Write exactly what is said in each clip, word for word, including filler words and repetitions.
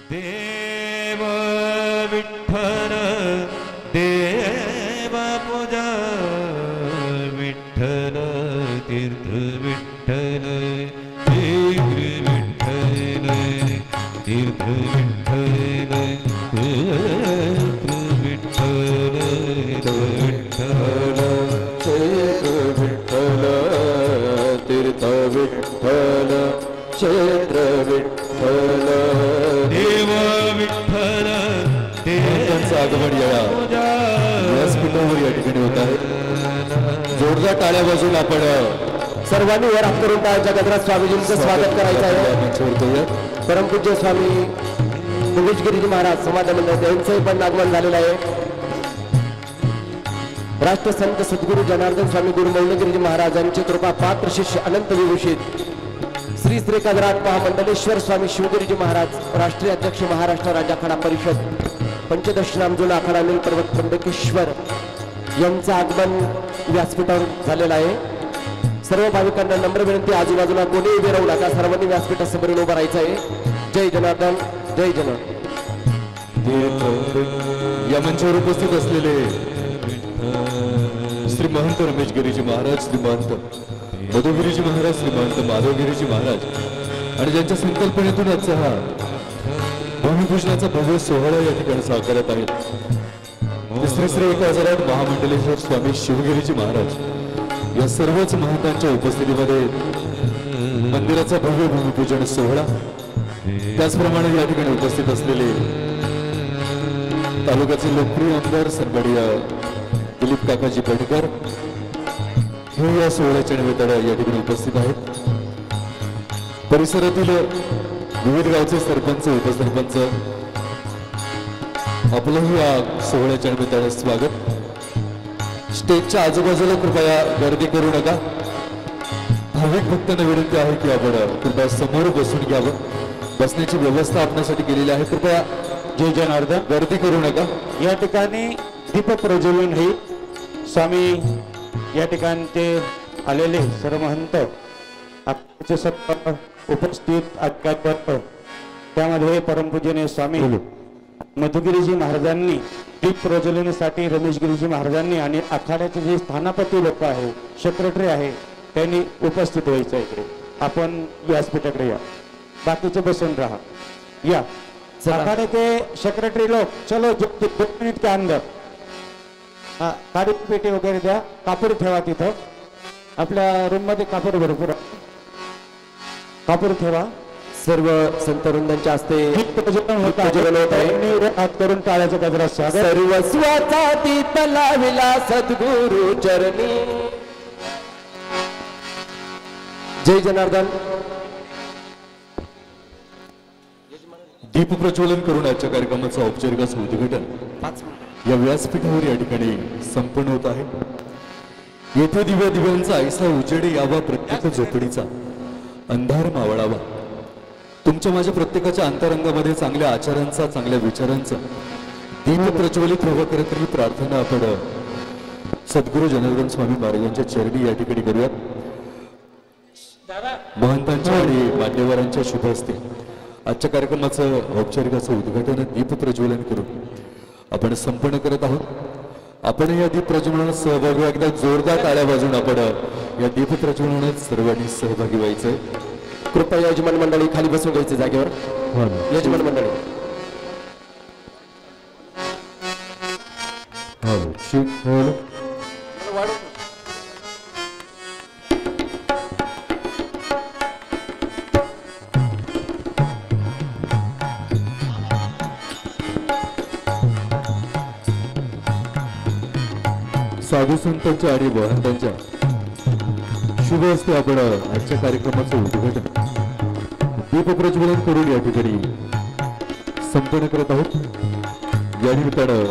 देव विठ्ठल देव पूजा विठ्ठल तीर्थ विठ्ठल तीर्थ विठ्ठल तीर्थ विठ्ठल तीर्थ विठ्ठल विठ्ठल क्षेत्र विठ्ठल तीर्थ विठ्ठल क्षेत्र विठ्ठल देव विठ्ठल त्यांचं आगमन या व्यासपीठावर या ठिकाणी होत आहे। जोरदार टाळ्या वाजवून आपण सर्वांनी वर हात करून टाळ्याच्या गजरात स्वामीजींचं स्वागत करायचं आहे। परमपूज्य स्वामी योगेश गिरीजी महाराज समाज मंडळ यांचंही पण आगमन झालेलं आहे। राष्ट्रसंत सद्गुरू जनार्दन स्वामी गुरु मौलगिरीजी महाराजांचे कृपा पात्र शिष्य अनंत विभूषित श्री श्री कदराट महामंडलेश्वर स्वामी शिवगिरीजी महाराज राष्ट्रीय अध्यक्ष महाराष्ट्र राज्य आखाडा परिषद पंचदश नामजुला आखाडा नील पर्वत त्र्यंबकेश्वर यांचं आगमन व्यासपीठावर झालेलं आहे। सर्व भाविकांना नम्र विनंती, आजूबाजूला कोणी उभे राहू नका, सर्वांनी व्यासपीठासमोर उभं राहायचं आहे। जय जनार्दन जय जनार्दन। या मंचावर उपस्थित असलेले श्री महंत रमेश गिरीजी महाराज, श्री महंत मधुगिरीजी महाराज, श्री महंत माधवगिरीजी महाराज आणि ज्यांच्या संकल्पनेतून आजचा हा भूमिपूजनाचा भव्य सोहळा या ठिकाणी साकारत आहे। श्री श्री एक हजार महामंडलेश्वर स्वामी शिवगिरीजी महाराज या सर्वच महंतांच्या उपस्थितीमध्ये मंदिराचा भव्य भूमिपूजन सोहळा, त्याचप्रमाणे या ठिकाणी उपस्थित असलेले तालुक्याचे लोकप्रिय आमदार सन्माननीय दिलीप काकाजी पेडकर हे या सोहळ्याच्या निमित्ताने या ठिकाणी उपस्थित आहेत। परिसरातील विविध गावचे सरपंच, उपसरपंच आपलंही या सोहळ्याच्या निमित्ताने स्वागत। स्टेजच्या आजूबाजूला कृपया गर्दी करू नका। भाविक भक्तांना विनंती आहे की आपण कृपया समोर बसून घ्यावं, बसण्याची व्यवस्था आपल्यासाठी केलेली आहे। कृपया जय जनार्दन, गर्दी करू नका। या ठिकाणी दीप प्रज्वलन हे स्वामी या ठिकाणचे आलेले सर्व महंत आपले सत्ता उपस्थित आजकाल त्यामध्ये परमपूजनीय स्वामी मधुगिरीजी महाराजांनी दीप प्रज्वलनासाठी रमेश गिरीजी महाराजांनी आणि आखाड्याचे जे स्थानापती लोक आहे, सेक्रेटरी आहे, त्यांनी उपस्थित व्हायचं इकडे। आपण व्यासपीठाकडे या, बाकीचे बसून राहा। या आखाड़े के सेक्रेटरी लोग चलो दो मिनट के अंदर हाँ काडी पेटी वगैरे द्या, कापूर ठेवा तिथं, आपल्या रूम मध्ये कापूर भरपूर कापूर ठेवा। सर्व संत वृंदांच्या हस्ते प्रज्वलन होत आहे, हात करून टाळ्याच्या गजरात स्वागत। सर्वस्वाचा दीप लाविला सद्गुरु चरणी। जय जनार्दन। दीप प्रज्वलन करून आजच्या कार्यक्रमाचं औपचारिक असं उद्घाटन या व्यासपीठावर या ठिकाणी संपन्न होत आहे। येथे दिव्या दिव्यांचा ऐसा उजेड यावा, प्रत्येक झोपडीचा अंधार मावळावा। तुमच्या माझ्या प्रत्येकाच्या अंतरंगामध्ये चांगल्या आचारांचा, चांगल्या विचारांचा दीप प्रज्वलित व्हावा करत ही प्रार्थना आपण सद्गुरू जनार्दन स्वामी महाराजांच्या चरणी या ठिकाणी करूयात। महंतांच्या आणि मान्यवरांच्या शुभ हस्ते आजच्या कार्यक्रमाचं औपचारिक असं उद्घाटन दीप प्रज्वलन करून आपण संपन्न करत आहोत। आपण या दीप प्रज्वलनात सहभागी, एकदा जोरदार टाळ्या वाजवून आपण या दीप प्रज्वलनात सर्वांनी सहभागी व्हायचंय। कृपया यजमान मंडळी खाली बसून घ्यायचे जागेवर। यजमान मंडळी साधू संतांच्या आणि महंतांच्या शुभ हस्ते आपण आजच्या कार्यक्रमाचं उद्घाटन दीप प्रज्वलन करून या ठिकाणी संपन्न करत आहोत। या निमित्तानं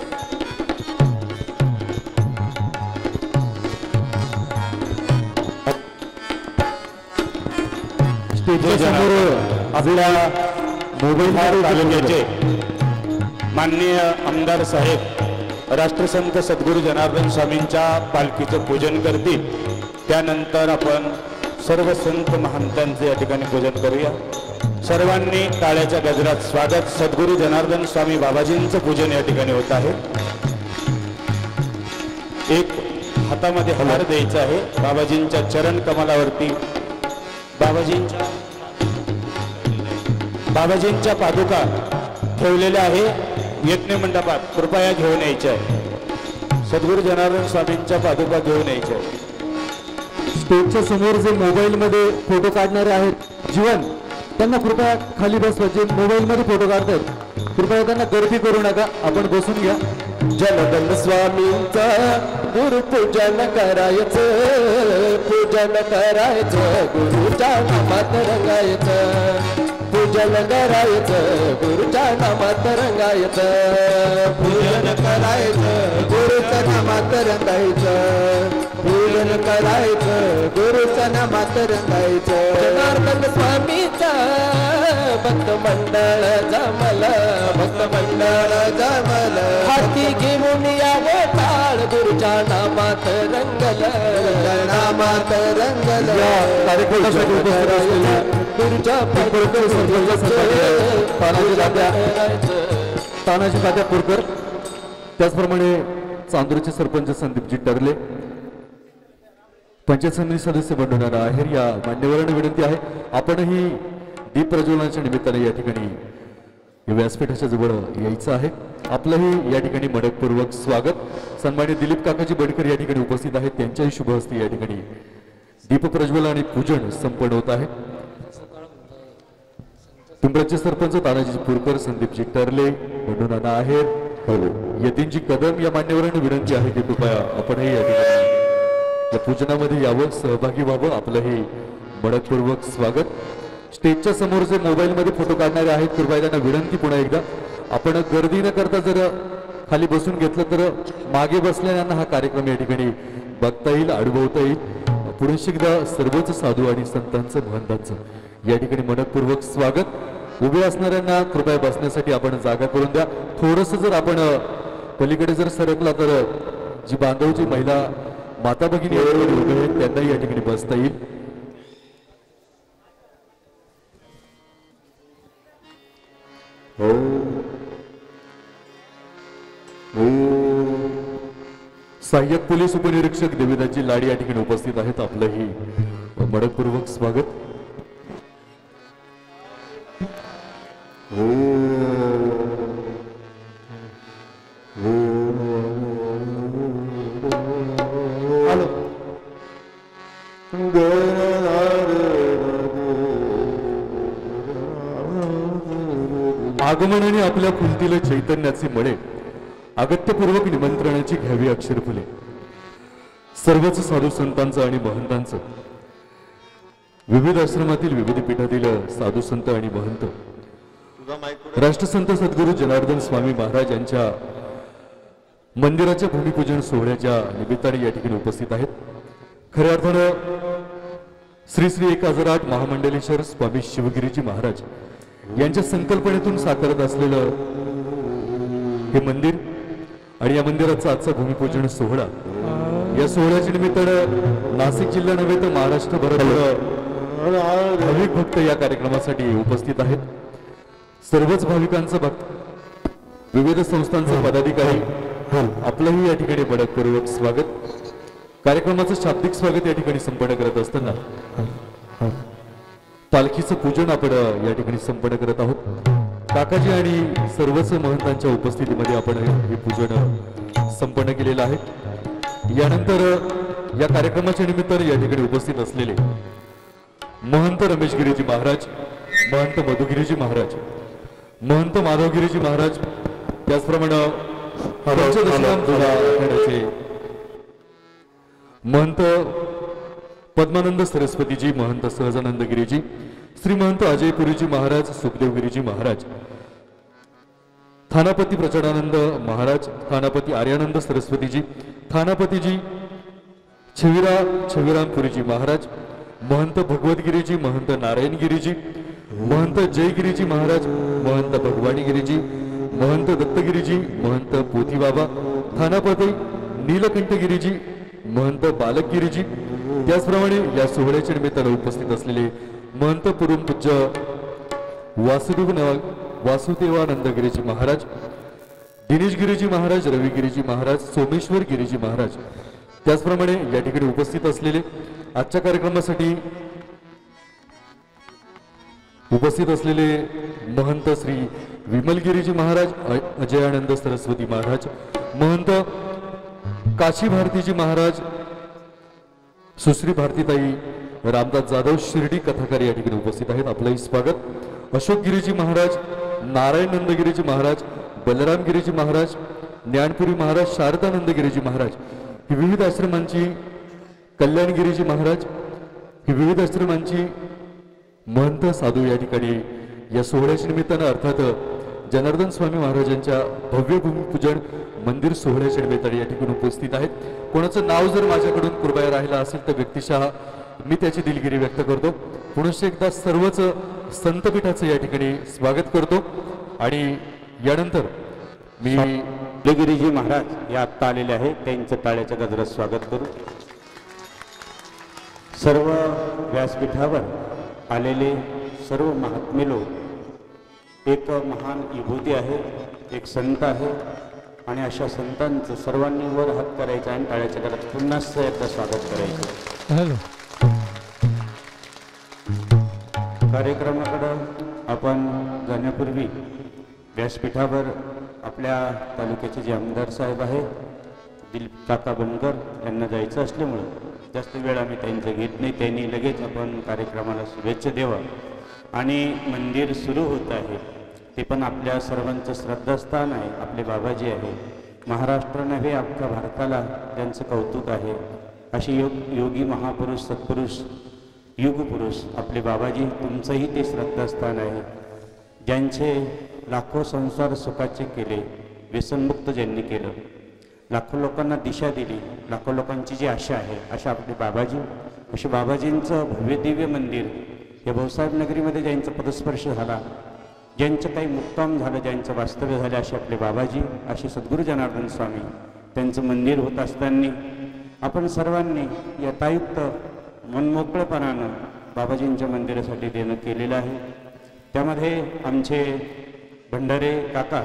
स्टेजच्या समोर आपल्या मोबाईल तालुक्याचे माननीय आमदार साहेब राष्ट्रसंत सद्गुरू जनार्दन स्वामींच्या पालखीचं पूजन करतील। त्यानंतर आपण सर्व संत महंतांचे या ठिकाणी पूजन करूया। सर्वांनी टाळ्याच्या गजरात स्वागत. सद्गुरू जनार्दन स्वामी बाबाजींचं पूजन या ठिकाणी होत आहे. एक हातामध्ये हार द्यायचा आहे बाबाजींच्या चरण कमलावरती. बाबाजींच्या बाबाजींच्या पादुका ठेवलेल्या आहे यज्ञ मंडपात. कृपया घेऊन यायच्या आहे. सद्गुरू जनार्दन स्वामींच्या पादुका घेऊन यायच्या आहे. स्टेजच्या समोर जे मोबाईल मध्ये फोटो काढणारे आहेत जीवन, त्यांना कृपया खाली बसवा. जे मोबाईल मध्ये फोटो काढतात कृपया त्यांना गर्दी करू नका, आपण बसून घ्या. जनार्दन स्वामींचा गुरुपूजन करायचं, पूजन करायचं, गुरुच्या नामात रंगायचं, पूजन करायचं, गुरुच्या नामात रंगायचं, पूजन करायचं, गुरुच्या नामात रंगायचं, पूजन करायचं, गुरुच्या नामात रंगायचं. जनार्दन स्वामीचा भक्त मंडळ जमल, भक्त मंडळ जमल, हाती घेऊन यावे टाळ, गुरुच्या नामात रंगल, नामात रंगल. कार्यक्रमासाठी उपस्थित असलेले गुरुच्या तानाजी तात्या तानाजी तात्या पुरकर, त्याचप्रमाणे चांदूरचे सरपंच संदीपजी टरले, पंचायत समिती सदस्य बंडू आहेर या मान्यवरांना विनंती आहे आपणही दीप प्रज्वलनाच्या निमित्ताने या ठिकाणी व्यासपीठाच्या जवळ यायचं आहे. आपलंही या ठिकाणी मदतपूर्वक स्वागत. सन्मान्य दिलीप काकाजी बडकर या ठिकाणी उपस्थित आहेत, त्यांच्याही शुभ हस्ते या ठिकाणी दीप प्रज्वलन आणि पूजन संपन्न होत आहे. पिंपळचे सरपंच तानाजी पुरकर, संदीपजी टरले, बंडू आहेर, यतीनजी कदम या मान्यवरांना विनंती आहे की कृपया आपणही या ठिकाणी या पूजनामध्ये यावं, सहभागी व्हावं. आपलंही मदतपूर्वक स्वागत. स्टेजच्या समोर जे मोबाईल मध्ये फोटो काढणारे आहेत कृपया त्यांना विनंती पुन्हा एकदा, आपण गर्दी न करता जर खाली बसून घेतलं तर मागे बसलेल्यांना हा कार्यक्रम या ठिकाणी बघता येईल, अनुभवता येईल. पुढे एकदा सर्वच साधू आणि संतांचं महंतांचं या ठिकाणी मनपूर्वक स्वागत. उभे असणाऱ्यांना कृपया बसण्यासाठी आपण जागा करून द्या. थोडस जर आपण पलीकडे जर सरकला तर जी बांधवची महिला माता भगिनी या ठिकाणी उभे आहेत त्यांनाही या ठिकाणी बसता येईल. सहाय्यक पोलीस उपनिरीक्षक देवीदासजी लाड या ठिकाणी उपस्थित आहेत, आपलंही मनपूर्वक स्वागत. आगमनाने आपल्या फुलतील चैतन्याचे मळे, अगत्यपूर्वक निमंत्रणाची घ्यावी अक्षर फुले. सर्वच साधू संतांचं आणि महंतांचं, विविध आश्रमातील विविध पीठातील साधू संत आणि महंत, राष्ट्रसंत सद्गुरू जनार्दन स्वामी महाराज यांच्या मंदिराच्या भूमिपूजन सोहळ्याच्या निमित्ताने या ठिकाणी उपस्थित आहेत. खऱ्या अर्थानं श्री श्री एक हजार आठ महामंडलेश्वर स्वामी शिवगिरीजी महाराज यांच्या संकल्पनेतून साकारत असलेलं हे मंदिर आणि या मंदिराचा आजचा भूमिपूजन सोहळा, या सोहळ्याच्या निमित्तानं नाशिक जिल्हा नव्हे तर महाराष्ट्रभर भाविक भक्त या कार्यक्रमासाठी उपस्थित आहेत. सर्वच भाविकांचं भक्त, विविध संस्थांचे पदाधिकारी आपलंही या ठिकाणी मनपूर्वक स्वागत. कार्यक्रमाचं शाब्दिक स्वागत या ठिकाणी संपन्न करत असताना पालखीचं पूजन आपण या ठिकाणी संपन्न करत आहोत. काकाजी आणि सर्वच महंतांच्या उपस्थितीमध्ये आपण हे पूजन संपन्न केलेलं आहे. यानंतर या कार्यक्रमाच्या निमित्ताने या ठिकाणी उपस्थित असलेले महंत रमेशगिरीजी महाराज, महंत मधुगिरीजी महाराज, महंत माधवगिरीजी महाराज, त्याचप्रमाणे महंत पद्मानंद सरस्वतीजी, महंत सहजानंद गिरीजी, श्री महंत अजयपुरीजी महाराज, सुखदेवगिरीजी महाराज, थानापती प्रचंडानंद महाराज, थानापती आर्यानंद सरस्वतीजी, थानापतीजी छविरा छविरामपुरीजी महाराज, महंत भगवतगिरीजी, महंत नारायणगिरीजी, महंत जयगिरीजी महाराज, महंत भगवानीगिरीजी, महंत दत्तगिरीजी, महंत पोथीबाबा, थानापती नीलकंठगिरीजी, महंत बालकगिरीजी, त्याचप्रमाणे या सोहळ्याच्या निमित्तानं उपस्थित असलेले महंत परमपूज्य वासुदेव वासुदेवानंद गिरीजी महाराज, दिनेश गिरीजी महाराज, रवी गिरीजी महाराज, सोमेश्वर गिरीजी महाराज, त्याचप्रमाणे या ठिकाणी उपस्थित असलेले आजच्या कार्यक्रमासाठी उपस्थित असलेले महंत श्री विमलगिरीजी महाराज, अजयानंद सरस्वती महाराज, महंत काशी भारतीजी महाराज, सुश्री भारतीताई रामदास जाधव शिर्डी कथाकार या ठिकाणी उपस्थित आहेत. आपलंही स्वागत. अशोक गिरीजी महाराज, नारायणनंद गिरीजी महाराज, बलराम गिरीजी महाराज, ज्ञानपुरी महाराज, शारदानंद गिरीजी महाराज, ही विविध आश्रमांची, कल्याण गिरीजी महाराज, ही विविध आश्रमांची महंत साधू या ठिकाणी या सोहळ्याच्या निमित्तानं अर्थात जनार्दन स्वामी महाराजांच्या भव्य भूमिपूजन मंदिर सोहळ्याच्या निमित्ताने या ठिकाणी उपस्थित आहेत. कोणाचं नाव जर माझ्याकडून कृपया राहिलं असेल तर व्यक्तिशः मी त्याची दिलगिरी व्यक्त करतो. पुनश्च एकदा सर्वच संतपीठाचं या ठिकाणी स्वागत करतो आणि यानंतर मी गिरीजी महाराज या आत्ता आलेले आहेत, त्यांचं टाळ्याच्या गजरात स्वागत करू. सर्व व्यासपीठावर आलेले सर्व महात्मे लोक एक महान विभूती आहे, एक संत आहे आणि अशा संतांचं सर्वांनी वर हात करायचं आणि टाळ्याच्या गजरात पुन्हा एकदा स्वागत करायचं. हॅलो. कार्यक्रमाकडं आपण जाण्यापूर्वी व्यासपीठावर आपल्या तालुक्याचे जे आमदार साहेब आहेत दिलीप काका बनकर यांना जायचं असल्यामुळं जास्त वेळ आम्ही त्यांचं घेत नाही. त्यांनी लगेच आपण कार्यक्रमाला शुभेच्छा द्यावा आणि मंदिर सुरू होत आहे ते पण आपल्या सर्वांचं श्रद्धास्थान आहे. आपले बाबाजी आहे, महाराष्ट्र नव्हे अख्ख्या भारताला त्यांचं कौतुक आहे. असे योग योगी महापुरुष सत्पुरुष युगपुरुष आपले बाबाजी, तुमचंही ते श्रद्धास्थान आहे. ज्यांचे लाखो संसार सुखाचे केले, व्यसनमुक्त ज्यांनी केलं, लाखो लोकांना दिशा दिली, लाखो लोकांची जी आशा आहे, अशा आपले बाबाजी, असे बाबाजींचं भव्य दिव्य मंदिर या भाऊसाहेब नगरीमध्ये ज्यांचा पदस्पर्श झाला, ज्यांचं काही मुक्काम झालं, ज्यांचं वास्तव्य झालं, असे आपले बाबाजी, असे सद्गुरू जनार्दन स्वामी, त्यांचं मंदिर होत असताना आपण सर्वांनी यथायुक्त मनमोकळेपणानं बाबाजींच्या मंदिरासाठी देणं केलेलं आहे. त्यामध्ये आमचे भंडारे काका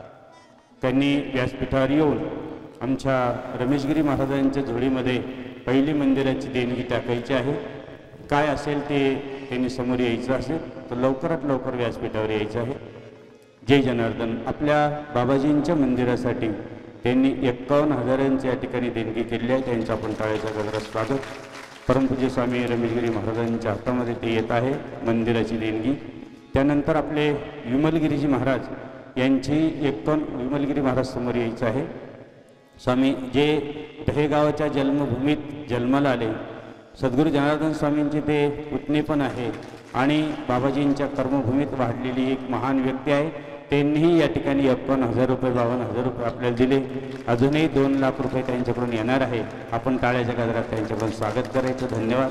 त्यांनी व्यासपीठावर येऊन आमच्या रमेशगिरी महाराजांच्या जोडीमध्ये पहिली मंदिराची देणगी टाकायची आहे. काय असेल ते त्यांनी समोर यायचं असेल तर लवकरात लवकर व्यासपीठावर यायचं आहे. जय जनार्दन. आपल्या बाबाजींच्या मंदिरासाठी त्यांनी एक्कावन्न हजारांची या ठिकाणी देणगी केली आहे. त्यांचं आपण टाळ्याच्या गजरात स्वागत. परमपूज्य स्वामी रमेशगिरी महाराजांच्या हातामध्ये ते येत आहे मंदिराची देणगी. त्यानंतर आपले विमलगिरीजी महाराज यांची एक्कावन्न विमलगिरी महाराज समोर यायचं आहे. स्वामी जे दहेगावाच्या जन्मभूमीत जन्माला आले, सद्गुरू जनार्दन स्वामींचे ते पुतणे पण आहे आणि बाबाजींच्या कर्मभूमीत वाढलेली एक महान व्यक्ती आहे. त्यांनीही या ठिकाणी एक्कावन्न हजार रुपये बावन्न हजार रुपये आपल्याला दिले. अजूनही दोन लाख रुपये त्यांच्याकडून येणार आहे. आपण टाळ्याच्या गजरात त्यांच्याकडून स्वागत करायचं. धन्यवाद.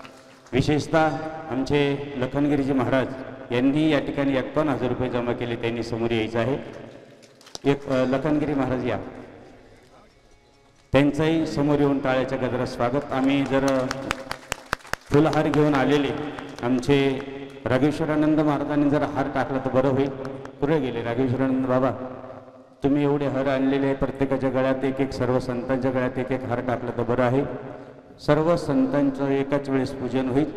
विशेषतः आमचे लखनगिरीजी महाराज यांनी या ठिकाणी एक्कावन्न हजार रुपये जमा केले. त्यांनी समोर यायचं आहे. एक लखनगिरी महाराज या, त्यांचंही समोर येऊन टाळ्याच्या गजरात स्वागत. आम्ही जर फुलहार घेऊन आलेले आमचे राघवेश्वरानंद महाराजांनी जर हार टाकला तर बरं होईल. पुढे गेले राघवेश्वरानंद बाबा, तुम्ही एवढे हार आणलेले आहे, प्रत्येकाच्या गळ्यात एक एक, सर्व संतांच्या गळ्यात एक एक हार टाकला तर बरं आहे. सर्व संतांचं एकाच वेळेस पूजन होईल.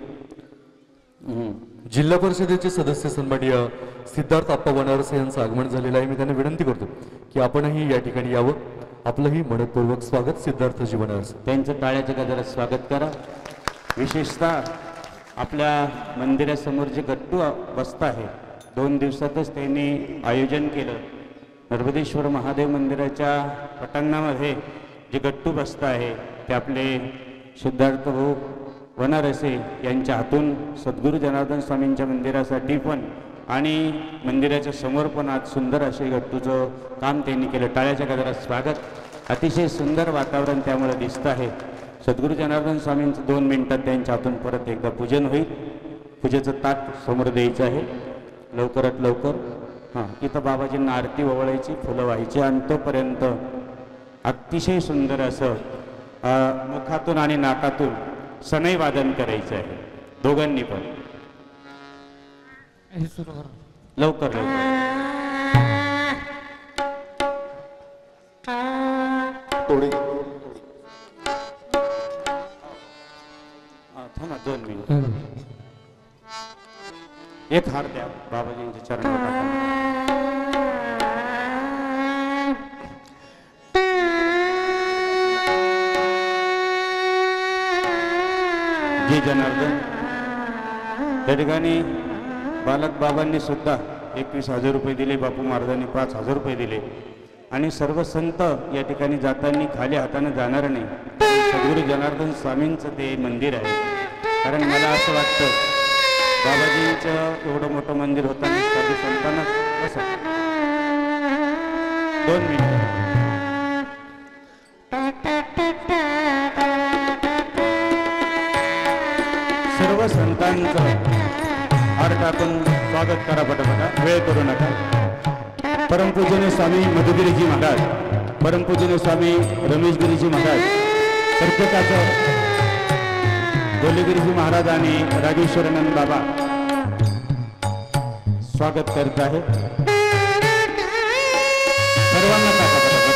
जिल्हा परिषदेचे सदस्य सन्माननीय सिद्धार्थ आप्पा बनारस यांचं आगमन झालेलं आहे. मी त्यांना विनंती करतो की आपणही या ठिकाणी यावं. आपलंही मनपूर्वक स्वागत. सिद्धार्थजी बनारस, त्यांचं टाळ्याच्या गजरात स्वागत करा. विशेषतः आपल्या मंदिरासमोर जे गट्टू बसतं आहे, दोन दिवसातच त्यांनी आयोजन केलं. नर्मदेश्वर महादेव मंदिराच्या पटांगणामध्ये जे गट्टू बसतं आहे ते आपले सिद्धार्थ भाऊ बनारसे यांच्या हातून सद्गुरू जनार्दन स्वामींच्या मंदिरासाठी पण आणि मंदिराच्या समोर पण आज सुंदर असे गट्टूचं काम त्यांनी केलं. टाळ्याच्या गजरात स्वागत. अतिशय सुंदर वातावरण त्यामुळे दिसतं आहे. सद्गुरू जनार्दन स्वामींचं दोन मिनिटात त्यांच्या हातून परत एकदा पूजन होईल. पूजेचं ताट समोर द्यायचं आहे लवकरात लवकर. हां, इथं बाबाजींना आरती ओवाळायची, फुलं व्हायची आणि तोपर्यंत अतिशय सुंदर असं मुखातून आणि नाकातून सनई वादन करायचं आहे दोघांनी पण. हे सुरू करा. लवकर लवकर थोडी हा, थांबा दोन मिनिट. एक हार द्या बाबाजींच्या चरणावर टाका. जय जनार्दन. त्या ठिकाणी बालक बाबांनी सुद्धा एकवीस हजार रुपये दिले, बापू महाराजांनी पाच हजार रुपये दिले आणि सर्व संत या ठिकाणी जाताना खाली हाताने जाणार नाही. सद्गुरू जनार्दन स्वामींचं ते मंदिर आहे. कारण मला असं वाटतं बाबाजींचं एवढं मोठं मंदिर होताना साधू संतांना कसं दोन मिनिट सर्व संतांचं हार टाकून स्वागत करा पटापटा, वेळ करू नका. परमपूजनीय स्वामी मधुगिरीजी महाराज, परमपूजनीय स्वामी रमेशगिरीजी महाराज, प्रत्येकाचं गोलेगिरीजी महाराज आणि राजेश्वरानंद बाबा स्वागत करत आहे. सर्वांना टाका पटापट.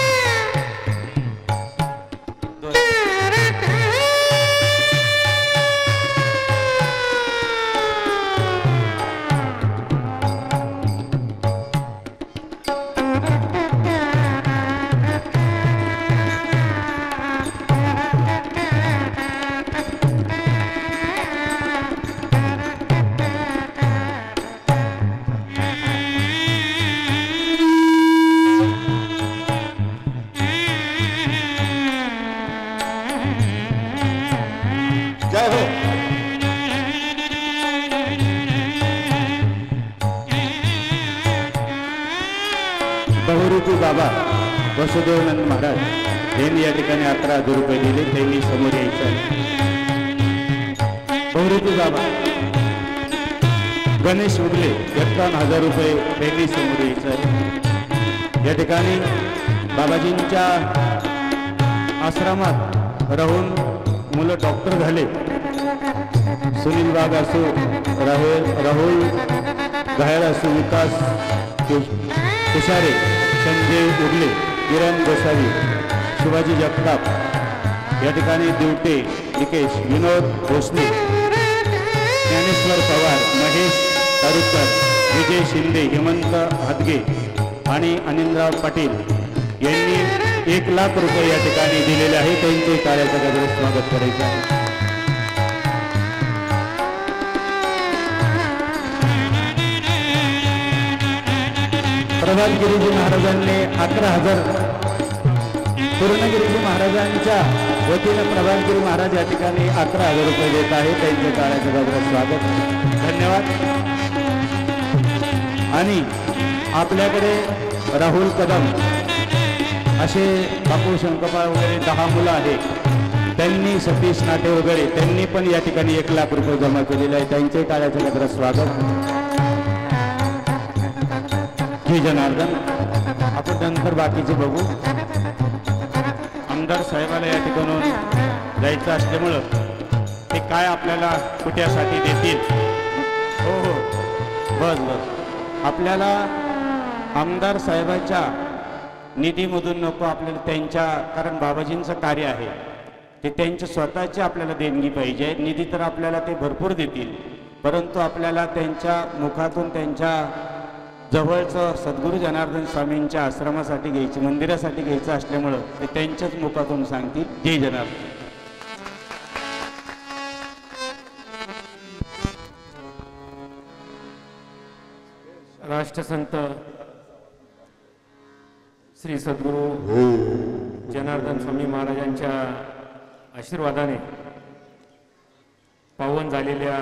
बहुरूपी बाबा वसुदेवानंद महाराज यांनी या ठिकाणी अकरा हजार रुपये दिले. त्यांनी समोर यायचं आहे. बहुरूपी बाबा गणेश उगले एकावन्न हजार रुपये त्यांनी समोर यायचं आहे. या ठिकाणी बाबाजींच्या आश्रमात राहून मुलं डॉक्टर झाले. सुनील बाग असो, राहुल राहुल घायल असो, विकास तुषारे, संजय उगले, किरण गोसावी, शिवाजी जगताप, या ठिकाणी दिवटे निकेश, विनोद भोसले, ज्ञानेश्वर पवार, महेश तारुकर, विजय शिंदे, हेमंत हादगे आणि अनिलराव पाटील यांनी एक लाख रुपये या ठिकाणी दिलेले आहे. त्यांचे कार्याचं गजरात स्वागत करायचं आहे. प्रभातगिरीजी महाराजांनी अकरा हजार, पूर्णगिरीजी महाराजांच्या वतीनं प्रभातगिरी महाराज या ठिकाणी अकरा हजार रुपये देत आहे. त्यांचे कार्याचं गजरात स्वागत, धन्यवाद. आणि आपल्याकडे राहुल कदम असे बापू शंकरपाळ वगैरे दहा मुलं आहेत. त्यांनी सतीश नाटे वगैरे त्यांनी पण या ठिकाणी एक लाख रुपये जमा केलेले आहे. त्यांचे कार्याचं गजरात स्वागत. जय जनार्दन. आपण नंतर बाकीचे बघू. आमदार साहेबाला या ठिकाणून जायचं असल्यामुळं ते काय आपल्याला कुठ्यासाठी देतील. हो हो बस बस आपल्याला आमदार साहेबांच्या निधीमधून नको, आपल्याला त्यांच्या, कारण बाबाजींचं कार्य आहे ते त्यांच्या स्वतःची आपल्याला देणगी पाहिजे. निधी तर आपल्याला ते भरपूर देतील, परंतु आपल्याला त्यांच्या मुखातून त्यांच्या जवळचं सद्गुरू जनार्दन स्वामींच्या आश्रमासाठी घ्यायचं, मंदिरासाठी घ्यायचं असल्यामुळं ते त्यांच्याच मुखातून सांगतील. जय जनार्दन. राष्ट्रसंत श्री सद्गुरू जनार्दन स्वामी महाराजांच्या आशीर्वादाने पावन झालेल्या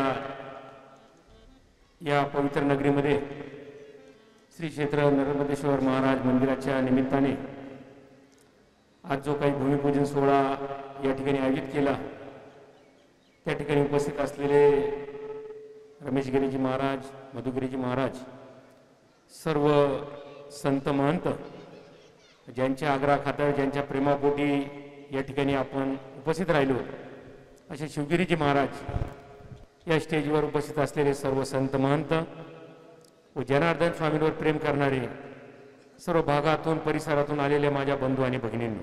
या पवित्र नगरीमध्ये श्री क्षेत्र नर्मदेश्वर महाराज मंदिराच्या निमित्ताने आज जो काही भूमिपूजन सोहळा या ठिकाणी आयोजित केला, त्या ठिकाणी उपस्थित असलेले रमेशगिरीजी महाराज, मधुगिरीजी महाराज, सर्व संत महंत ज्यांच्या आग्रहाखातर, ज्यांच्या प्रेमापोटी या ठिकाणी आपण उपस्थित राहिलो, असे शिवगिरीजी महाराज या स्टेजवर उपस्थित असलेले सर्व संत महंत व जनार्दन स्वामींवर प्रेम करणारे सर्व भागातून परिसरातून आलेले माझ्या बंधू आणि भगिनींनो,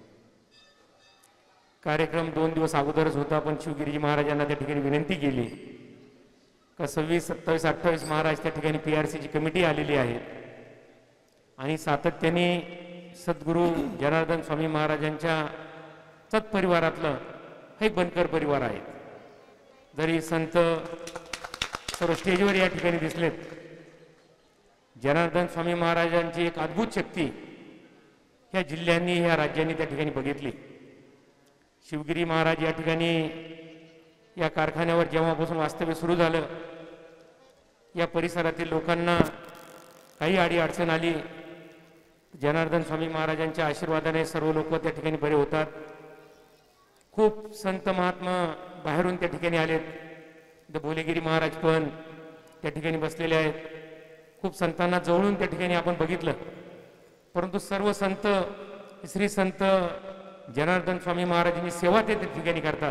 कार्यक्रम दोन दिवस अगोदरच होता, पण शिवगिरीजी महाराजांना त्या ठिकाणी विनंती केली का सव्वीस सत्तावीस अठ्ठावीस महाराज त्या ठिकाणी पी आर सीची कमिटी आलेली आहे आणि सातत्याने सद्गुरू जनार्दन स्वामी महाराजांच्या सत्परिवारातलं हे बनकर परिवार आहे. जरी संत सर्व स्टेजवर या ठिकाणी दिसलेत, जनार्दन स्वामी महाराजांची एक अद्भुत शक्ती ह्या जिल्ह्यांनी ह्या राज्यांनी त्या ठिकाणी बघितली. शिवगिरी महाराज या ठिकाणी या कारखान्यावर जेव्हापासून वास्तव्य सुरू झालं, या परिसरातील लोकांना काही अडी अडचण आली, जनार्दन स्वामी महाराजांच्या आशीर्वादाने सर्व लोक त्या ठिकाणी बरे होतात. खूप संत महात्मा बाहेरून त्या ठिकाणी आलेत. द भोलेगिरी महाराज पण त्या ठिकाणी बसलेले आहेत. खूप संतांना जवळून त्या ठिकाणी आपण बघितलं, परंतु सर्व संत श्री संत जनार्दन स्वामी महाराजांनी सेवा ते त्या ठिकाणी करतात.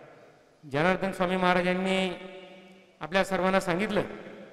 जनार्दन स्वामी महाराजांनी आपल्या सर्वांना सांगितलं,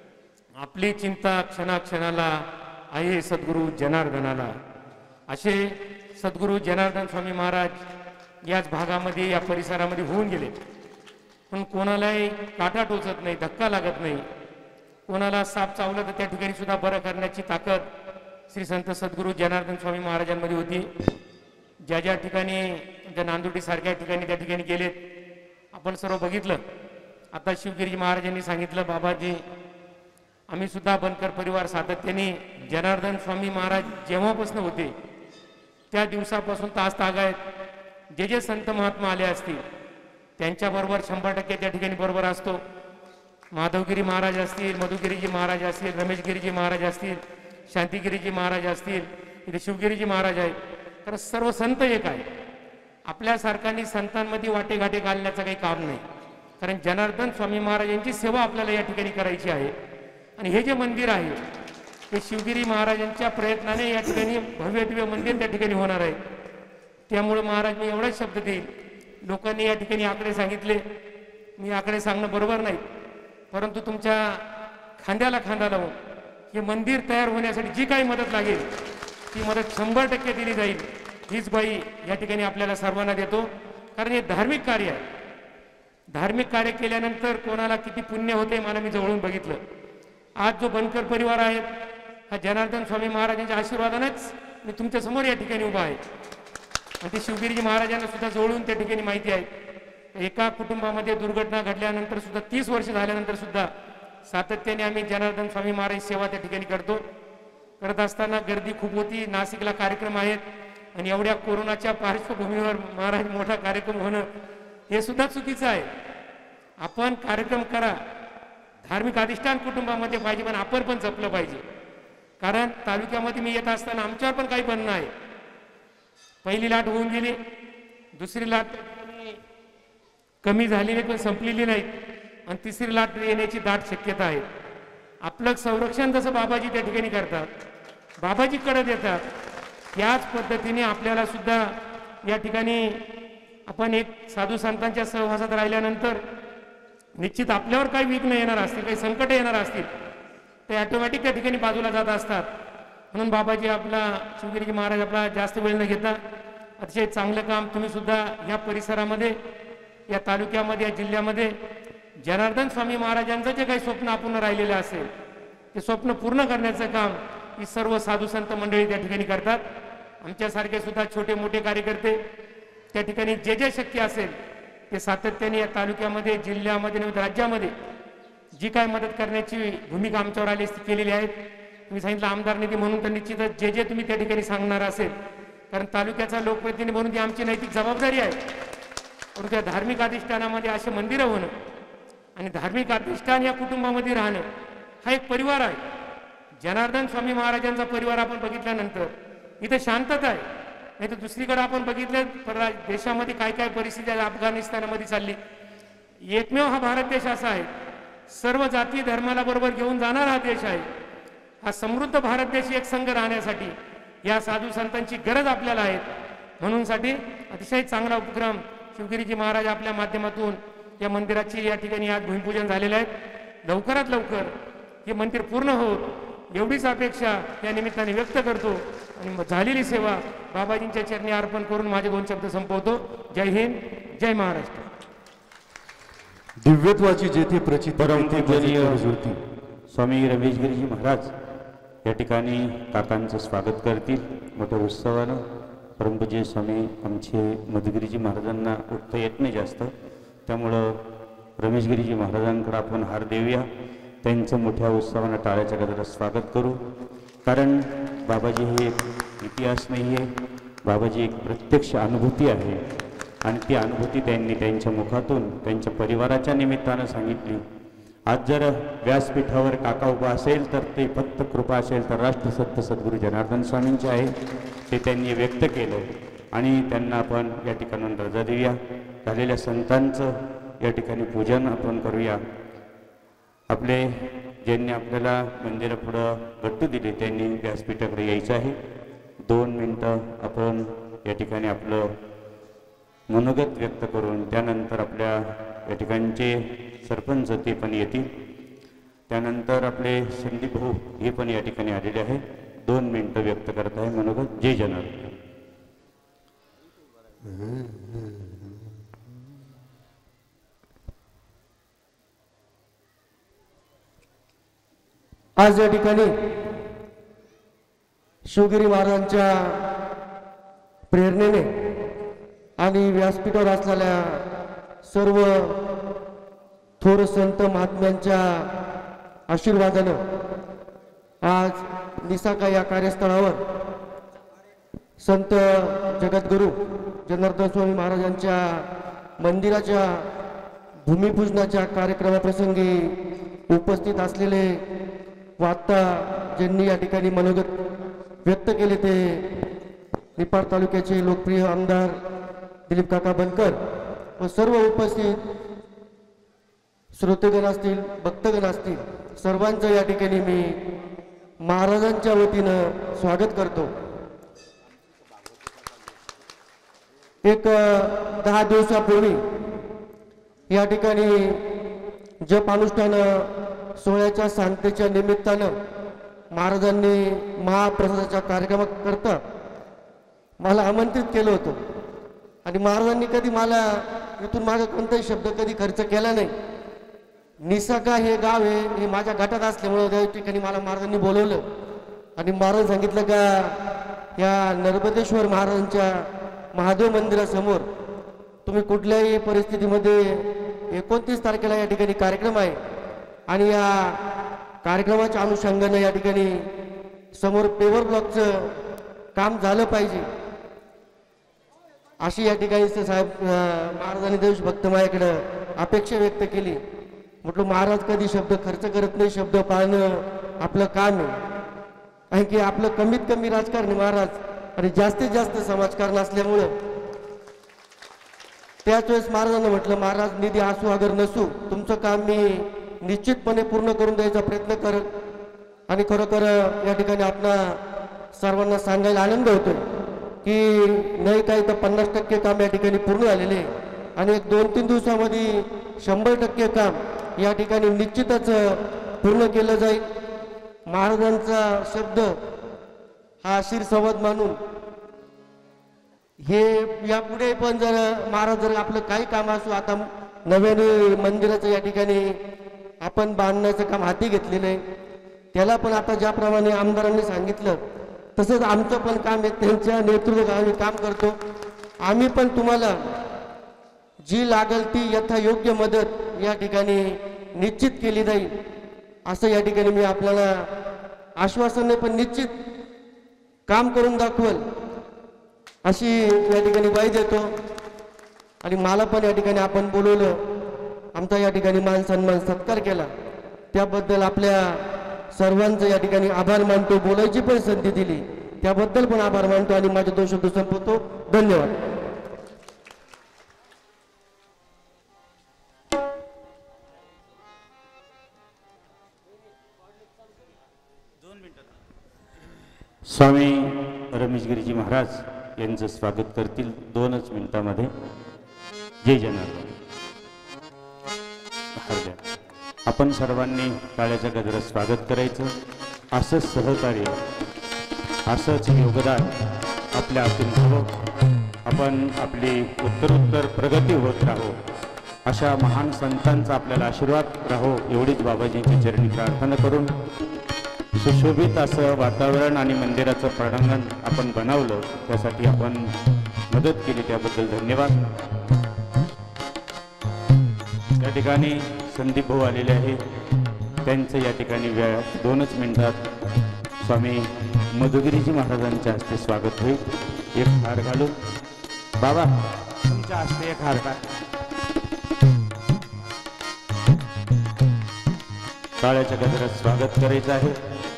आपली चिंता क्षणाक्षणाला आहे सद्गुरू जनार्दनाला. असे सद्गुरू जनार्दन स्वामी महाराज याच भागामध्ये या परिसरामध्ये होऊन गेले, पण कोणालाही काटा टोचत नाही, धक्का लागत नाही. कोणाला साप चावलं तर त्या ठिकाणी सुद्धा बरं करण्याची ताकद श्री संत सद्गुरू जनार्दन स्वामी महाराजांमध्ये होती. ज्या ज्या ठिकाणी ज्या नांदुर्डी सारख्या ठिकाणी त्या ठिकाणी गेलेत, आपण सर्व बघितलं. आता शिवगिरीजी महाराजांनी सांगितलं, बाबाजी आम्ही सुद्धा बनकर परिवार सातत्याने जनार्दन स्वामी महाराज जेव्हापासून होते त्या दिवसापासून तास तागायत जे जे संत महात्मा आले असतील त्यांच्याबरोबर शंभर टक्के त्या ठिकाणी बरोबर असतो. माधवगिरी महाराज असतील, मधुगिरीजी महाराज असतील, रमेशगिरीजी महाराज असतील, शांतिगिरीजी महाराज असतील, इथे शिवगिरीजी महाराज आहेत. तर सर्व संत एक आहे. आपल्यासारख्यांनी संतांमध्ये वाटेघाटे घालण्याचं काही काम नाही, कारण जनार्दन स्वामी महाराजांची सेवा आपल्याला या ठिकाणी करायची आहे. आणि हे जे मंदिर आहे ते शिवगिरी महाराजांच्या प्रयत्नाने या ठिकाणी भव्य दिव्य मंदिर त्या ठिकाणी होणार आहे. त्यामुळे महाराज मी एवढाच शब्द देईल, लोकांनी या ठिकाणी आकडे सांगितले, मी आकडे सांगणं बरोबर नाही, परंतु तुमच्या खांद्याला खांदा लावून हे मंदिर तयार होण्यासाठी जी काही मदत लागेल ती मदत शंभर टक्के दिली जाईल. हीच बाई या ठिकाणी आपल्याला सर्वांना देतो, कारण हे धार्मिक कार्य आहे. धार्मिक कार्य केल्यानंतर कोणाला किती पुण्य होते मला मी जवळून बघितलं. आज जो बनकर परिवार आहे हा जनार्दन स्वामी महाराजांच्या आशीर्वादानेच मी तुमच्या समोर या ठिकाणी उभा आहे. आणि ते शिवगिरीजी महाराजांना सुद्धा जवळून त्या ठिकाणी माहिती आहे. एका कुटुंबामध्ये दुर्घटना घडल्यानंतर सुद्धा तीस वर्ष झाल्यानंतर सुद्धा सातत्याने आम्ही जनार्दन स्वामी महाराज सेवा त्या ठिकाणी करतो. करत असताना गर्दी खूप होती, नाशिकला कार्यक्रम आहेत आणि एवढ्या कोरोनाच्या पार्श्वभूमीवर महाराज मोठा कार्यक्रम होणं हे सुद्धा चुकीचं आहे. आपण कार्यक्रम करा, धार्मिक अधिष्ठान कुटुंबामध्ये पाहिजे, पण आपण पण जपलं पाहिजे. कारण तालुक्यामध्ये मी येत असताना आमच्यावर पण काही बनणं आहे. पहिली लाट होऊन गेली, दुसरी लाट कमी झालेली पण संपलेली नाही, आणि तिसरी लाट येण्याची दाट शक्यता आहे. आपलं संरक्षण जसं बाबाजी त्या ठिकाणी करतात, बाबाजी करत येतात, त्याच पद्धतीने आपल्याला सुद्धा या ठिकाणी आपण एक साधू संतांच्या सहवासात राहिल्यानंतर निश्चित आपल्यावर काही विघ्न येणार असतील, काही संकट येणार असतील, ते ऑटोमॅटिक त्या ठिकाणी बाजूला जात असतात. म्हणून बाबाजी आपला शिवगिरीजी महाराज आपला जास्त वेळ न घेता अतिशय चांगलं काम तुम्ही सुद्धा या परिसरामध्ये, या तालुक्यामध्ये, या जिल्ह्यामध्ये जनार्दन स्वामी महाराजांचं जे काही स्वप्न आपण राहिलेलं असेल ते स्वप्न पूर्ण करण्याचं काम ही सर्व साधू संत मंडळी त्या ठिकाणी करतात. आमच्यासारखे सुद्धा छोटे मोठे कार्यकर्ते त्या ठिकाणी जे जे शक्य असेल ते सातत्याने या तालुक्यामध्ये, जिल्ह्यामध्ये, राज्यामध्ये जी काय मदत करण्याची भूमिका आमच्यावर आली ती केलेली आहे. तुम्ही सांगितलं आमदार निधी म्हणून, तर निश्चितच जे जे तुम्ही त्या ठिकाणी सांगणार असेल, कारण तालुक्याचा लोकप्रतिनिधी म्हणून ती आमची नैतिक जबाबदारी आहे. परंतु त्या धार्मिक अधिष्ठानामध्ये असे मंदिरं होणं आणि धार्मिक अधिष्ठान या कुटुंबामध्ये राहणं हा एक परिवार आहे. जनार्दन स्वामी महाराजांचा परिवार आपण बघितल्यानंतर इथे शांतता आहे, नाही तर दुसरीकडे आपण बघितलं पर देशामध्ये काय काय परिस्थिती आहे, अफगाणिस्तानामध्ये चालली. एकमेव हा भारत देश असा आहे, सर्व जाती धर्माला बरोबर घेऊन जाणारा हा देश आहे. हा समृद्ध भारत देश एक संघ राहण्यासाठी या साधू संतांची गरज आपल्याला आहे. म्हणून साठी अतिशय चांगला उपक्रम शिवगिरीजी महाराज आपल्या माध्यमातून या मंदिराची या ठिकाणी आज भूमिपूजन झालेलं आहे। लवकरात लवकर हे मंदिर पूर्ण होत एवढीच अपेक्षा या निमित्ताने व्यक्त करतो आणि मग झालेली सेवा बाबाजींच्या चरणी अर्पण करून माझे दोन शब्द संपवतो। जय हिंद, जय महाराष्ट्र। दिव्यत्वाची जेथे प्रचिती परमपूजनीय स्वामी रमेशगिरीजी महाराज या ठिकाणी काकांचं स्वागत करतील मोठ्या उत्सवानं। परमपूज्य स्वामी आमचे मधुगिरीजी महाराजांना उठता येत नाही जास्त, त्यामुळं रमेशगिरीजी महाराजांकडे आपण हार देऊया, त्यांचं मोठ्या उत्सवानं टाळ्याच्या गजरात स्वागत करू। कारण बाबाजी हे एक इतिहास नाही आहे, बाबाजी एक प्रत्यक्ष अनुभूती आहे आणि ती अनुभूती त्यांनी त्यांच्या मुखातून त्यांच्या परिवाराच्या निमित्तानं सांगितली। आज जर व्यासपीठावर काका उभा असेल तर ते फक्त कृपा असेल तर राष्ट्रसंत सद्गुरू जनार्दन स्वामींचे आहे, ते त्यांनी व्यक्त केलं आणि त्यांना आपण या ठिकाणून रजा देऊया। झालेल्या संतांचं या ठिकाणी पूजन आपण करूया। आपले ज्यांनी आपल्याला मंदिरापुढं गट्टू दिले त्यांनी व्यासपीठाकडे यायचं आहे। दोन मिनटं आपण या ठिकाणी आपलं मनोगत व्यक्त करून त्यानंतर आपल्या या ठिकाणचे सरपंच ते पण येतील, त्यानंतर आपले संदीप भाऊ हे पण या ठिकाणी आलेले आहेत। दोन मिनटं व्यक्त करत आहे मनोगत। जय जनार्दन। आज या ठिकाणी शिवगिरी महाराजांच्या प्रेरणेने आणि व्यासपीठावर असलेल्या सर्व थोर संत महात्म्यांच्या आशीर्वादानं आज निसाका या कार्यस्थळावर संत जगद्गुरू जनार्दन स्वामी महाराजांच्या मंदिराच्या भूमिपूजनाच्या कार्यक्रमाप्रसंगी उपस्थित असलेले व आत्ता ज्यांनी या ठिकाणी मनोगत व्यक्त केले ते निपाड तालुक्याचे लोकप्रिय आमदार दिलीप काका बनकर व सर्व उपस्थित श्रोतेगण असतील, भक्तगण असतील, सर्वांचं या ठिकाणी मी महाराजांच्या वतीनं स्वागत करतो। एक दहा दिवसापूर्वी या ठिकाणी जप अनुष्ठान सोहळ्याच्या सांगतेच्या निमित्तानं महाराजांनी महाप्रसादाच्या कार्यक्रमाकरता मला आमंत्रित केलं होतं आणि महाराजांनी कधी मला इथून माझा कोणताही शब्द कधी खर्च केला नाही। निसाका हे गाव आहे हे माझ्या गटात असल्यामुळं त्या ठिकाणी मला महाराजांनी बोलवलं आणि महाराज सांगितलं का या नर्मदेश्वर महाराजांच्या महादेव मंदिरासमोर तुम्ही कुठल्याही परिस्थितीमध्ये एकोणतीस तारखेला या ठिकाणी कार्यक्रम आहे आणि या कार्यक्रमाच्या अनुषंगानं या ठिकाणी समोर पेवर ब्लॉकचं काम झालं पाहिजे अशी या ठिकाणी साहेब महाराजांनी देशभक्त माझ्याकडं अपेक्षा व्यक्त केली। म्हटलं महाराज कधी शब्द खर्च करत नाही, शब्द पाळणं आपलं काम आहे आणि की आपलं कमीत कमी राजकारण महाराज आणि जास्तीत जास्त समाजकारण असल्यामुळं त्याच वेळेस महाराजांना म्हटलं महाराज निधी असू अगर नसू तुमचं काम मी निश्चितपणे पूर्ण करून द्यायचा प्रयत्न करत आणि खरोखर या ठिकाणी आपला सर्वांना सांगायला आनंद होतोय की नाही काही तर पन्नास टक्के काम या ठिकाणी पूर्ण झालेले आणि एक दोन तीन दिवसामध्ये शंभर टक्के काम या ठिकाणी निश्चितच पूर्ण केलं जाईल। महाराजांचा शब्द हा शिरसंवाद मानून हे यापुढे पण जर महाराज जर आपलं काही काम असू आता नव्याने मंदिराचं या ठिकाणी आपण बांधण्याचं काम हाती घेतलेलं आहे त्याला पण आता ज्याप्रमाणे आमदारांनी सांगितलं तसंच आमचं पण काम आहे, त्यांच्या नेतृत्वाखाली काम करतो आम्ही पण तुम्हाला जी लागल ती यथायोग्य मदत या ठिकाणी निश्चित केली जाईल असं या ठिकाणी मी आपल्याला आश्वासने पण निश्चित काम करून दाखवल अशी या ठिकाणी ग्वाही देतो आणि मला पण या ठिकाणी आपण बोलवलं आमचा या ठिकाणी मान सन्मान सत्कार केला त्याबद्दल आपल्या सर्वांचं या ठिकाणी आभार मानतो, बोलायची पण संधी दिली त्याबद्दल पण आभार मानतो आणि माझे दोन शब्द संपवतो। धन्यवाद। स्वामी रमेशगिरीजी महाराज यांचं स्वागत करतील दोनच मिनिटांमध्ये। जय जनार्दन। स्पर्धा. आपण सर्वांनी टाळ्याच्या गजरात स्वागत करायचं. असंच सहकार्य, असंच योगदान आपल्या हातून हवं. आपण आपली उत्तरोत्तर प्रगती होत राहो, अशा महान संतांचा आपल्याला आशीर्वाद राहो, एवढीच बाबाजींची चरणी प्रार्थना करून सुशोभित असं वातावरण आणि मंदिराचं प्रांगण आपण बनवलं, त्यासाठी आपण मदत केली त्याबद्दल धन्यवाद. या ठिकाणी संदीप भाऊ आलेले आहे, त्यांचं या ठिकाणी वेळ दोनच मिनिटात स्वामी मधुगिरीजी महाराजांच्या हस्ते स्वागत होईल. एक हार घालून बाबा तुमच्या हस्ते एक हार का टाळ्याच्या गजरात स्वागत करायचं आहे.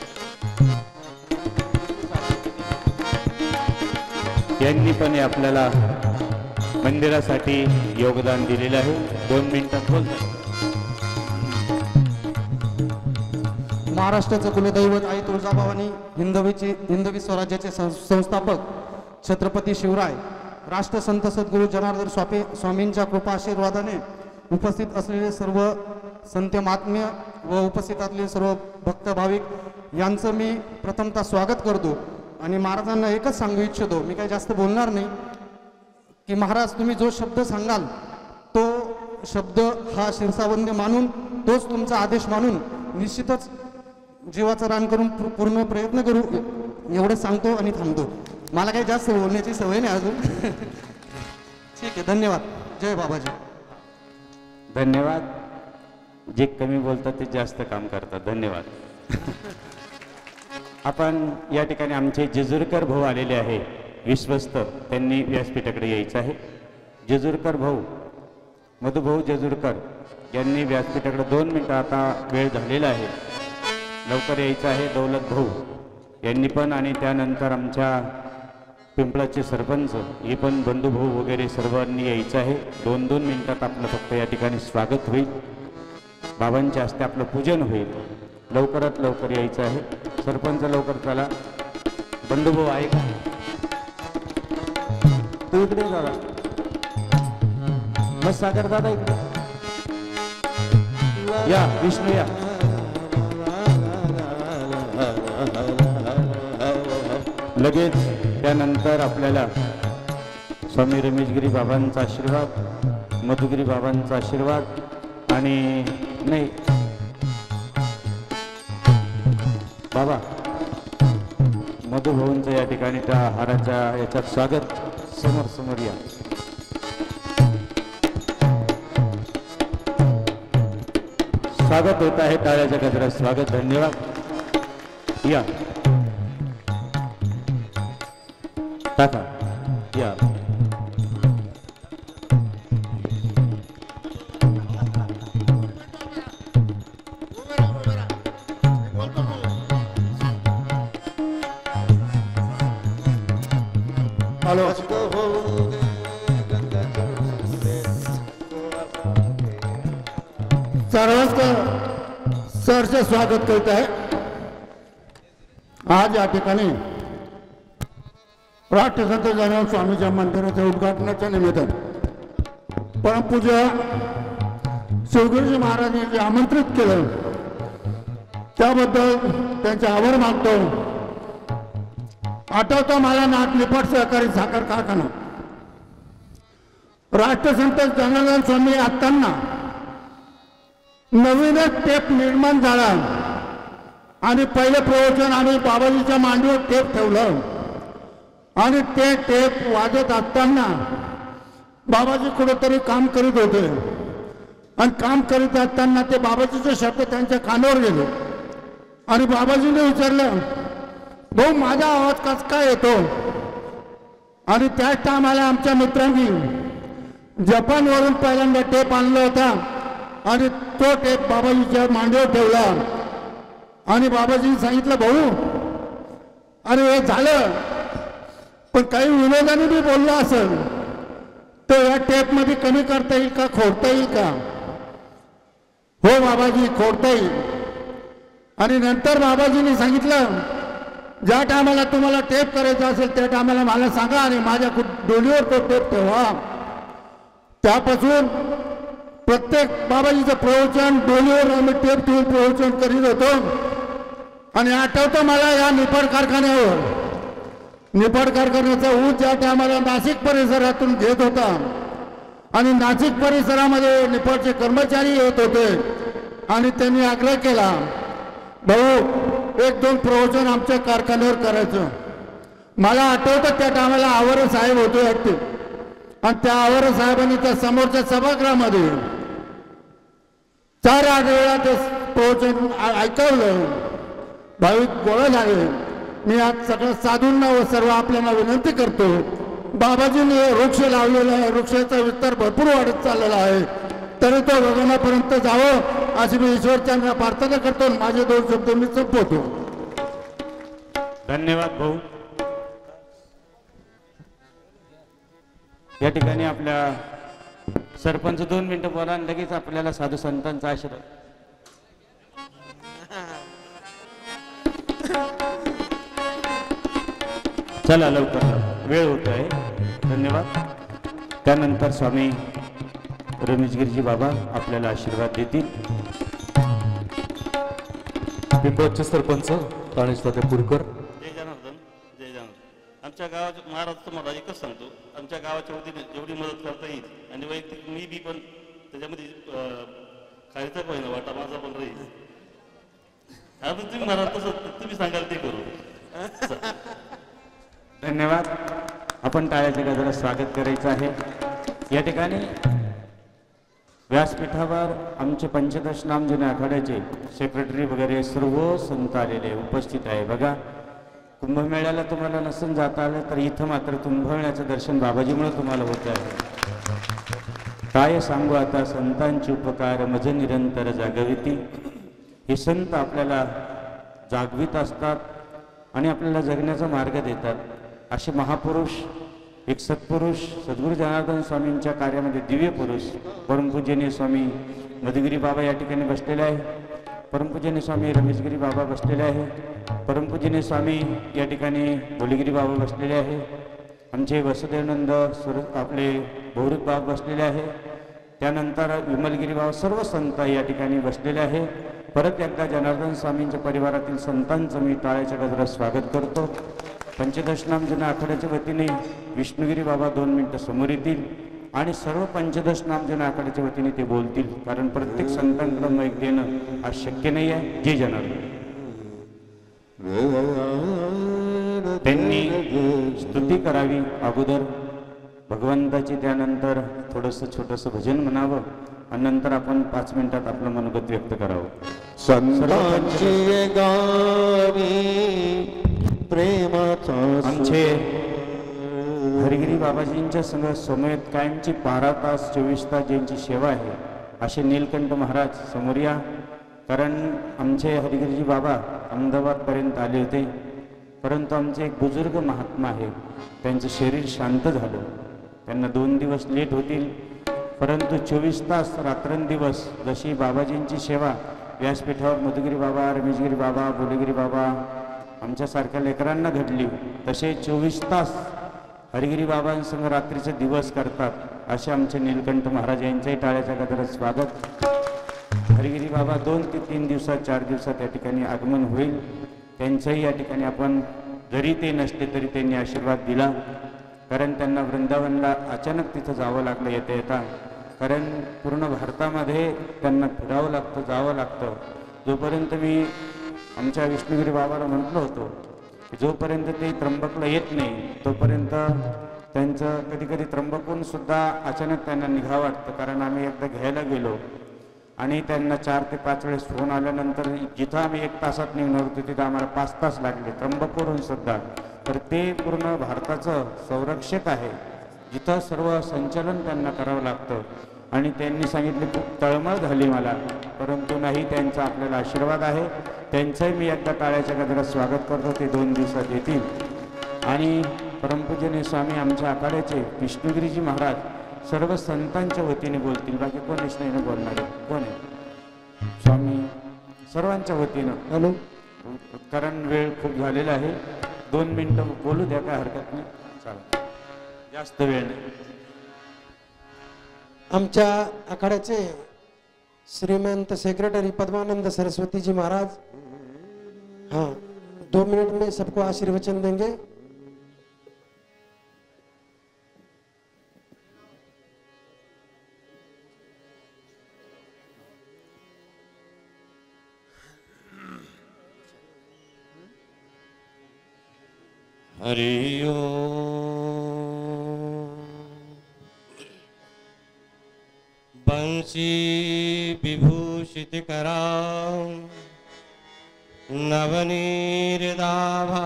यांनी पण आपल्याला मंदिरासाठी योगदान दिलेलं आहे. दोन मिनिटात बोल. महाराष्ट्राचं कुलदैवत आई तुळजाभवानी, हिंदवीची हिंदवी स्वराज्याचे सं- संस्थापक छत्रपती शिवराय, राष्ट्रसंत सद्गुरू जनार्दन स्वामी स्वामींच्या कृपा आशीर्वादाने उपस्थित असलेले सर्व संत महात्म्य व उपस्थितातले सर्व भक्त भाविक यांचं मी प्रथमतः स्वागत करतो. आणि महाराजांना एकच सांगू इच्छितो, मी काही जास्त बोलणार नाही, की महाराज तुम्ही जो शब्द सांगाल तो शब्द हा शिरसावंद मानून, तोच तुमचा आदेश मानून निश्चितच जीवाचं रान करून पू- पूर्ण प्रयत्न करू, एवढं सांगतो आणि थांबतो. मला काही जास्त बोलण्याची सवय नाही अजून. ठीक आहे, धन्यवाद. जय बाबाजी. धन्यवाद. जे कमी बोलतात ते जास्त काम करतात. धन्यवाद. आपण या ठिकाणी आमचे जेजुरकर भाऊ आलेले आहे, विश्वस्त, त्यांनी व्यासपीठाकडे यायचं आहे. जेजुरकर भाऊ, मधुभाऊ जेजुरकर यांनी व्यासपीठाकडे दोन मिनटं, आता वेळ झालेला आहे, लवकर यायचं आहे. दौलत भाऊ यांनी पण, आणि त्यानंतर आमच्या पिंपळाचे सरपंच हे पण, बंधुभाऊ वगैरे सर्वांनी यायचं आहे. दोन दोन मिनिटात आपलं फक्त या ठिकाणी स्वागत होईल. बाबांच्या हस्ते आपलं पूजन होईल. लवकरात लवकर यायचं आहे. सरपंच लवकर चला. बंधुभाऊ आहे का? तू इकडे दादा, मग सागर दादा इकडे या. विष्णू या. लगेच त्यानंतर आपल्याला स्वामी रमेशगिरी बाबांचा आशीर्वाद, मधुगिरी बाबांचा आशीर्वाद, आणि नाही बाबा मधुभाऊंचं या ठिकाणी त्या हाराच्या याच्यात स्वागत. समोर समोर या. स्वागत होत आहे, टाळ्याच्या गजरात स्वागत. धन्यवाद. या टाका या. हॅलो. सर्वच सरचे स्वागत करीत आहे. आज या ठिकाणी राष्ट्रसंत जनार्दन स्वामीच्या मंदिराच्या उद्घाटनाच्या निमित्तानं परमपूज्य शिवगिरीजी महाराजांनी जे आमंत्रित केलं त्याबद्दल त्यांचे आभार मानतो. आठवतो मला नाथ निफाड सहकारी साखर कारखाना, राष्ट्रसंत जनार्दन स्वामी असताना नवीनच टेप निर्माण झाला आणि पहिले प्रवचन आम्ही बाबाजीच्या मांडीवर टेप ठेवलं आणि ते टेप वाजत असताना बाबाजी कुठेतरी काम करीत होते आणि काम करीत असताना ते बाबाजीचे शब्द त्यांच्या कानावर गेले आणि बाबाजीने विचारलं, भाऊ माझा आवाज कसा काय येतो? आणि त्याच टायमाला आमच्या मित्रांनी जपानवरून पहिल्यांदा टेप आणला होता आणि तो टेप बाबाजीच्या मांडीवर ठेवला आणि बाबाजींनी सांगितलं, भाऊ अरे हे झालं, पण काही विनोदाने बी बोलला असेल तर या टेपमध्ये कमी करता येईल का, खोडता येईल का? हो बाबाजी खोडता येईल. आणि नंतर बाबाजींनी सांगितलं, ज्या टायमाला तुम्हाला टेप करायचा असेल त्या टायमाला मला सांगा आणि माझ्या डोलीवर तो टेप ठेवा. त्यापासून प्रत्येक बाबाजीचं प्रवचन डोलीवर आम्ही टेप ठेवून प्रवचन करीत होतो. आणि आठवतं मला या निफाड कारखान्यावर निफाड कारखान्याचा ऊस ज्या टायमाला नाशिक परिसरातून घेत होता आणि नाशिक परिसरामध्ये निफाडचे कर्मचारी येत होते आणि त्यांनी आग्रह केला, भाऊ एक दोन प्रवचन आमच्या कारखान्यावर करायचं. मला आठवतं त्या टायमाला आवर साहेब होते वाटते आणि त्या आवर साहेबांनी त्या समोरच्या सभागृहामध्ये चार आठ वेळा ते प्रवचन ऐकवलं. भाविक गोळा झाले. मी आज सगळ्या साधूंना व सर्व आपल्याला विनंती करतो, बाबाजींनी वृक्ष लावलेला आहे, वृक्षाचा विस्तार भरपूर वाढत चाललेला आहे, तरी तो गगनापर्यंत जावं अशी मी ईश्वरच्यांना प्रार्थना करतो. माझे दोन शब्द मी संपवतो. धन्यवाद भाऊ. या ठिकाणी आपल्या सरपंच दोन मिनिटं बोला आणि लगेच आपल्याला साधू संतांचा आशीर्वाद. चला लवकर, वेळ होत आहे. धन्यवाद. त्यानंतर स्वामी रमेशगिरीजी बाबा आपल्याला आशीर्वाद देतील. पिंपळाचे सरपंच ताणेश तात्या पुरकर. जय जनार्दन, जय जनार्दन. आमच्या गावाच्या महाराज तुम्हाला एकच सांगतो, आमच्या गावाच्या वतीने जेवढी मदत करता येईल आणि वैयक्तिक मी बी पण त्याच्यामध्ये खायचा पाहिजे वाटा माझा पण राहील. हा पण तुम्ही महाराज तसं तुम्ही सांगाल ते करू. धन्यवाद. आपण टाळ्याच्या गजरात स्वागत करायचं आहे. या ठिकाणी व्यासपीठावर आमचे पंचदश नामजुने आखाड्याचे सेक्रेटरी वगैरे सर्व संत आलेले उपस्थित आहे. बघा, कुंभमेळ्याला तुम्हाला नसून जाता आलं तर इथं मात्र कुंभमेळ्याचं दर्शन बाबाजीमुळे तुम्हाला होत आहे. काय सांगू आता संतांचे उपकार मज निरंतर जागविती. हे संत आपल्याला जागवित असतात आणि आपल्याला जगण्याचा मार्ग देतात. असे महापुरुष, एक सत्पुरुष सद्गुरू जनार्दन स्वामींच्या कार्यामध्ये दिव्य पुरुष परमपूजनीय स्वामी मधुगिरी बाबा या ठिकाणी बसलेले आहे. परमपूजनीय स्वामी रमेशगिरी बाबा बसलेले आहे. परमपूजनीय स्वामी या ठिकाणी बोलीगिरी बाबा बसलेले आहे. आमचे वसुदेवनंद सुर आपले बहुरूप बाबा बसलेले आहे. त्यानंतर विमलगिरी बाबा सर्व संत या ठिकाणी बसलेले आहे. परत एकदा जनार्दन स्वामींच्या परिवारातील संतांचं मी टाळ्याच्या गजरात स्वागत करतो. पंचदश नामजुने आखाड्याच्या वतीने विष्णुगिरी बाबा दोन मिनिटं समोर येतील आणि सर्व पंचदश नामजुने आखाड्याच्या वतीने ते बोलतील, कारण प्रत्येक संतांकडे मैक देणं आज शक्य नाही आहे. जय जनार्दन. त्यांनी स्तुती करावी अगोदर भगवंताची, त्यानंतर थोडंसं छोटंसं भजन म्हणावं आणि नंतर आपण पाच मिनिटात आपलं मनोगत व्यक्त करावं. संतांची गावी प्रेमाचा आमचे हरिगिरी बाबाजींच्या संग समयेत कायमची बारा तास चोवीस तास ज्यांची सेवा आहे असे नीलकंठ महाराज समोर या. कारण आमचे हरिगिरीजी बाबा अहमदाबादपर्यंत आले होते, परंतु आमचे एक बुजुर्ग महात्मा आहे, त्यांचं शरीर शांत झालं. त्यांना दोन दिवस लेट होतील, परंतु चोवीस तास रात्रंदिवस जशी बाबाजींची सेवा व्यासपीठावर मधुगिरी बाबा, रमेशगिरी बाबा, बोलेगिरी बाबा आमच्यासारख्या लेकरांना घडली, तसे चोवीस तास हरिगिरी बाबांसंग रात्रीचे दिवस करतात. असे आमचे नीलकंठ महाराज यांच्याही टाळ्याच्या गजरात स्वागत. हरिगिरी बाबा दोन ते तीन दिवसात चार दिवसात या ठिकाणी आगमन होईल. त्यांचंही या ठिकाणी आपण जरी ते नसते तरी त्यांनी आशीर्वाद दिला, कारण त्यांना वृंदावनला अचानक तिथं जावं लागलं येता येता, कारण पूर्ण भारतामध्ये त्यांना फिरावं लागतं, जावं लागतं. जोपर्यंत मी आमच्या विष्णुगिरी बाबाला म्हटलं होतो की जोपर्यंत ते त्र्यंबकला येत नाही तोपर्यंत त्यांचं कधी कधी त्र्यंबकहून सुद्धा अचानक त्यांना निघावं वाटतं. कारण आम्ही एकदा घ्यायला गेलो आणि त्यांना चार ते पाच वेळेस फोन आल्यानंतर जिथं आम्ही एक तासात निघणार होतो तिथं आम्हाला पाच तास लागले त्र्यंबकवरून सुद्धा. तर ते पूर्ण भारताचं संरक्षक आहे, जिथं सर्व संचलन त्यांना करावं लागतं. आणि त्यांनी सांगितले खूप तळमळ झाली मला, परंतु नाही, त्यांचा आपल्याला आशीर्वाद आहे. त्यांचंही मी एकदा टाळ्याच्या गजरात स्वागत करतो. ते दोन दिवसात येतील. आणि परमपूजनीय स्वामी आमच्या आखाड्याचे विष्णुगिरीजी महाराज सर्व संतांच्या वतीने बोलतील, बाकी कोणीच नाही ना बोलणारे. कोण आहे? स्वामी सर्वांच्या वतीनं. हॅलो, कारण वेळ खूप झालेला आहे, दोन मिनिटं बोलू द्या, काय हरकत नाही. चालेल, जास्त वेळ नाही. आमच्या आखाड्याचे श्रीमंत सेक्रेटरी पद्मानंद सरस्वती जी महाराज, हाँ, दो मिनट में सबको आशीर्वचन देंगे। हरि ओम। बंसी विभूषित करां नवनीरदाभा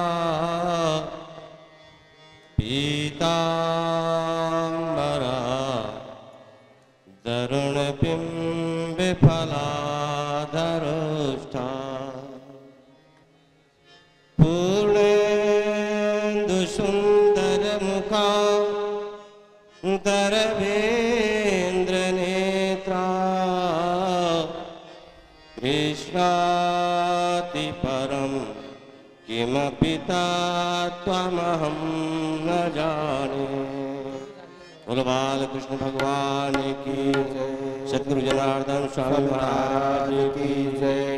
पीतांबरा दरुणबिंब फलाधरुष्ठा पूर्णेन्दु सुंदर मुखा दरवेन्द्र नेत्रा कृष्णाति परम किमपि त्वमहं न जाने। बोलो बाल कृष्ण भगवान की जय, सद्गुरु जनार्दन स्वामी महाराज की जय।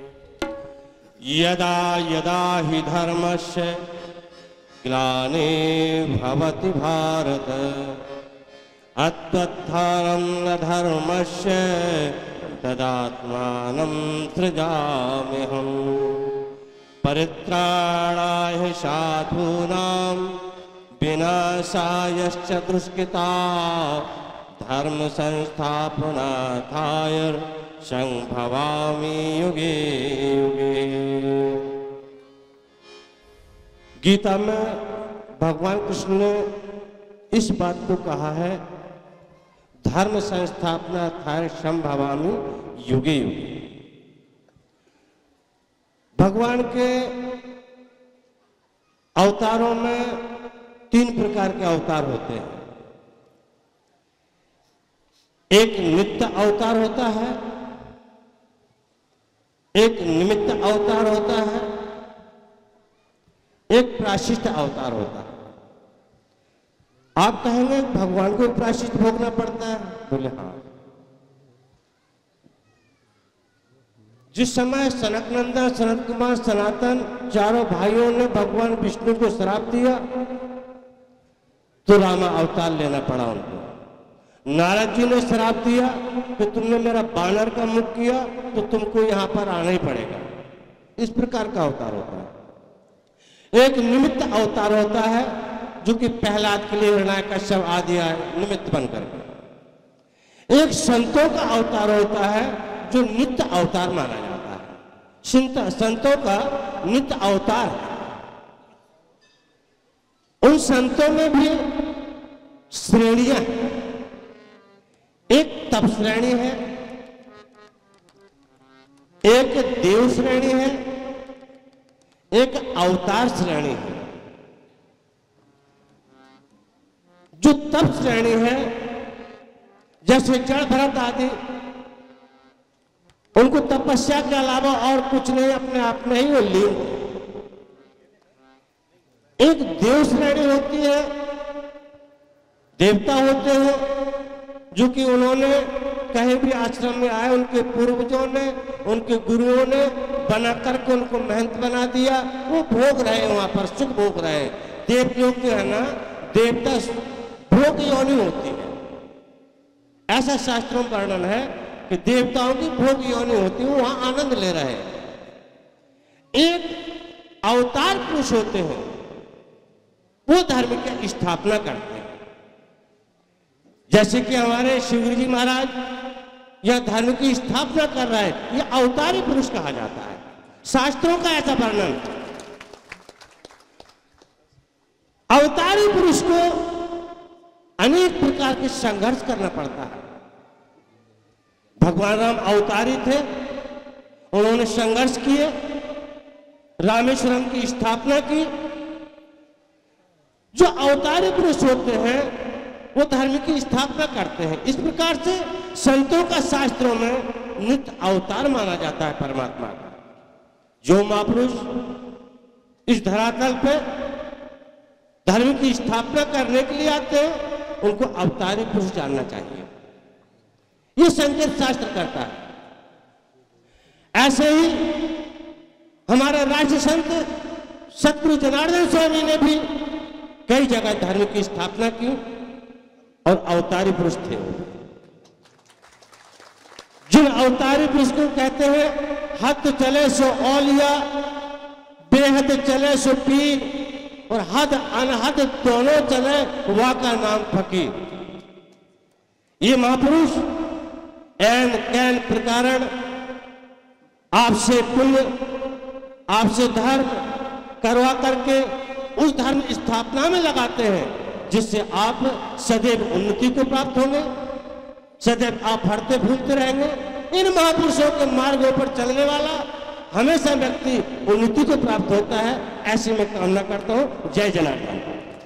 यदा यदा हि धर्मस्य ग्लानिर्भवति भारत अत्युत्थानं धर्मस्य तदात्मानं सृजाम्यहम्। परित्राणाय साधूनां विनाशायश्च दुष्कृतां धर्म संस्थापनार्थाय संभवामि युगे युगे। गीता में भगवान कृष्ण ने इस बात को कहा है, धर्म संस्थापना थाय संभवामि युगे युगे। भगवान के अवतारों में तीन प्रकार के अवतार होते हैं। एक नित्य अवतार होता है, एक निमित्त अवतार होता है, एक प्रायश्चित अवतार होता है। आप कहेंगे भगवान को प्रायश्चित भोगना पड़ता है, बोले हाँ। जिस समय सनक नंदन, सनत कुमार, सनातन चारों भाइयों ने भगवान विष्णु को श्राप दिया तो रामा अवतार लेना पड़ा उनको। नारद जी ने श्राप दिया कि तुमने मेरा बानर का मुख किया तो तुमको यहां पर आना ही पड़ेगा। इस प्रकार का अवतार होता है। एक निमित्त अवतार होता है जो कि प्रहलाद के लिए हिरण्याकश्यप कश्यप आदि निमित्त बनकर। एक संतों का अवतार होता है जो नित्य अवतार माना जाता है। संत संतों का नित्य अवतार है। उन संतों में भी श्रेणियां हैं। एक तप श्रेणी है, एक देव श्रेणी है, एक अवतार श्रेणी है। जो तप श्रेणी है, जैसे जड़ भरत आदि, उनको तपस्या के अलावा और कुछ नहीं, अपने आप में ही वो लीन है। एक देव श्रेणी होती है, देवता होते हैं जो कि उन्होंने कहीं भी आश्रम में आए, उनके पूर्वजों ने, उनके गुरुओं ने बना करके उनको मेहनत बना दिया, वो भोग रहे हैं, वहां पर सुख भोग रहे हैं। देव योग के है ना, देवता भोग योनि होती है। ऐसा शास्त्रों में वर्णन है कि देवताओं की भोग योनि होती है, वो वहां आनंद ले रहे हैं। एक अवतार पुरुष होते हैं, वो धर्म की स्थापना करते हैं। जैसे कि हमारे शिवगिरी जी महाराज यह धर्म की स्थापना कर रहा है, यह अवतारी पुरुष कहा जाता है। शास्त्रों का ऐसा वर्णन। अवतारी पुरुष को अनेक प्रकार के संघर्ष करना पड़ता है। भगवान राम अवतारी थे, उन्होंने संघर्ष किए, रामेश्वरम की स्थापना की। जो अवतारी पुरुष होते हैं वो धर्म की स्थापना करते हैं। इस प्रकार से संतों का शास्त्रों में नित्य अवतार माना जाता है परमात्मा का। जो महापुरुष इस धरातल पे धर्म की स्थापना करने के लिए आते हैं, उनको अवतारी पुरुष जानना चाहिए, ये संकेत शास्त्र करता है। ऐसे ही हमारे राष्ट्र संत सतगुरु जनार्दन स्वामी ने भी कई जगह धर्म की स्थापना की और अवतारी पुरुष थे वो। जिन अवतारी पुरुष को कहते हैं हद चले सो औलिया, बेहद चले सो पीर, और हद अनहद दोनों चले वा का नाम फकीर। ये महापुरुष एन कैन प्रकारण आपसे पुण्य, आपसे धर्म करवा करके उस धर्म स्थापना में लगाते हैं जिससे आप सदैव उन्नति को प्राप्त होंगे, सदैव आप हरते फूलते रहेंगे। इन महापुरुषों के मार्गों पर चलने वाला हमेशा व्यक्ति उन्नति को प्राप्त होता है, ऐसी मैं कामना करता हूं। जय जनार्दन।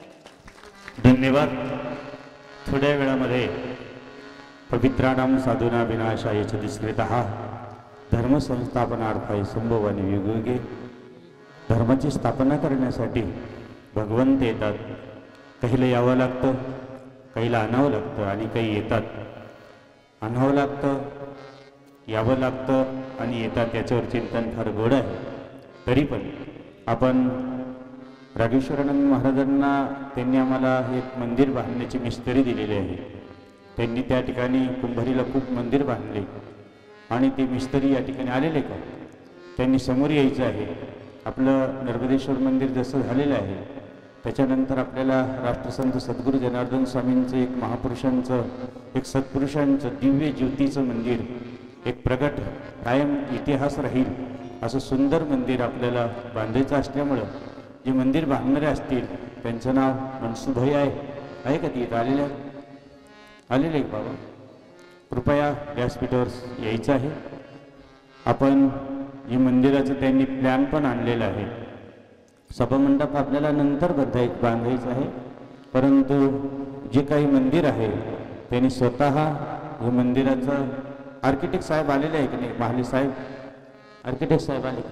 धन्यवाद। थोड्या वेळामध्ये पवित्राणाम साधूना विनाशाय च दुष्कृतः धर्म संस्थापनार्थाय संभवानी वेगवेगळे धर्माची स्थापना करण्यासाठी भगवंत येतात। काहीला यावं लागतं, काहीला आणावं लागतं आणि काही येतात। आणावं लागतं, यावं लागतं आणि येतात, याच्यावर चिंतन फार गोड आहे। तरी पण आपण रागेश्वरानंद महाराजांना त्यांनी आम्हाला एक मंदिर बांधण्याची मिस्त्री दिलेली आहे। त्यांनी त्या ठिकाणी कुंभारीला खूप मंदिर बांधले आणि ते मिस्त्री या ठिकाणी आलेले का त्यांनी समोर यायचं आहे। आपलं नर्मदेश्वर मंदिर जसं झालेलं आहे त्याच्यानंतर आपल्याला राष्ट्रसंत सद्गुरू जनार्दन स्वामींचं एक महापुरुषांचं एक सत्पुरुषांचं दिव्य ज्योतीचं मंदिर, एक प्रगट कायम इतिहास राहील असं सुंदर मंदिर आपल्याला बांधायचं असल्यामुळं जे मंदिर बांधणारे असतील त्यांचं नाव मनसुभाई आहे आहे का ती आलेल्या आलेले एक बाबा कृपया व्यासपीठावर यायचं आहे। आपण हे मंदिराचं त्यांनी प्लॅन पण आणलेला आहे। सभामंडप आपल्याला नंतर बांधाय बांधायचं आहे, परंतु जे काही मंदिर आहे त्यांनी स्वतः हे मंदिराचं आर्किटेक्ट साहेब आलेले आहे की नाही, महाले साहेब आर्किटेक्ट साहेब आले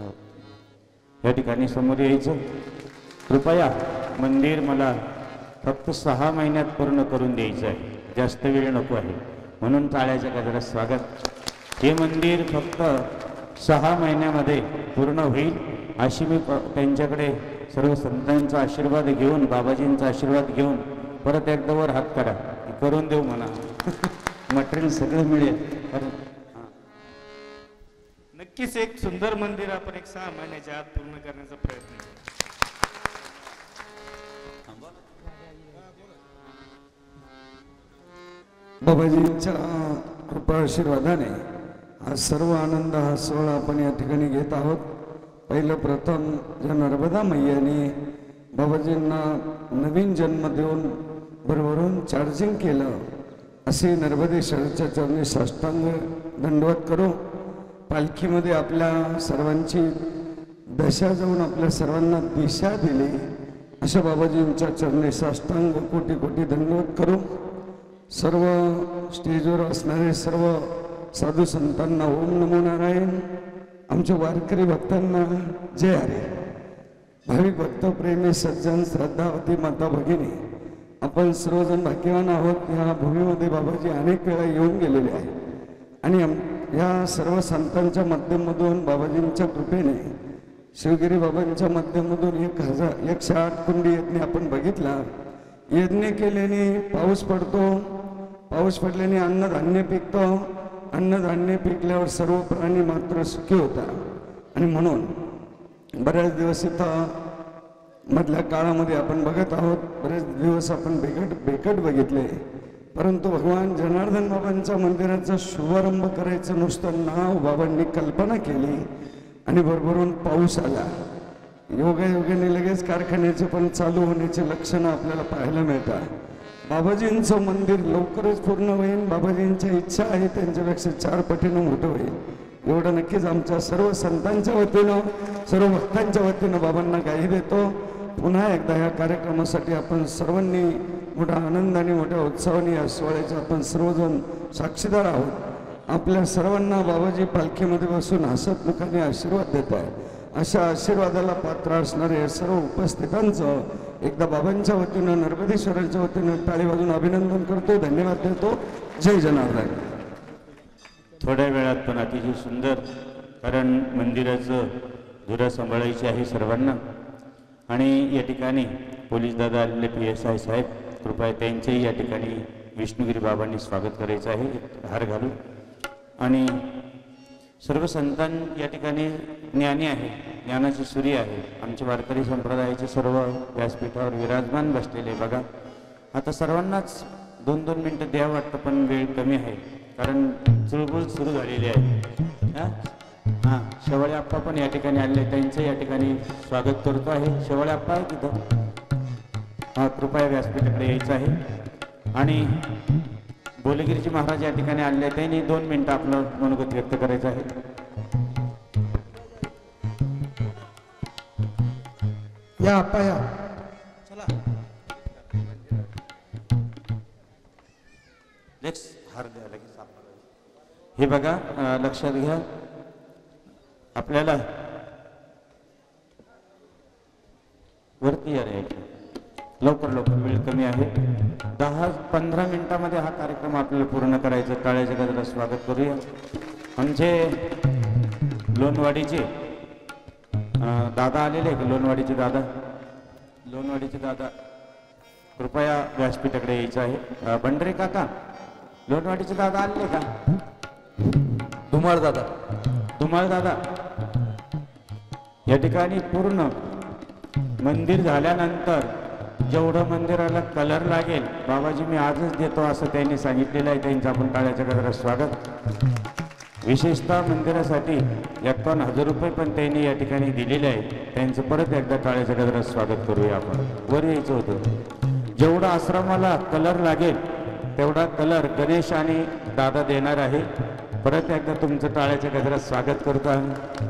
या ठिकाणी समोर यायचं। कृपया मंदिर मला फक्त सहा महिन्यात पूर्ण करून द्यायचं आहे, जास्त वेळ नको आहे, म्हणून टाळ्याच्या गजरात स्वागत। हे मंदिर फक्त सहा महिन्यामध्ये पूर्ण होईल अशी मी त्यांच्याकडे सर्व संतांचा आशीर्वाद घेऊन, बाबाजींचा आशीर्वाद घेऊन परत एकदा वर हात करा, करून देऊ म्हणा। मटेरियल सगळं मिळेल। नक्कीच एक सुंदर मंदिर आपण एक सहा महिन्याच्या आत पूर्ण करण्याचा प्रयत्न करू। बाबाजींच्या कृपा आशीर्वादाने हा सर्व आनंद हा सोहळा आपण या ठिकाणी घेत आहोत। पहिलं प्रथम ज्या नर्मदा मैयाने बाबाजींना नवीन जन्म देऊन भरभरून चार्जिंग केलं, असे नर्मदेश्वराच्या चरणी साष्टांग दंडवत करू। पालखीमध्ये आपल्या सर्वांची दशा जाऊन आपल्या सर्वांना दिशा दिली, अशा बाबाजींच्या चरणी साष्टांग कोटी कोटी दंडवत करू। सर्व स्टेजवर असणारे सर्व साधू संतांना ओम नमो नारायण, आमच्या वारकरी भक्तांना जय हरे। भाविक भक्त प्रेमी सज्जन श्रद्धावती माता भगिनी, आपण सर्वजण भाग्यवान आहोत। या भूमीमध्ये बाबाजी अनेक वेळा येऊन गेलेले आहे आणि या सर्व संतांच्या माध्यमातून बाबाजींच्या कृपेने शिवगिरी बाबांच्या माध्यमातून एक हजार एकशे आठ कुंडी यज्ञ आपण बघितला। यज्ञ केल्याने पाऊस पडतो, पाऊस पडल्याने अन्नधान्य पिकतं, अन्नधान्य पिकल्यावर सर्व प्राणी मात्र सुखी होतात। आणि म्हणून बऱ्याच दिवस इथं मधल्या काळामध्ये आपण बघत आहोत, बरेच दिवस आपण बेकट बेकट बघितले, परंतु भगवान जनार्दन बाबांच्या मंदिराचा शुभारंभ करायचं नुसतं नाव बाबांनी कल्पना केली आणि भरभरून पाऊस आला। योगायोगाने लगेच कारखान्याचे पण चालू होण्याचे लक्षणं आपल्याला पाहायला मिळतात। बाबाजींचं मंदिर लवकरच पूर्ण होईल, बाबाजींच्या इच्छा आहे त्यांच्यापेक्षा चार पटीनं मोठं होईल एवढं नक्कीच आमच्या सर्व संतांच्या वतीनं सर्व भक्तांच्या वतीनं बाबांना गाई देतो। पुन्हा एकदा या कार्यक्रमासाठी आपण सर्वांनी मोठ्या आनंदाने मोठ्या उत्साहाने या सोहळ्याचे आपण सर्वजण साक्षीदार आहोत। आपल्या सर्वांना बाबाजी पालखीमध्ये बसून हसत मुखाने आशीर्वाद देत आहे। अशा आशीर्वादाला पात्र असणारे सर्व उपस्थितांचं एकदा बाबांच्या वतीनं नर्मदेश्वरांच्या वतीनं टाळी वाजून अभिनंदन करतो, धन्यवाद देतो. जय जनार्दन. थोड्या वेळात पण अतिशय सुंदर, कारण मंदिराचं धुरा सांभाळायची आहे सर्वांना. आणि या ठिकाणी पोलीस दादा आलेले, पी एस आय साहेब कृपया त्यांचेही या ठिकाणी विष्णुगिरी बाबांनी स्वागत करायचं आहे हार घालून. आणि सर्व संतान या ठिकाणी ज्ञानी आहे, ज्ञानाची सूर्य आहे. आमचे वारकरी संप्रदायाचे सर्व व्यासपीठावर विराजमान बसलेले बघा. आता सर्वांनाच दोन दोन मिनटं द्यावं वाटतं, पण वेळ कमी आहे कारण चुळबुळ सुरू झालेली आहे. हां हां शेवाळे आप्पा पण या ठिकाणी आलेले, त्यांचं या ठिकाणी स्वागत करतो आहे. शेवाळे आप्पा आहे तिथं, हां कृपया व्यासपीठाकडे यायचं आहे. आणि बोलगिरीजी महाराज या ठिकाणी आलेले, त्यांनी दोन मिनटं आपलं मनोगत व्यक्त करायचं आहे. या आप्पा या. चला हार द्या लगेच. हे बघा अं, लक्षात घ्या, आपल्याला वरती या रे लवकर लवकर, वेळ कमी आहे. दहा पंधरा मिनिटामध्ये हा कार्यक्रम आपल्याला पूर्ण करायचा. टाळ्याच्या गजरात स्वागत करूया. आमचे लोणवाडीचे दादा आलेले आहे, लोणवाडीचे दादा, लोणवाडीचे दादा कृपया व्यासपीठाकडे यायचं आहे. बंडरे काका, लोणवाडीचे दादा आलेले का? धुमाळ दादा, धुमाळ दादा या ठिकाणी पूर्ण मंदिर झाल्यानंतर जेवढं मंदिराला कलर लागेल बाबाजी मी आजच देतो असं त्यांनी सांगितलेलं आहे. त्यांचं आपण टाळ्याच्या गजरात स्वागत. विशेषतः मंदिरासाठी एकावन्न हजार रुपये पण त्यांनी या ठिकाणी दिलेले आहे. त्यांचं परत एकदा टाळ्याच्या गजरात स्वागत करूया. आपण वर यायचं होतं. जेवढा आश्रमाला कलर लागेल तेवढा कलर गणेश आणि दादा देणार आहे. परत एकदा तुमचं टाळ्याच्या गजरात स्वागत करतो आहे.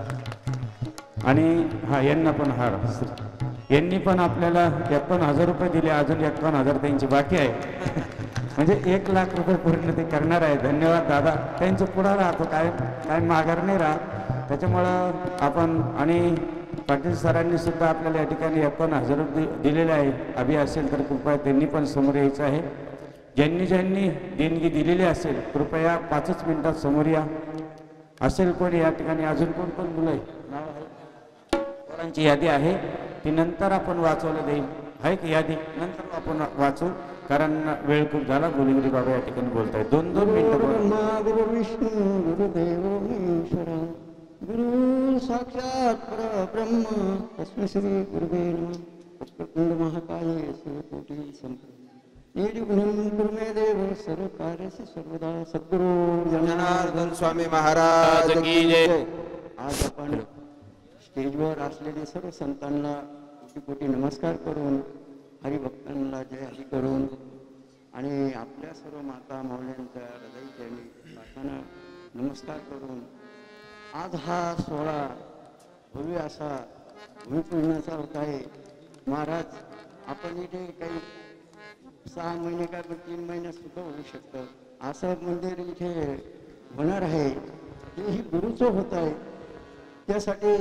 आणि हा यांना पण हार, यांनी पण आपल्याला एकावन्न हजार रुपये दिले, अजून एकावन्न हजार त्यांची बाकी आहे. म्हणजे एक लाख रुपये पूर्ण ते करणार आहे. धन्यवाद दादा, त्यांचं पुढं राहतो, काय काय माघार नाही राहत. त्याच्यामुळं आपण आणि पाटील सरांनी सुद्धा आपल्याला या ठिकाणी एकावन्न हजार रुपये दिलेले आहे. अभि असेल तर कृपया त्यांनी पण समोर यायचं आहे. ज्यांनी ज्यांनी देणगी दिलेली असेल कृपया पाचच मिनिटात समोर या. असेल कोणी या ठिकाणी अजून कोण कोण मुलं आहे, नाव आहे, पोरांची यादी आहे ती नंतर आपण वाचवलं देईल. आहे की यादी नंतर आपण वाचू, कारण वेळ खूप झाला. बोलगिरी बाबा या ठिकाणी बोलताय, दोन दोन मिनिटं. गुरु विष्णू गुरुदेव महेश्वरा गुरु साक्षात परब्रह्म तस्मै श्री गुरुवे नमः. पुष्पकुंड महाकाय सूर्यकोटि संप्रभ निर्विघ्नं देव सर्व कार्यस्य सर्वदा. सद्गुरु जनार्दन स्वामी महाराज की जय. आज आपण स्टेजवर असलेले सर्व संतांना कोटी कोटी नमस्कार करून, हरिभक्तांना जय हरी करून आणि आपल्या सर्व माता माऊल्यांच्या हृदयचरणी प्रार्थना नमस्कार करून आज हा सोहळा भव्य असा भूमिपूजनाचा होत आहे. महाराज आपण इथे काही सहा महिने काय पण तीन महिन्यात सुद्धा होऊ शकतं असं मंदिर इथे होणार आहे. तेही गुरुचं होत आहे. त्यासाठी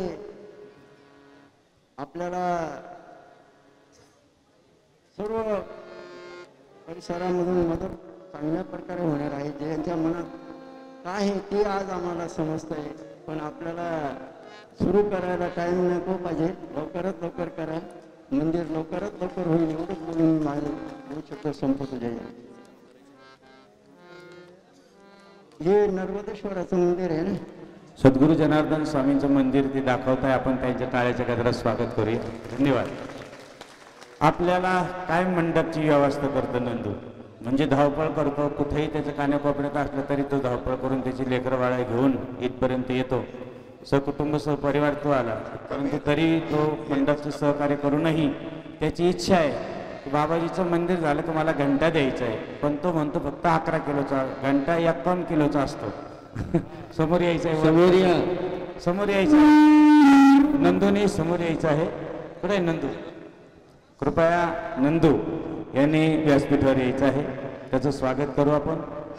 आपल्याला सर्व परिसरामधून मदत चांगल्या प्रकारे होणार आहे. ज्यांच्या मनात काय आहे ते आज आम्हाला समजतं आहे, पण आपल्याला सुरू करायला टाईम नको पाहिजे. लवकरात लवकर करा, मंदिर लवकरात लवकर होईल एवढंच बोलून माझं दोन शब्द संपवतो. जय. हे नर्मदेश्वराचं मंदिर आहे ना, सद्गुरू जनार्दन स्वामींचं मंदिर ते दाखवत आहे. आपण त्यांच्या टाळ्याच्या गजरात स्वागत करूया. धन्यवाद. आपल्याला काय मंडपची व्यवस्था करतो नंदू, म्हणजे धावपळ करतो. कुठेही त्याचं कानाकोपऱ्यात असलं तरी तो धावपळ करून त्याची लेकरवाळा घेऊन इथपर्यंत येतो. सहकुटुंब सहपरिवार तो आला, परंतु तरी तो मंडपचं सहकार्य करूनही त्याची इच्छा आहे की बाबाजीचं मंदिर झालं तर मला घंटा द्यायचा आहे. पण तो म्हणतो फक्त अकरा किलोचा घंटा एकावन्न किलोचा असतो. समोर यायचं आहे, समोर या, समोर यायचं आहे. नंदूने समोर यायचं आहे. कुठे नंदू? कृपया नंदू यांनी व्यासपीठावर यायचं आहे. त्याचं स्वागत करू आपण.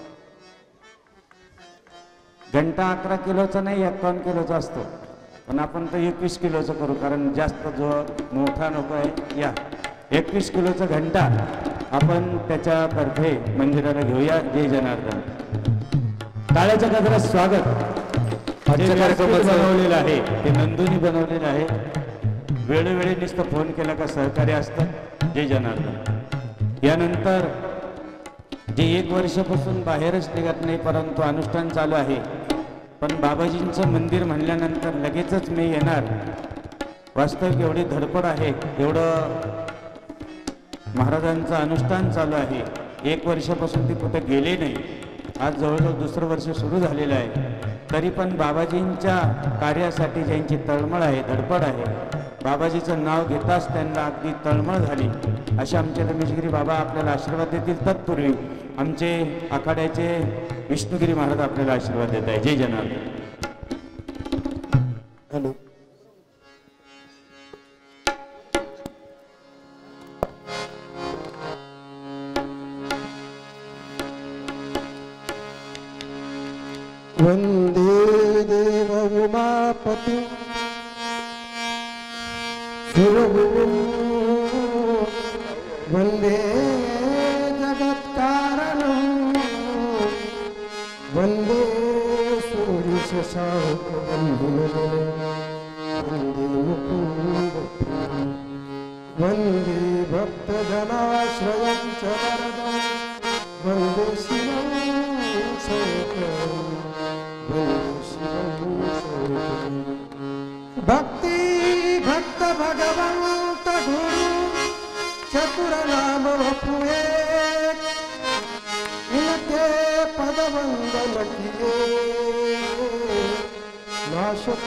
घंटा अकरा किलोचा नाही एकावन्न किलोचा असतो, पण आपण तर एकवीस किलोचं करू, कारण जास्त जो मोठा नको आहे. या एकवीस किलोचा घंटा आपण त्याच्यातर्फे मंदिराला घेऊया. जय जनार्दन. टाळ्याच्या गजरात स्वागत. आजच्या कार्यक्रमाचं बनवलेलं आहे ते नंदूनी बनवलेलं आहे. वेळोवेळी नुसतं फोन केला का सहकार्य असतं. जय जनार्दन. यानंतर जे एक वर्षापासून बाहेरच निघत नाही परंतु अनुष्ठान चालू आहे, पण बाबाजींचं मंदिर म्हणल्यानंतर लगेचच मी येणार. वास्तविक एवढी धडपड आहे, एवढं महाराजांचं अनुष्ठान चालू आहे. एक वर्षापासून ते कुठे गेले नाही. आज जवळजवळ दुसरं वर्ष सुरू झालेलं आहे. तरी पण बाबाजींच्या कार्यासाठी ज्यांची तळमळ आहे, धडपड आहे, बाबाजीचं नाव घेताच त्यांना अगदी तळमळ झाली. असे आमचे रमेशगिरी बाबा आपल्याला आशीर्वाद देतील. तत्पूर्वी आमचे आखाड्याचे विष्णुगिरी महाराज आपल्याला आशीर्वाद देत आहे. जय जनार्दन. हॅलो. वंदे देव उमापति शिवगुरुं वंदे जगत्कारणं वंदे सूर्यशशाङ्कवन्दिनं वंदे मुकुन्दप्रियं वंदे भक्तजनाश्रयं च वरदं वंदे शिवं शङ्करम् भक्ति भक्त भगवंत गुरु चतुर नाम वपुए इनके पद वंदन किए नाशक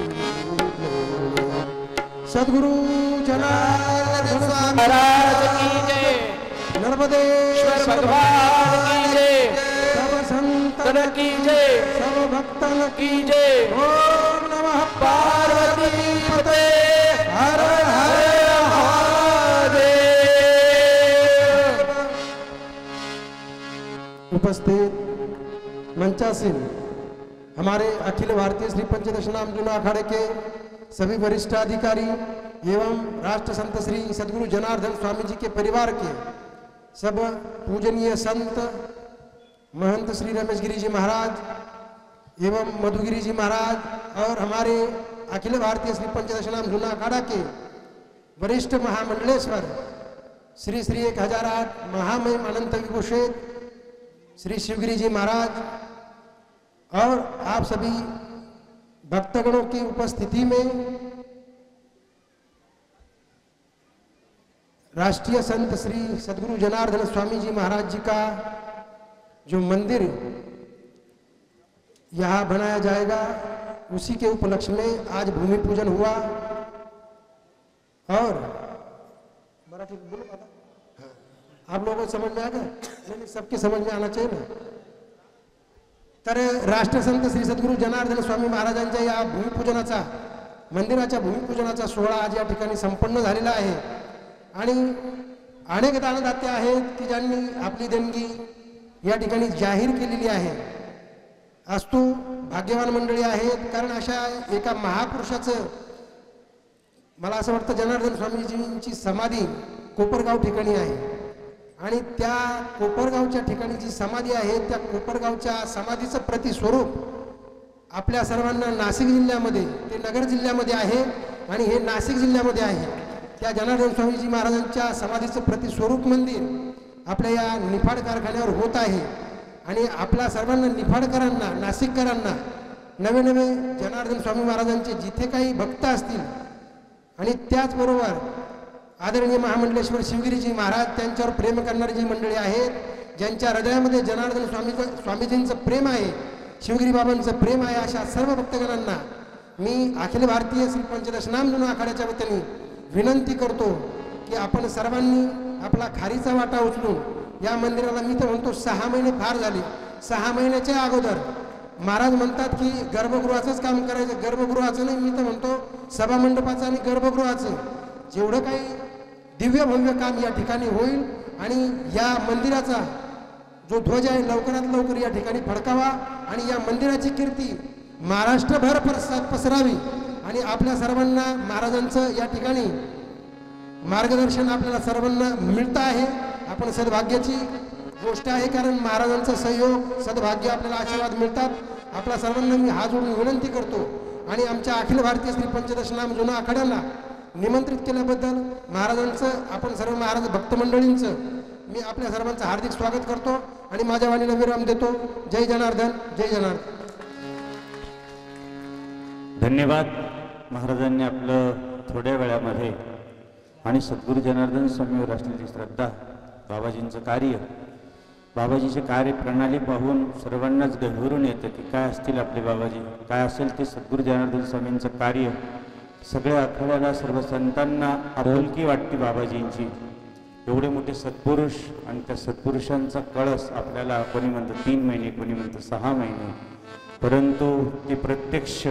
सद्गुरु जनार्दन महाराज की जय. नर्मदेश्वर भगवान की जय. सब संतन की जय. सब भक्तन की जय. ओम नमः पार्वती पते. हर हर महादेव. उपस्थित मंचासीन हमारे अखिल भारतीय श्री पंचदशनाम जुना अखाड़े के सभी वरिष्ठ अधिकारी एवं राष्ट्र संत श्री सद्गुरु जनार्दन स्वामी जी के परिवार के सब पूजनीय संत महंत श्री रमेशगिरी जी महाराज एवं मधुगिरी जी महाराज और हमारे अखिल भारतीय श्री पंचदशनाम जुना अखाड़ा के वरिष्ठ महामंडलेश्वर श्री श्री एक हजार आठ महामहिम अनंत विभूषित श्री शिवगिरी जी महाराज और आप सभी भक्तगणों की उपस्थिति में राष्ट्रीय संत श्री सद्गुरु जनार्दन स्वामी जी महाराज जी का जो मंदिर यहाँ बनाया जाएगा उसी के उपलक्ष्य में आज भूमि पूजन हुआ। और मराठी बोलो हाँ। आप लोगों को समझ में आ गया? नहीं, सबके समझ में आना चाहिए ना. तर राष्ट्रसंत श्री सद्गुरु जनार्दन स्वामी महाराजांच्या या भूमिपूजनाचा मंदिराच्या भूमिपूजनाचा सोहळा आज या ठिकाणी संपन्न झालेला आहे. आणि अनेक दानदाते आहेत की ज्यांनी आपली देणगी या ठिकाणी जाहीर केलेली आहे. अस्तु भाग्यवान मंडळी आहेत, कारण अशा एका महापुरुषाचं मला असं वाटतं जनार्दन स्वामीजींची समाधी कोपरगाव ठिकाणी आहे आणि त्या कोपरगावच्या ठिकाणी जी समाधी आहे त्या कोपरगावच्या समाधीचं प्रतिस्वरूप आपल्या सर्वांना नाशिक जिल्ह्यामध्ये ते नगर जिल्ह्यामध्ये आहे आणि हे नाशिक जिल्ह्यामध्ये आहे. त्या जनार्दन स्वामीजी महाराजांच्या समाधीचं प्रतिस्वरूप मंदिर आपल्या या निफाड कारखान्यावर होत आहे आणि आपल्या सर्वांना निफाडकरांना नाशिककरांना नवे नवे जनार्दन स्वामी महाराजांचे जिथे काही भक्त असतील आणि त्याचबरोबर आदरणीय महामंडलेश्वर शिवगिरीजी महाराज त्यांच्यावर प्रेम करणारी जी मंडळी आहेत, ज्यांच्या हृदयामध्ये जनार्दन स्वामी स्वामीजींचं प्रेम आहे, शिवगिरी बाबांचं प्रेम आहे, अशा सर्व भक्तगणांना मी अखिल भारतीय श्री पंचदशनाम जुना आखाड्याच्या वतीने विनंती करतो की आपण सर्वांनी आपला खारीचा वाटा उचलून या मंदिराला, मी तर म्हणतो सहा महिने फार झाले, सहा महिन्याच्या अगोदर महाराज म्हणतात की गर्भगृहाचंच काम करायचं, गर्भगृहाचं नाही, मी तर म्हणतो सभामंडपाचं आणि गर्भगृहाचं जेवढं काही दिव्य भव्य काम या ठिकाणी होईल आणि या मंदिराचा जो ध्वज आहे लवकरात लवकर या ठिकाणी फडकावा आणि या मंदिराची कीर्ती महाराष्ट्रभर पसरावी आणि आपल्या सर्वांना महाराजांचं या ठिकाणी मार्गदर्शन आपल्याला सर्वांना मिळतं आहे. आपण सद्भाग्याची गोष्ट आहे, कारण महाराजांचा सहयोग सद्भाग्य आपल्याला आशीर्वाद मिळतात. आपल्या सर्वांना मी हात जोडून विनंती करतो आणि आमच्या अखिल भारतीय श्री पंचदश नाम जुना आखाड्याला निमंत्रित केल्याबद्दल महाराजांचं, आपण सर्व महाराज भक्त मंडळींचं मी आपल्या सर्वांचं हार्दिक स्वागत करतो आणि माझ्या वाणीला विराम देतो. जय जनार्दन, जय जनार्दन. धन्यवाद. महाराजांनी आपलं थोड्या वेळामध्ये आणि सद्गुरू जनार्दन स्वामीवर असलेली श्रद्धा, बाबाजींचं कार्य, बाबाजीचे कार्यप्रणाली पाहून सर्वांनाच गहिवरून येतं की काय असतील आपले बाबाजी, काय असेल ते सद्गुरू जनार्दन स्वामींचं कार्य. सगळ्या आठवड्याला सर्व संतांना आपुलकी वाटते बाबाजींची. एवढे मोठे सत्पुरुष आणि त्या सत्पुरुषांचा कळस आपल्याला कोणी म्हणतं तीन महिने, कोणी म्हणतं सहा महिने, परंतु ते प्रत्यक्ष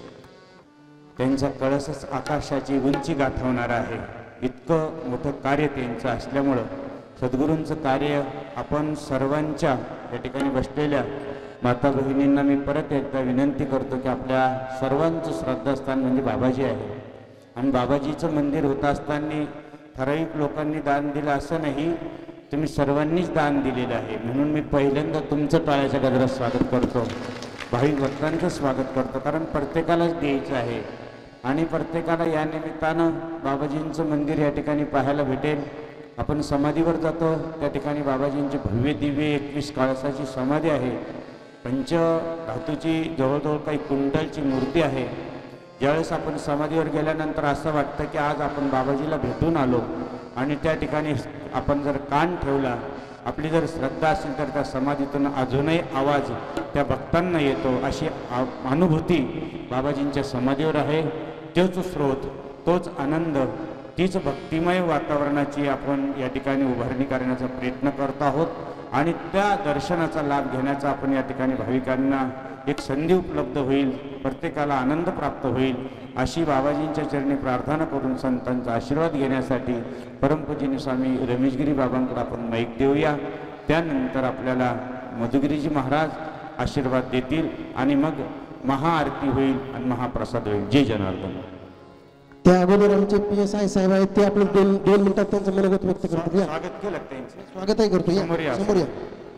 त्यांचा कळसच आकाशाची उंची गाठवणार आहे. इतकं मोठं कार्य त्यांचं असल्यामुळं सद्गुरूंचं कार्य आपण सर्वांच्या या ठिकाणी बसलेल्या माता बहिणींना मी परत एकदा विनंती करतो की आपल्या सर्वांचं श्रद्धास्थान म्हणजे बाबाजी आहे. आणि बाबाजीचं मंदिर होत असताना ठराविक लोकांनी दान दिलं असं नाही, तुम्ही सर्वांनीच दान दिलेलं आहे. म्हणून मी पहिल्यांदा तुमचं टाळ्याच्या गजरात स्वागत करतो, भाविक भक्तांचं स्वागत करतो, कारण प्रत्येकालाच द्यायचं आहे. आणि प्रत्येकाला या निमित्तानं बाबाजींचं मंदिर या ठिकाणी पाहायला भेटेल. आपण समाधीवर जातो, त्या ठिकाणी बाबाजींची भव्य दिव्य एकवीस काळसाची समाधी आहे. पंच धातूची जवळजवळ काही कुंडलची मूर्ती आहे. ज्यावेळेस आपण समाधीवर गेल्यानंतर असं वाटतं की आज आपण बाबाजीला भेटून आलो. आणि त्या ठिकाणी आपण जर कान ठेवला, आपली जर श्रद्धा असेल तर त्या समाधीतून अजूनही आवाज त्या भक्तांना येतो. अशी अनुभूती बाबाजींच्या समाधीवर आहे. तोच स्रोत, तोच आनंद, तीच भक्तिमय वातावरणाची आपण या ठिकाणी उभारणी करण्याचा प्रयत्न करत आहोत. आणि त्या दर्शनाचा लाभ घेण्याचा आपण या ठिकाणी भाविकांना एक संधी उपलब्ध होईल, प्रत्येकाला आनंद प्राप्त होईल अशी बाबाजींच्या चरणी प्रार्थना करून संतांचा आशीर्वाद घेण्यासाठी परमपूजनीय स्वामी रमेशगिरी बाबांकडे आपण माईक देऊया. त्यानंतर आपल्याला मधुगिरीजी महाराज आशीर्वाद देतील आणि मग महाआरती होईल आणि महाप्रसाद होईल. जय जनार्दन. त्या अगोदर आमचे पी एस आय साहेब आहेत, ते आपलं दोन दोन मिनिटात त्यांचं मनोगत व्यक्त करतात. स्वागत केलं त्यांचं, स्वागतही करतो. समोर या, समोर या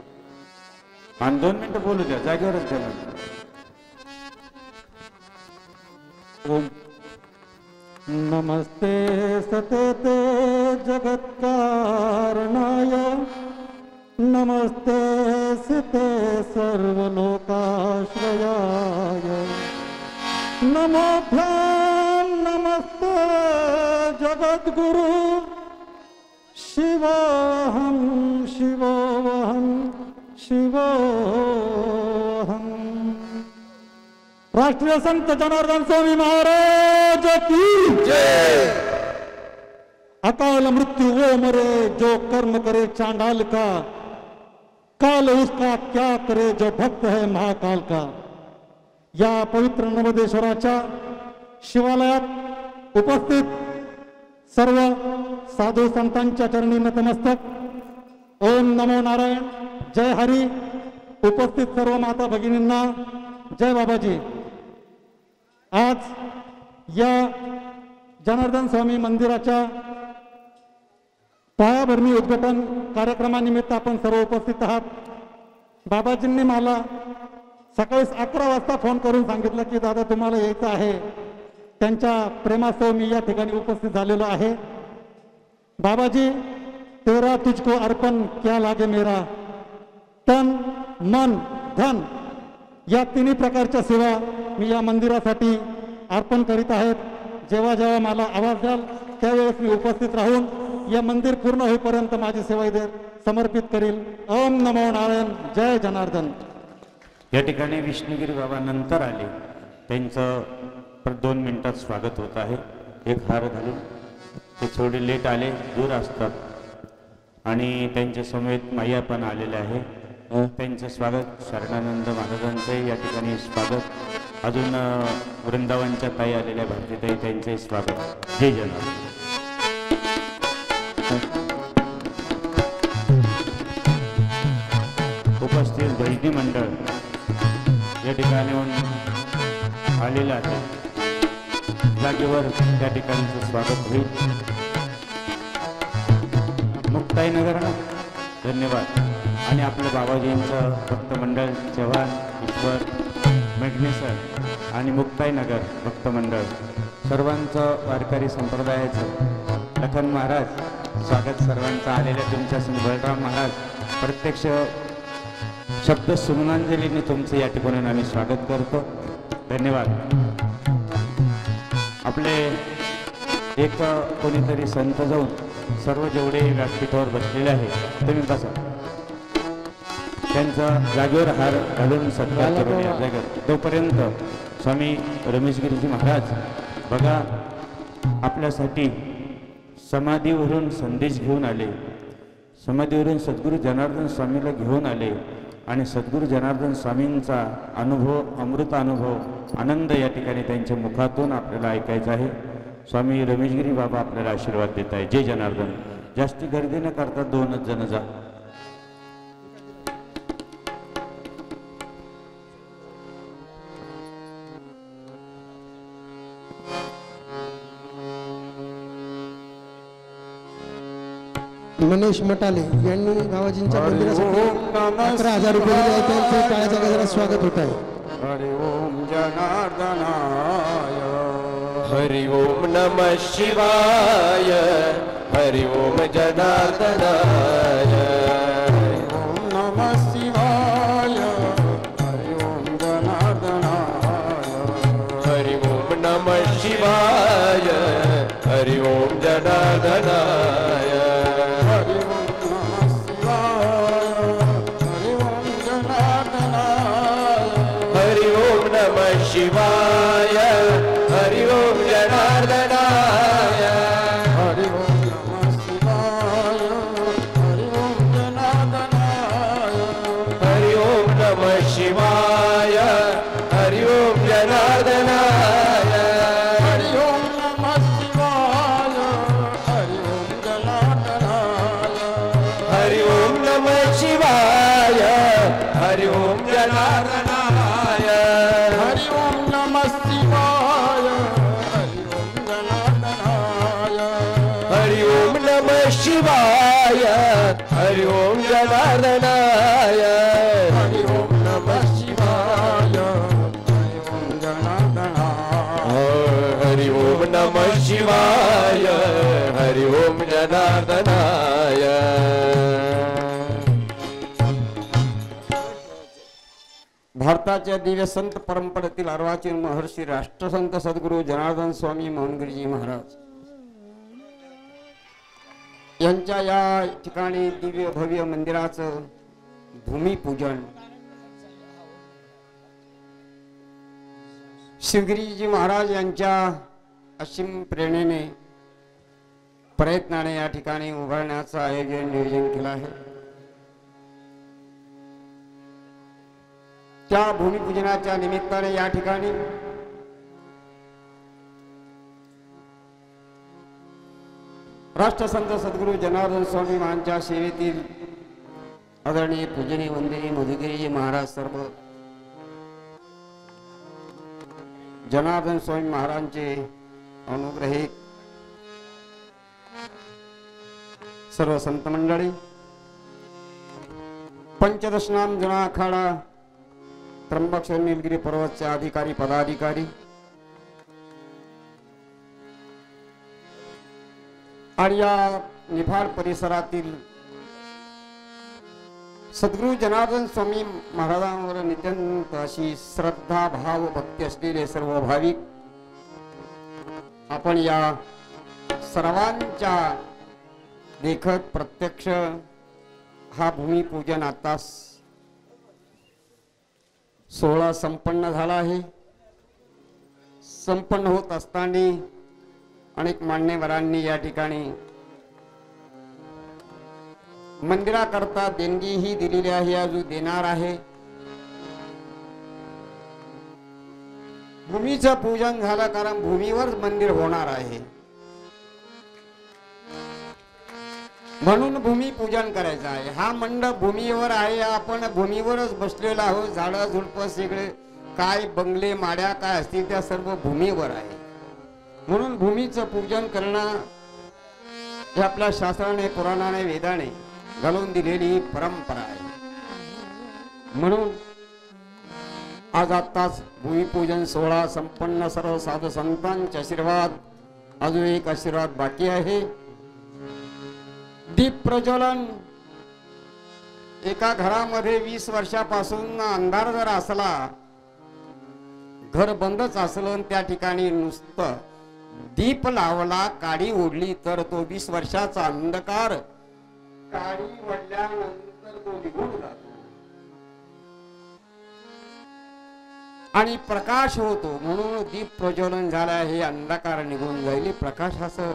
आणि दोन मिनिटं बोलू द्या, जागेवरच द्या. ओम नमस्ते सतते जगत्कारणाय, नमस्ते सिते सर्वलोकाश्रयाय, नमोभ्यां नमस्ते जगद्गुरु शिवोऽहं शिवोऽहं शिवोऽहं. राष्ट्रीय संत जनार्दन स्वामी महाराज की जय. अकाल मृत्यु वो मरे जो कर्म करे चांडाल का, काल उसका क्या करे जो भक्त है महाकाल का. या पवित्र नवदेश्वराच्या शिवालयात उपस्थित सर्व साधू संतांच्या चरणी नतमस्तक. ओम नमो नारायण, जय हरी. उपस्थित सर्व माता भगिनींना जय बाबाजी. आज या जनार्दन स्वामी मंदिराच्या पायाभरणी उद्घाटन कार्यक्रमानिमित्त आपण सर्व उपस्थित आहात. बाबाजींनी मला सकाळी अकरा वाजता फोन करून सांगितलं की दादा तुम्हाला यायचं आहे. त्यांच्या प्रेमासह मी या ठिकाणी उपस्थित झालेलो आहे. बाबाजी तेरा तुझको अर्पण क्या लागे मेरा, तन मन धन या तिन्ही प्रकारच्या सेवा मी या मंदिरासाठी अर्पण करीत आहेत. जेव्हा जेव्हा मला आवाज द्याल त्यावेळेस मी उपस्थित राहून या मंदिर पूर्ण होईपर्यंत माझी सेवा इथे समर्पित करील. ओम नमो नारायण, जय जनार्दन. या ठिकाणी विष्णुगिरी बाबा नंतर आले, त्यांचं दोन मिनिटात स्वागत होत आहे. एक हार घालून ते थोडे लेट आले, दूर असतात आणि त्यांच्या समेत माया पण आलेले आहे. त्यांचं स्वागत, शरणानंद महाराजांचंही या ठिकाणी स्वागत, अजून वृंदावनच्या ताई आलेल्या भारतीताई त्यांचंही स्वागत. जय जनार्दन. उपस्थित भजनी मंडळ या ठिकाणी आलेलं आहे. जागेवर त्या ठिकाणचं स्वागत होईल. मुक्ताईनगर ना धन्यवाद. आणि आपल्या बाबाजींचं भक्त मंडळ चव्हाण ईश्वर मेघने सर आणि मुक्ताईनगर भक्त मंडळ सर्वांचं वारकरी संप्रदायाचं लखन महाराज स्वागत सर्वांचं आलेल्या तुमच्या बलराम महाराज प्रत्यक्ष शब्द सुमनांजलीने तुमचं या ठिकाणी आम्ही स्वागत करतो. धन्यवाद. आपले एक कोणीतरी संत जाऊन सर्व जेवढे व्यासपीठावर बसलेले आहे तुम्ही बसा, त्यांचा जागेवर हार घालून सत्कार करून या जागेवर. तोपर्यंत स्वामी रमेशगिरीजी महाराज बघा आपल्यासाठी समाधीवरून संदेश घेऊन आले. समाधीवरून सद्गुरू जनार्दन स्वामीला घेऊन आले आणि सद्गुरू जनार्दन स्वामींचा अनुभव अमृत अनुभव आनंद या ठिकाणी त्यांच्या मुखातून आपल्याला ऐकायचा आहे. स्वामी रमेशगिरी बाबा आपल्याला आशीर्वाद देत आहे. जय जनार्दन. जास्ती गर्दी न करता दोनच जण जा. मनीष मटाले यांनी बाबाजींच्या मंदिरासाठी अकरा हजार रुपये दिले आहेत. त्यांचे टाळ्याच्या गजरात स्वागत होत आहे. हरि ओम जनार्दनाय. हरि ओम नमः शिवाय. हरि ओम जनार्दनाय. ओम नमः शिवाय. हरि ओम जनार्दनाय. हरि ओम नमः शिवाय. हरि ओम जनार्दनाय. शिवाय. हरि ओम जनार्दनाय. हरि ओम नमः शिवाय. हरि ओम जनार्दनाय. हरि ओम नमः शिवाय. हरि ओम जनार्दनाय. हरि ओम नमः शिवाय. हरि ओम जनार्दनाय. हरि ओम नमः शिवाय. हरि ओम जनार्दनाय. हरि ओम नमः शिवाय. हरि ओम जनार्दनाय. हरि ओम नमः शिवाय. हरि ओम जनार्दनाय. हरि ओम नमः शिवाय. हरि ओम जनार्दनाय. हरि ओम नमः शिवाय. हरि ओम जनार्दनाय. भारताच्या दिव्य संत परंपरेतील अर्वाचीन महर्षी राष्ट्रसंत सद्गुरू जनार्दन स्वामी मोहनगिरीजी महाराज यांच्या या ठिकाणी दिव्य भव्य मंदिराचं भूमिपूजन शिवगिरीजी महाराज यांच्या असीम प्रेरणेने प्रयत्नाने या ठिकाणी उभारण्याचं आयोजन नियोजन केलं आहे. त्या भूमिपूजनाच्या निमित्ताने या ठिकाणी राष्ट्रसंत सद्गुरू जनार्दन स्वामी महाराजांच्या सेवेतील आदरणीय पूजनीय वंदनीय मधुगिरीजी महाराज सर्व जनार्दन स्वामी महाराजांचे अनुग्रहित सर्व संत मंडळी, पंचदश नाम जुना आखाडा त्र्यंबकेश्वर निलगिरी पर्वतचे अधिकारी पदाधिकारी आणि या निफाड परिसरातील सद्गुरू जनार्दन स्वामी महाराजांवर नित्यंत अशी श्रद्धा भाव भक्ती असलेले सर्व भाविक आपण या सर्वांच्या देखत प्रत्यक्ष हा भूमिपूजन आता सोहळा संपन्न झाला आहे. संपन्न होत असताना अनेक मान्यवरांनी या ठिकाणी मंदिराकरता देणगी ही दिलेली आहे, अजून देणार आहे. भूमीचं पूजन झालं कारण भूमीवर मंदिर होणार आहे म्हणून भूमी पूजन करायचं आहे. हा मंडप भूमीवर आहे, आपण भूमीवरच बसलेलो आहोत. झाडं झुडपं सगळे काय बंगले माड्या काय असतील त्या सर्व भूमीवर आहे म्हणून भूमीचं पूजन करणं ही आपल्या शास्त्राने पुराणाने वेदाने घालून दिलेली परंपरा आहे. म्हणून आज आत्ताच भूमिपूजन सोहळा संपन्न, सर्व साधू संतांचे आशीर्वाद. अजून एक आशीर्वाद बाकी आहे. दीप प्रज्वलन. एका घरामध्ये वीस वर्षापासून अंधार जर असला, घर बंदच असलं, त्या ठिकाणी नुसतं दीप लावला, काडी ओढली तर तो वीस वर्षाचा अंधकार काडी ओढल्यानंतर तो निघून जातो आणि प्रकाश होतो. म्हणून दीप प्रज्वलन झाला, हे अंधकार निघून जाईल. प्रकाशाचं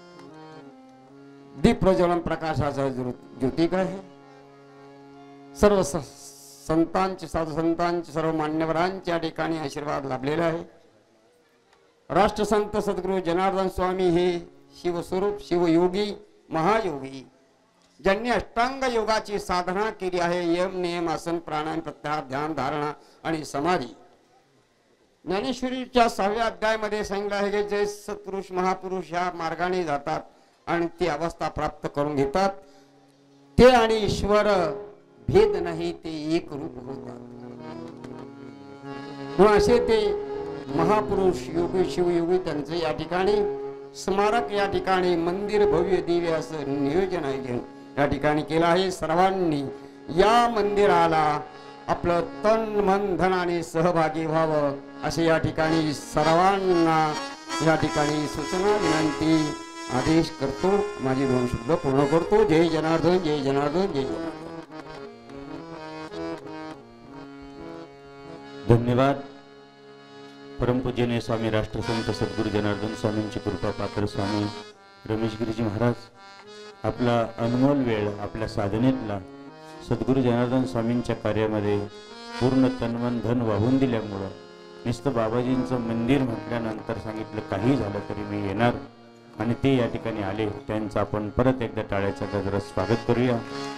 दीप प्रज्वलन प्रकाशाचा ज्योतिक आहे. सर्व संतांचे, साधू संतांचे, सर्व मान्यवरांचे या ठिकाणी आशीर्वाद लाभलेला आहे. राष्ट्रसंत सद्गुरू जनार्दन स्वामी हे शिवस्वरूप, शिवयोगी, महायोगी, ज्यांनी अष्टांग योगाची साधना केली आहे. यम, नियम, आसन, प्राणायाम, प्रत्याहार, ध्यान, धारणा आणि समाधी. ज्ञानेश्वरीच्या सहाव्या अध्यायामध्ये सांगितलं आहे की जे सत्पुरुष महापुरुष ह्या मार्गाने जातात आणि ती अवस्था प्राप्त करून घेतात, ते आणि ईश्वर भेद नाही, ते एक रूप होतात. म्हणून असे ते महापुरुष योगी, शिवयोगी, त्यांचे या ठिकाणी स्मारक, या ठिकाणी मंदिर भव्य दिव्य असं नियोजन आहे या ठिकाणी केलं आहे. सर्वांनी या मंदिराला आपलं तन मन धनाने सहभागी व्हावं असे या ठिकाणी सर्वांना या ठिकाणी सूचना, विनंती, आदेश करतो. माझी दोन शब्द पूर्ण करतो. जय जनार्दन, जय जनार्दन, जय जनार्दन. धन्यवाद. परमपूजनीय स्वामी राष्ट्रसंत सद्गुरू जनार्दन स्वामींची कृपा पात्र स्वामी रमेशगिरीजी महाराज आपला अनमोल वेळ आपल्या साधनेतला सद्गुरू जनार्दन स्वामींच्या कार्यामध्ये पूर्ण तन्मन धन वाहून दिल्यामुळं नुसतं बाबाजींचं मंदिर म्हटल्यानंतर सांगितलं काही झालं तरी मी येणार, आणि ते या ठिकाणी आले. त्यांचं आपण परत एकदा टाळ्याच्या गजरात स्वागत करूया.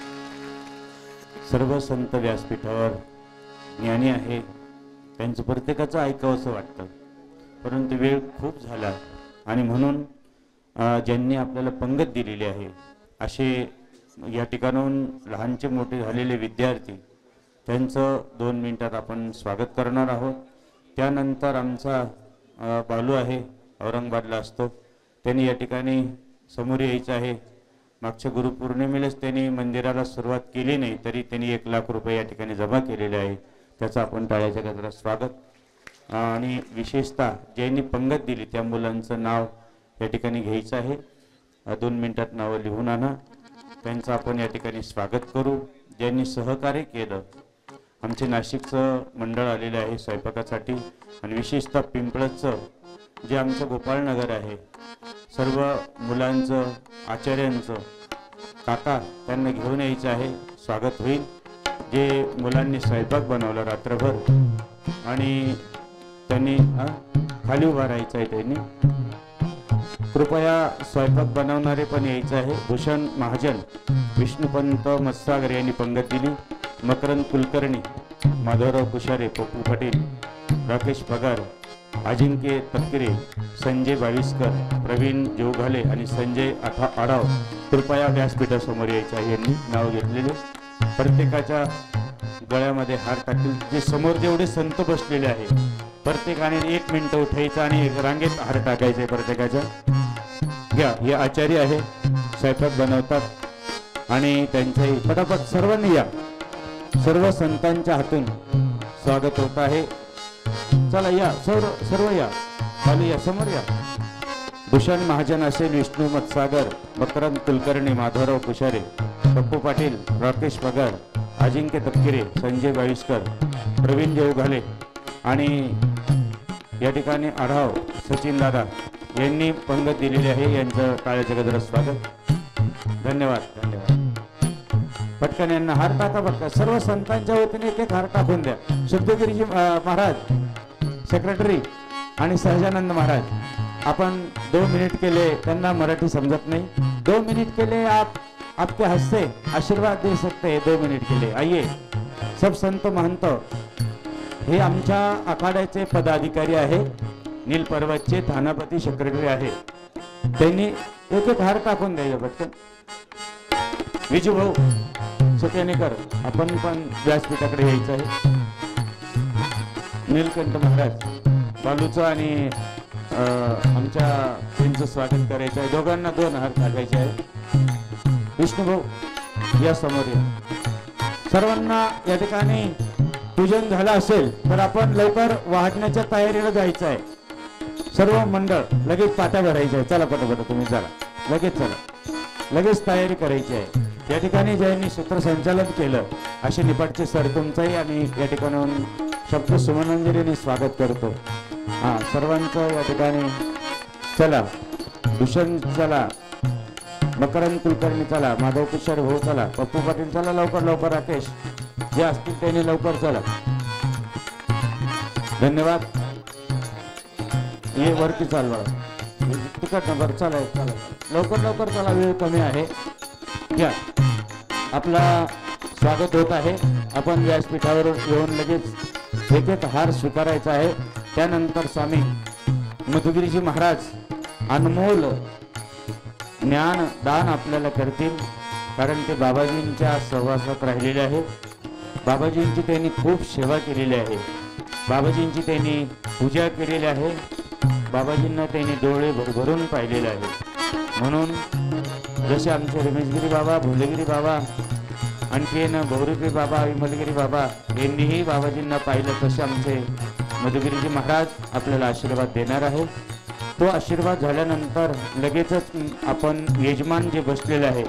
सर्व संत व्यासपीठावर ज्ञानी आहे, त्यांचं प्रत्येकाचं ऐकावंसं वाटतं, परंतु वेळ खूप झाला आणि म्हणून ज्यांनी आपल्याला पंगत दिलेली आहे असे या ठिकाणाहून लहानचे मोठे झालेले विद्यार्थी, त्यांचं दोन मिनिटात आपण स्वागत करणार आहोत. त्यानंतर आमचा बालू आहे, औरंगाबादला असतो, त्यांनी या ठिकाणी समोर यायचं आहे. मागच्या गुरुपौर्णिमेलाच त्यांनी मंदिराला सुरुवात केली नाही, तरी त्यांनी एक लाख रुपये या ठिकाणी जमा केलेले आहे. त्याचं आपण टाळ्याच्या गजरात स्वागत. आणि विशेषतः ज्यांनी पंगत दिली त्या मुलांचं नाव या ठिकाणी घ्यायचं आहे. दोन मिनिटात नावं लिहून आणा, त्यांचं आपण या ठिकाणी स्वागत करू. ज्यांनी सहकार्य केलं, आमचे नाशिकचं मंडळ आलेलं आहे स्वयंपाकासाठी, आणि विशेषतः पिंपळचं जे आमचं गोपाळनगर आहे, सर्व मुलांचं, आचार्यांचं, काका त्यांना घेऊन यायचं आहे, स्वागत होईल. जे मुलांनी स्वयंपाक बनवला रात्रभर आणि त्यांनी खाली उभा राहायचं आहे, त्यांनी कृपया स्वयंपाक बनवणारे पण यायचं आहे. भूषण महाजन, विष्णुपंत मत्सागर यांनी पंगत दिली. मकरंद कुलकर्णी, माधवराव कुशारे, पप्पू पाटील, राकेश पगार, अजिंक्य तपकिरे, संजय बाविस्कर, प्रवीण जोघाले आणि संजय आठा आढाव कृपया व्यासपीठासमोर यायचं आहे. यांनी नाव घेतलेले प्रत्येकाच्या गळ्यामध्ये हार टाकतील. जे समोर जेवढे संत बसलेले आहे प्रत्येकाने एक मिनिट उठायचं आणि एक रांगेत हार टाकायचे प्रत्येकाच्या. घ्या, हे आचार्य आहे, स्वयंपाक बनवतात आणि त्यांच्याही पटापट सर्वांनी या. सर्व संतांच्या हातून स्वागत होत आहे. चला या, सर्व सर्व या, खाली या, समोर या. भूषण महाजन असेल, विष्णू मत्सागर, मकरंद कुलकर्णी, माधवराव कुशारे, पप्पू पाटील, राकेश पगार, अजिंक्य तपकिरे, संजय बाविस्कर, प्रवीण देवघाले आणि या ठिकाणी आढाव सचिन दादा यांनी पंगत दिलेली आहे. यांचं टाळ्याच्या गजरात स्वागत. धन्यवाद, धन्यवाद. पटकन यांना हार टाका. बघा, सर्व संतांच्या वतीने एक एक हार टाकून द्या. शुद्धगिरीजी महाराज, सेक्रेटरी आणि सहजानंद महाराज, अपन दो मिनट के लिए, त्यांना मराठी समझत नहीं, दो मिनट के लिए आप आपके हस्ते आशीर्वाद दे सकते हैं. दो मिनट के लिए आइए. सब संत महंत हे आमच्या आखाड्याचे पदाधिकारी आहे, नील पर्वतचे थानापती सेक्रेटरी आहे. त्यांनी एक एक हार टाकून द्यायचा पटकन. विजू भाऊ सत्यानेकर आपण पण व्यासपीठाकडे यायचं आहे. नीलकंठ महाराज बालूचं आणि आमच्या त्यांचं स्वागत करायचं आहे. दोघांना दोन हार टाकायचे आहे. विष्णुभाऊ या समोर या. सर्वांना या ठिकाणी पूजन झालं असेल तर आपण लवकर वाढण्याच्या तयारीला जायचं आहे. सर्व मंडळ लगेच पाट्या भरायच्या आहे. चला पटापट तुम्ही चला लगेच चला लगेच तयारी करायची आहे. या ठिकाणी ज्यांनी सूत्रसंचालन केलं असे निपाटचे सर तुमचंही आणि या ठिकाणाहून शब्द सुमनांजलीने स्वागत करतो. हा सर्वांचं या ठिकाणी चला. भूषण चला, मकरंद कुलकर्णी चला, माधव किशोर भाऊ चला, पप्पू पाटील चला लवकर लवकर, राकेश जे असतील त्यांनी लवकर चला. धन्यवाद. ये वरती चाल बघा तिकट नंबर चला चला लवकर लवकर चला, वेळ कमी आहे. घ्या आपला स्वागत होत आहे. आपण व्यासपीठावर येऊन लगेच एक एक हार स्वीकारायचा आहे. त्यानंतर स्वामी मधुगिरीजी महाराज अनमोल ज्ञान दान आपल्याला करतील, कारण ते बाबाजींच्या सहवासात राहिलेले आहे. बाबाजींची त्यांनी खूप सेवा केलेली आहे. बाबाजींची त्यांनी पूजा केलेली आहे. बाबाजींना त्यांनी डोळे भरभरून पाहिलेले आहे. म्हणून जसे आमचे रमेशगिरी बाबा, भोलेगिरी बाबा, आणखीन भौरिगिरी बाबा, विमलगिरी बाबा यांनीही बाबाजींना पाहिलं, तसे आमचे मधुगिरीजी महाराज आपल्याला आशीर्वाद देणार आहे. तो आशीर्वाद झाल्यानंतर लगेचच आपण यजमान जे बसलेले आहे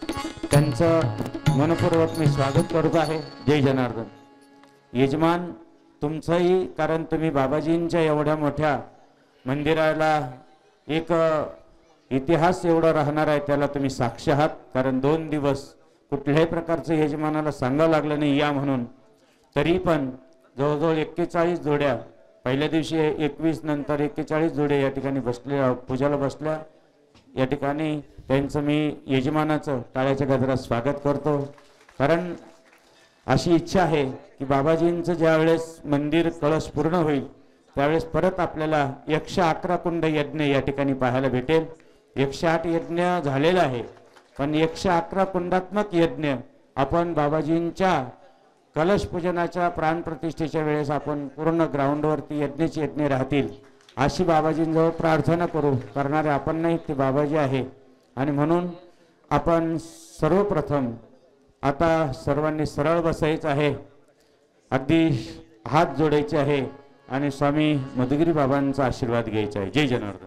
त्यांचं मनपूर्वक मी स्वागत करत आहे. जय जनार्दन. यजमान तुमचंही, कारण तुम्ही बाबाजींच्या एवढ्या मोठ्या मंदिराला एक इतिहास एवढा राहणार आहे त्याला तुम्ही साक्ष आहात. कारण दोन दिवस कुठल्याही प्रकारचं यजमानाला सांगावं लागलं नाही या म्हणून, तरी पण जवळजवळ एक्केचाळीस जोड्या पहिल्या दिवशी एकवीस नंतर एक्केचाळीस जोड्या या ठिकाणी बसल्या पूजाला बसल्या. या ठिकाणी त्यांचं मी यजमानाचं टाळ्याच्या गजरात स्वागत करतो. कारण अशी इच्छा आहे की बाबाजींचं ज्या वेळेस मंदिर कळस पूर्ण होईल त्यावेळेस परत आपल्याला एकशे अकरा कुंड यज्ञ या ठिकाणी पाहायला भेटेल. एकशे आठ यज्ञ झालेला आहे, पण एकशे अकरा कुंडात्मक यज्ञ आपण बाबाजींच्या कलश पूजनाच्या प्राणप्रतिष्ठेच्या वेळेस आपण पूर्ण ग्राउंडवरती यज्ञचे यज्ञ राहतील अशी बाबाजींजवळ प्रार्थना करू. करणारे आपण नाही, ते बाबाजी आहे. आणि म्हणून आपण सर्वप्रथम आता सर्वांनी सरळ बसायचं आहे, अगदी हात जोडायचे आहे आणि स्वामी मधुगिरी बाबांचा आशीर्वाद घ्यायचा आहे. जय जनार्दन.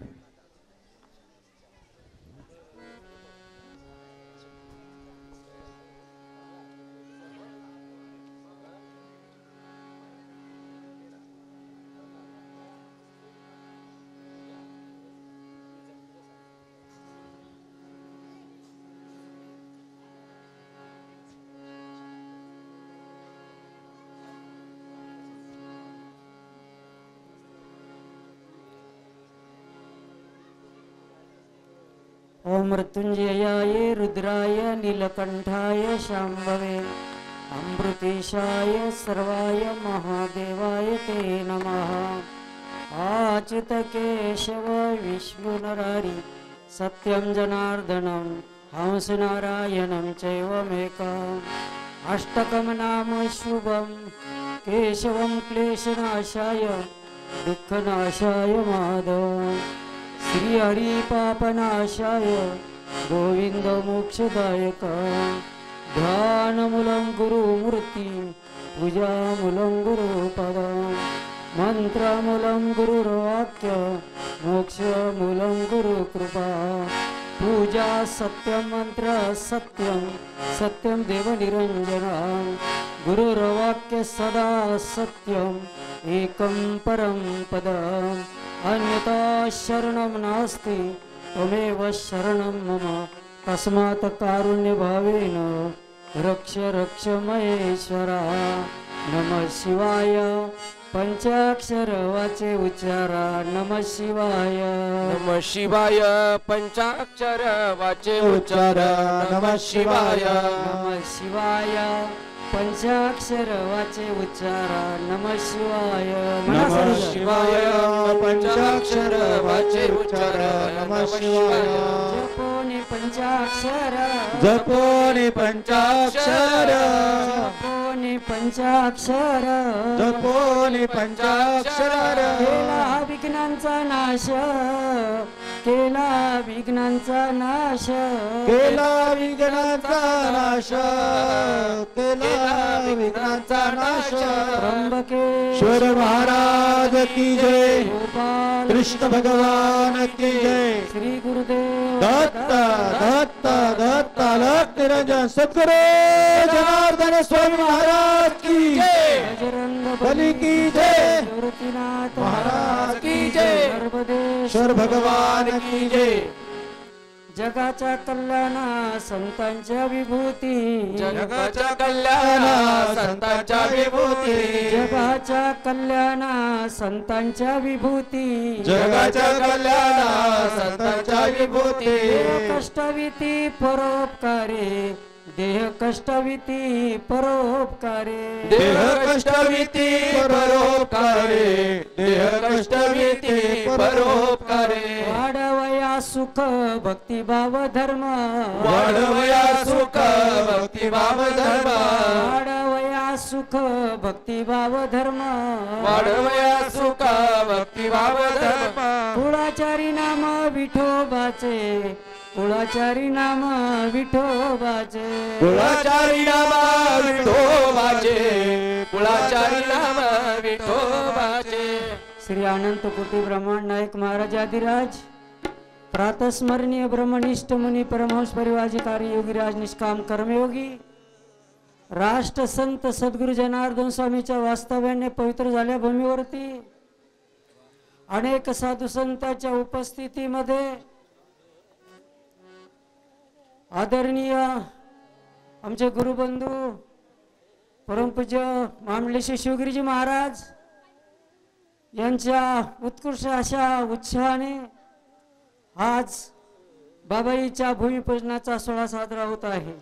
ओम मृत्युंजयाय रुद्राय नीलकंठाय शांभवे अमृतेशाय सर्वाय महादेवाय ते नमः. आच्युत केशव विष्णु नरारी सत्यं जनार्दनं हंस नारायणं चैवमेकम्. अष्टकं नाम शुभं केशवं क्लेशनाशाय दुःखनाशाय माधवम्. श्री हरि पापनाशाय गोविंद मोक्षदायक. ध्यानमूलं गुरुमूर्ति पूजामूलं गुरुपदं. मंत्रमूलं गुरुर्वाक्य मोक्षमूलं गुरुकृपा. पूजा सत्यं मंत्र सत्यं सत्यं देवनिरञ्जनं. गुरुर्वाक्य सदा सत्यं एकं परं पदम्. अन्यथा शरणं नास्ति त्वमेव शरणं मम. तस्मात् कारुण्यभावेन रक्ष रक्ष महेश्वरा. नमः शिवाय पंचाक्षर वाचे उच्चारा. नमः शिवाय. नमः शिवाय पंचाक्षर वाचे उच्चारा. नमः शिवाय. नमः शिवाय पंचाक्षर वाचे उच्चारा नमः शिवाय नमः शिवाय पंचाक्षर वाचे उच्चार नमः शिवाय जपोनी पंचाक्षर जपोनी पंचाक्षर जपोनी पंचाक्षर जपोनी पंचाक्षर केला विघ्नांचा नाश केला विघ्नांचा नाश केला विघ्नांचा नाश केला विघ्नांचा नाश त्र्यंबकेश्वर महाराज की जय कृष्ण भगवान की जय श्री गुरुदेव दत्त दत्त दत्त अलग निरंजन सद्गुरु जनार्दन स्वामी महाराज की जय बजरंग बली की जय निवृत्तीनाथ महाराज की जय नर्मदेश्वर भगवान की जय जगाच्या कल्याणा संतांच्या विभूती जगाच्या कल्याणा संतांच्या विभूती जगाच्या कल्याणा संतांच्या विभूती जगाच्या कल्याणा संतांच्या विभूती कष्टविती परोपकारे देह कष्टविती परोपकारे देह कष्टविती परोपकारे देह कष्टविती परोपकारे वाढवया सुख भक्तिभाव धर्म वाढवया सुख भक्तिभाव धर्म वाढवया सुख भक्तिभाव धर्म वाढवया सुख भक्तिभाव धर्म कुळाचारी नाम विठोबाचे कुळाचारी नाम विठोबाचे कुळाचारी नाम विठोबाचे कुळाचारी नाम विठोबाचे श्री अनंत कोटी ब्रह्मांड नायक महाराज आदिराज प्रातस्मरणीय ब्रह्मनिष्ठ मुनी परमहंस परिवाजिकारी योगीराज निष्काम कर्मयोगी राष्ट्र संत सद्गुरु जनार्दन स्वामीच्या वास्तव्याने पवित्र झाल्या भूमीवरती अनेक साधू संतांच्या उपस्थितीमध्ये आदरणीय आमचे गुरुबंधू परमपूज्य मामलेश्वर शिवगिरीजी महाराज यांच्या उत्कृष्ट अशा उत्साहाने आज बाबाईच्या भूमिपूजनाचा सोहळा साजरा होत आहे.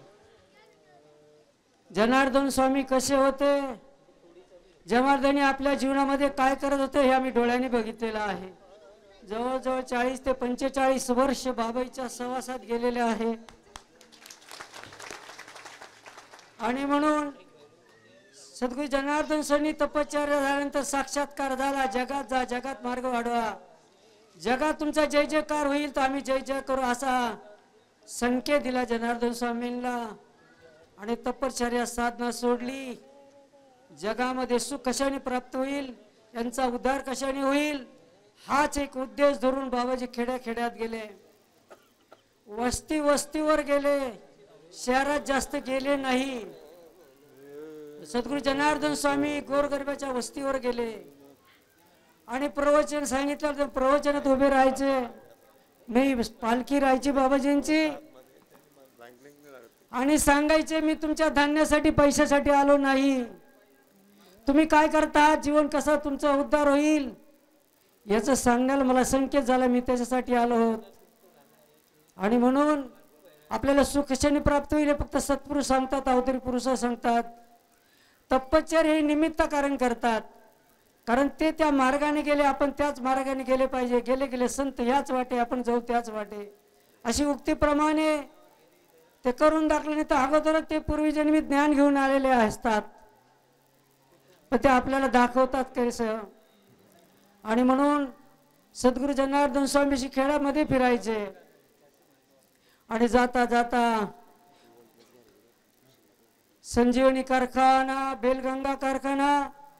जनार्दन स्वामी कसे होते, जनार्दनी आपल्या जीवनामध्ये काय करत होते हे आम्ही डोळ्याने बघितलेलं आहे. जवळजवळ चाळीस ते पंचेचाळीस वर्ष बाबाईच्या सहवासात गेलेले आहे आणि म्हणून सद्गुरू जनार्दन स्वामी तपश्चर्या झाल्यानंतर साक्षात्कार झाला. जगात जा, जगात मार्ग वाढवा, जगात तुमचा जय जयकार होईल तर आम्ही जय जय करू असा संकेत दिला जनार्दन स्वामींना आणि तपश्चर्या साधना सोडली. जगामध्ये सुख कशाने प्राप्त होईल, यांचा उद्धार कशाने होईल हाच एक उद्देश धरून बाबाजी खेड्या खेड्यात गेले, वस्ती वस्तीवर गेले, शहरात जास्त गेले नाही. सद्गुरू जनार्दन स्वामी गोरगरिबाच्या वस्तीवर गेले आणि प्रवचन सांगितलं तर प्रवचनात उभे राहायचे नाही, पालखी राहायची बाबाजींची आणि सांगायचे मी तुमच्या धान्यासाठी पैशासाठी आलो नाही, तुम्ही काय करता, जीवन कसा तुमचा उद्धार होईल याचं सांगण्याला मला संकेत झाला, मी त्याच्यासाठी आलो होत. आणि म्हणून आपल्याला सुख कशाने प्राप्त होईल फक्त सत्पुरुष सांगतात, अवतारी पुरुष सांगतात. तपश्चर्या हे निमित्त कारण करतात, कारण ते त्या मार्गाने गेले, आपण त्याच मार्गाने गेले पाहिजे. गेले गेले संत ह्याच वाटे, आपण जाऊ त्याच वाटे, अशी उक्तीप्रमाणे ते करून दाखले. नाही तर अगोदरच ते पूर्वीजन्मी ज्ञान घेऊन आलेले असतात, पण ते आपल्याला दाखवतात कसं. आणि म्हणून सद्गुरू जनार्दन स्वामीशी खेड्यामध्ये फिरायचे आणि जाता जाता संजीवनी कारखाना, बेलगंगा कारखाना,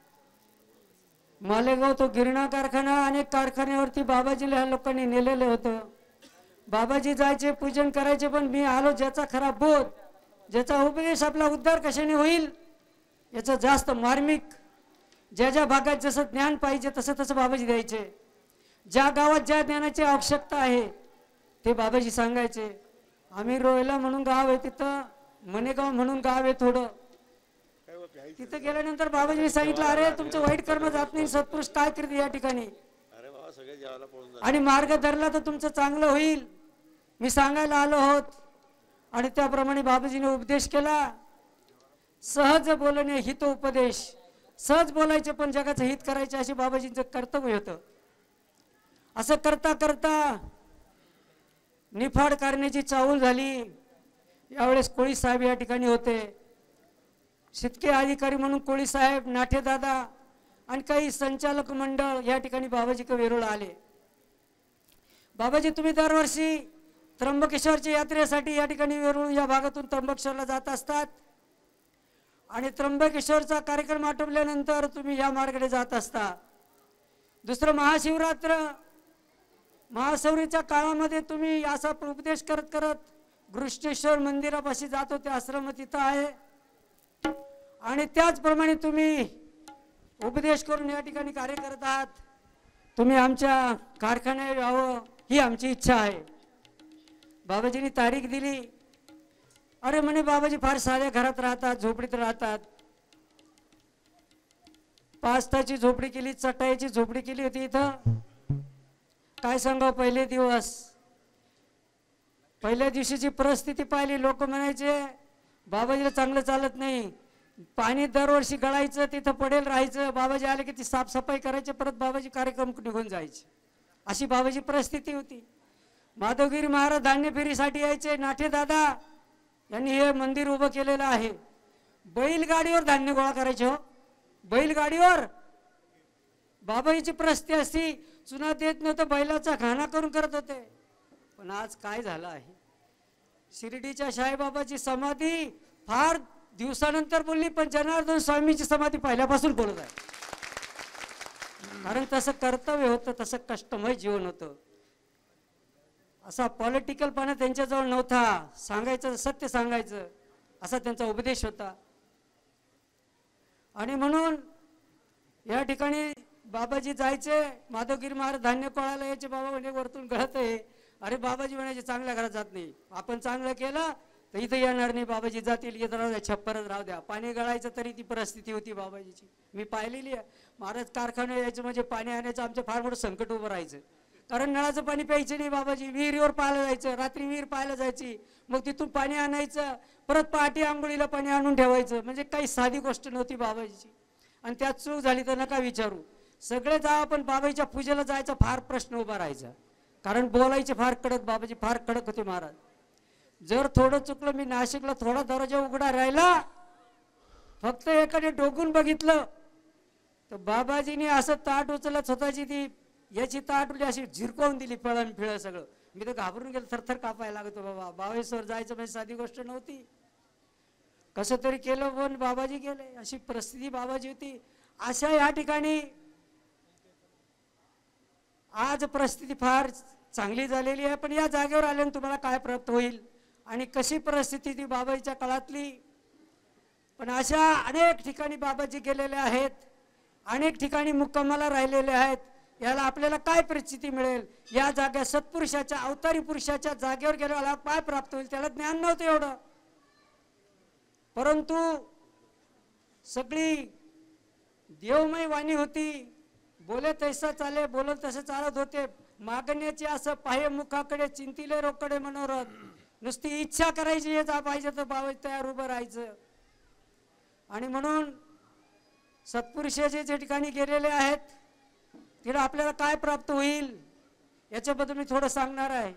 मालेगाव तो गिरणा कारखाना, अनेक कारखान्यावरती बाबाजीला ह्या लोकांनी नेलेले होतं. बाबाजी जायचे, पूजन करायचे, पण मी आलो ज्याचा खरा बोध, ज्याचा उपदेश आपला उद्धार कशाने होईल याचं जास्त मार्मिक, ज्या ज्या भागात जसं ज्ञान पाहिजे तसं तसं बाबाजी द्यायचे. ज्या गावात ज्या ज्ञानाची आवश्यकता आहे ते बाबाजी सांगायचे. आम्ही रोयला म्हणून गाव आहे, तिथं मनेगाव म्हणून गाव आहे थोडं, तिथं गेल्यानंतर बाबाजीने सांगितलं अरे तुमचं वाईट कर्म जात नाही, सत्पुरुष काय करते या ठिकाणी आणि मार्ग धरला तर तुमचं चांगलं होईल, मी सांगायला आलो होत. आणि त्याप्रमाणे बाबाजीने उपदेश केला. सहज बोलणे हित उपदेश, सहज बोलायचे पण जगाचं हित करायचे असे बाबाजींचं कर्तव्य होतं. असं करता करता निफाड करण्याची चाहूल झाली. यावेळेस कोळी साहेब या ठिकाणी होते. शितके अधिकारी म्हणून कोळी साहेब, नाठेदादा आणि काही संचालक मंडळ या ठिकाणी बाबाजी का वेरूळ आले. बाबाजी तुम्ही दरवर्षी त्र्यंबकेश्वरच्या यात्रेसाठी या ठिकाणी वेरूळ या भागातून त्र्यंबकेश्वरला जात असतात आणि त्र्यंबकेश्वरचा कार्यक्रम आटोपल्यानंतर तुम्ही या मार्गाने जात असता. दुसरं महाशिवरात्र महासौरीच्या काळामध्ये तुम्ही असा उपदेश करत करत घृष्णेश्वर मंदिरापाशी जात होते. आश्रम तिथं आहे आणि त्याचप्रमाणे तुम्ही उपदेश करून या ठिकाणी कार्य करत आहात. तुम्ही आमच्या कारखान्यात यावं ही आमची इच्छा आहे. बाबाजींनी तारीख दिली. अरे म्हणे बाबाजी फार साध्या घरात राहतात, झोपडीत राहतात. पाच ताची झोपडी केली, चटाईची झोपडी केली होती इथं. काय सांगावं, पहिले दिवस पहिल्या दिवशीची परिस्थिती पाहिली. लोक म्हणायचे बाबाजीला चांगलं चालत नाही. पाणी दरवर्षी गळायचं, तिथं पडेल राहायचं. बाबाजी आले की ती साफसफाई करायची, परत बाबाजी कार्यक्रम निघून जायचे. अशी बाबाजी परिस्थिती होती. माधवगिरी महाराज धान्य फेरीसाठी यायचे. नाठे दादा यांनी हे मंदिर उभं केलेलं आहे. बैलगाडीवर धान्य गोळा करायचे. हो, बैलगाडीवर. बाबाजीची परिस्थिती अशी, चुना देत नव्हतं, बैलाचा घाणा करून करत होते. पण आज काय झालं आहे, शिर्डीच्या साईबाबाची समाधी फार दिवसानंतर बोलली, पण जनार्दन स्वामीची समाधी पहिल्यापासून बोलत आहे. कारण तसं कर्तव्य होतं, तसं कष्टमय जीवन होतं. असा पॉलिटिकलपणा त्यांच्याजवळ नव्हता. सांगायचं सत्य सांगायचं असा त्यांचा उपदेश होता. आणि म्हणून या ठिकाणी बाबाजी जायचे. माधवगिरी महाराज धान्य कोळायला यायचे. बाबा म्हणजे वरतून गळत आहे. अरे बाबाजी म्हणायचे चांगल्या घरात जात नाही, आपण चांगलं केलं तर इथं येणार नाही. बाबाजी जातील, येत राहू द्या, छप्परच राहू द्या. पाणी गळायचं तरी ती परिस्थिती होती बाबाजीची. मी पाहिलेली आहे. महाराज कारखाने यायचं म्हणजे पाणी आणायचं आमचं फार मोठं संकट उभं राहायचं. कारण नळाचं पाणी प्यायचं नाही बाबाजी. विहिरीवर पाहायला जायचं, रात्री विहीर पाहायला जायची, मग तिथून पाणी आणायचं, परत पहाटे आंघोळीला पाणी आणून ठेवायचं. म्हणजे काही साधी गोष्ट नव्हती बाबाजीची. आणि त्यात चूक झाली तर नका विचारू. सगळे जावं पण बाबाजीच्या पूजेला जायचा फार प्रश्न उभा राहायचा. कारण बोलायचे फार कडक. बाबाजी फार कडक होते महाराज. जर थोडं चुकलं, मी नाशिकला थोडा दरवाजा उघडा राहिला, फक्त एकाने डोकून बघितलं तर बाबाजीने असं ताट उचलत स्वतःची ती याची ताट उली अशी झिरकवून दिली, फळण फिळ सगळं. मी तर घाबरून गेलो, थरथर कापायला लागतो. बाबा बावेश्वर जायचं म्हणजे साधी गोष्ट नव्हती. कसं तरी केलं पण बाबाजी गेले. अशी परिस्थिती बाबाजी होती. अशा या ठिकाणी आज परिस्थिती फार चांगली झालेली आहे. पण या जागेवर आल्याने तुम्हाला काय प्राप्त होईल आणि कशी परिस्थिती ती बाबाजीच्या काळातली. पण अशा अनेक ठिकाणी बाबाजी गेलेले आहेत, अनेक ठिकाणी मुक्कामाला राहिलेले आहेत. याला आपल्याला काय परिस्थिती मिळेल, या जाग्या सत्पुरुषाच्या अवतारी पुरुषाच्या जागेवर गेल्याला काय प्राप्त होईल, त्याला ज्ञान नव्हतं एवढं. परंतु सगळी देवमय वाणी होती. बोले तैसा चाले, बोलत तसे चालत होते. मागण्याची असं पाहे मुखाकडे, चिंतिले रोकडे मनोरथ. नुसती इच्छा करायची, हे जा पाहिजे तर बाबाजी तयार उभं राहायचं. आणि म्हणून सत्पुरुषाचे जे ठिकाणी गेलेले आहेत तिला आपल्याला काय प्राप्त होईल याच्याबद्दल मी थोडं सांगणार आहे.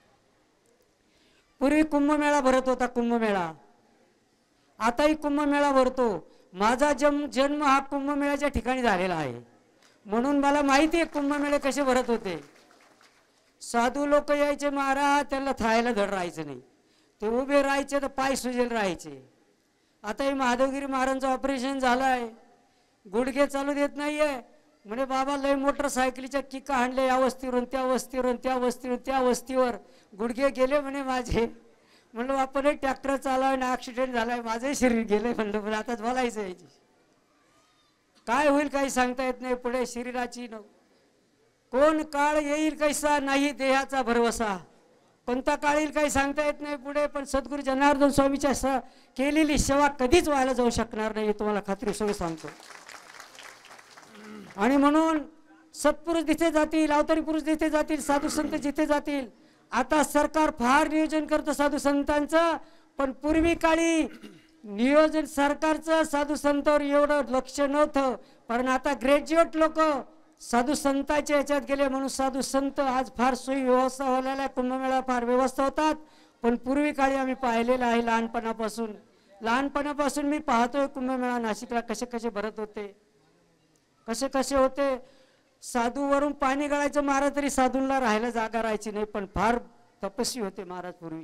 पूर्वी कुंभमेळा भरत होता. कुंभमेळा आताही कुंभमेळा भरतो. माझा जन्म जन्म हा कुंभमेळ्याच्या ठिकाणी झालेला आहे, म्हणून मला माहिती आहे कुंभमेळे कसे भरत होते. साधू लोक यायचे महाराज, त्यांना थायला धड राहायचं नाही. ते उभे राहायचे तर पाय सुजेल राहायचे. आता हे महादेवगिरी महाराजांचं ऑपरेशन झालं आहे, गुडघे चालू देत नाहीये. म्हणे बाबा लय मोटरसायकलीच्या किका हाणले, या वस्तीवरून त्या वस्तीवरून त्या वस्तीवर त्या वस्तीवर गुडघे गेले म्हणे माझे. म्हणलं आपण एक ट्रॅक्टर चालवाय ना, ऍक्सिडेंट झालाय, माझंही शरीर गेलंय. म्हणलं पण आताच बोलायचं याची काय होईल काही सांगता येत नाही. पुढे शरीराची न कोण काळ येईल कैसा, नाही देहाचा भरवसा. कोणता काळ येईल काही सांगता येत नाही पुढे. पण सद्गुरू जनार्दन स्वामीच्या केलेली सेवा कधीच व्हायला जाऊ शकणार नाही, तुम्हाला खात्री सगळं सांगतो. आणि म्हणून सत्पुरुष जिथे जातील, अवतारी पुरुष जिथे जातील, साधू संत जिथे जातील. आता सरकार फार नियोजन करतं साधू संतांचं, पण पूर्वी काळी नियोजन सरकारचं साधू संतांवर एवढं लक्ष नव्हतं, पण आता ग्रॅज्युएट लोक साधू संतांच्या याच्यात गेले म्हणून साधू संत आज फार सोयी व्यवस्था व्हायला, कुंभमेळा फार व्यवस्था होतात. पण पूर्वी काळी आम्ही पाहिलेलं आहे, लहानपणापासून लहानपणापासून मी पाहतोय कुंभमेळा नाशिकला कसे कसे भरत होते, कसे कसे होते. साधूवरून पाणी गळायचं महाराज तरी साधूंना राहायला जागा राहायची नाही, पण फार तपस्वी होते महाराज पूर्वी.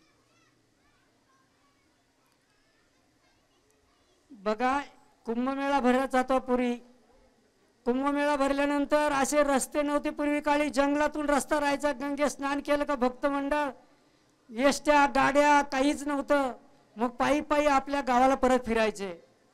बघा कुंभमेळा भरला जातो पूर्वी. कुंभमेळा भरल्यानंतर असे रस्ते नव्हते पूर्वी काळी, जंगलातून रस्ता राहायचा. गंगे स्नान केलं का भक्त मंडळ, एसट्या गाड्या काहीच नव्हतं. मग पायी पायी आपल्या गावाला परत फिरायचे.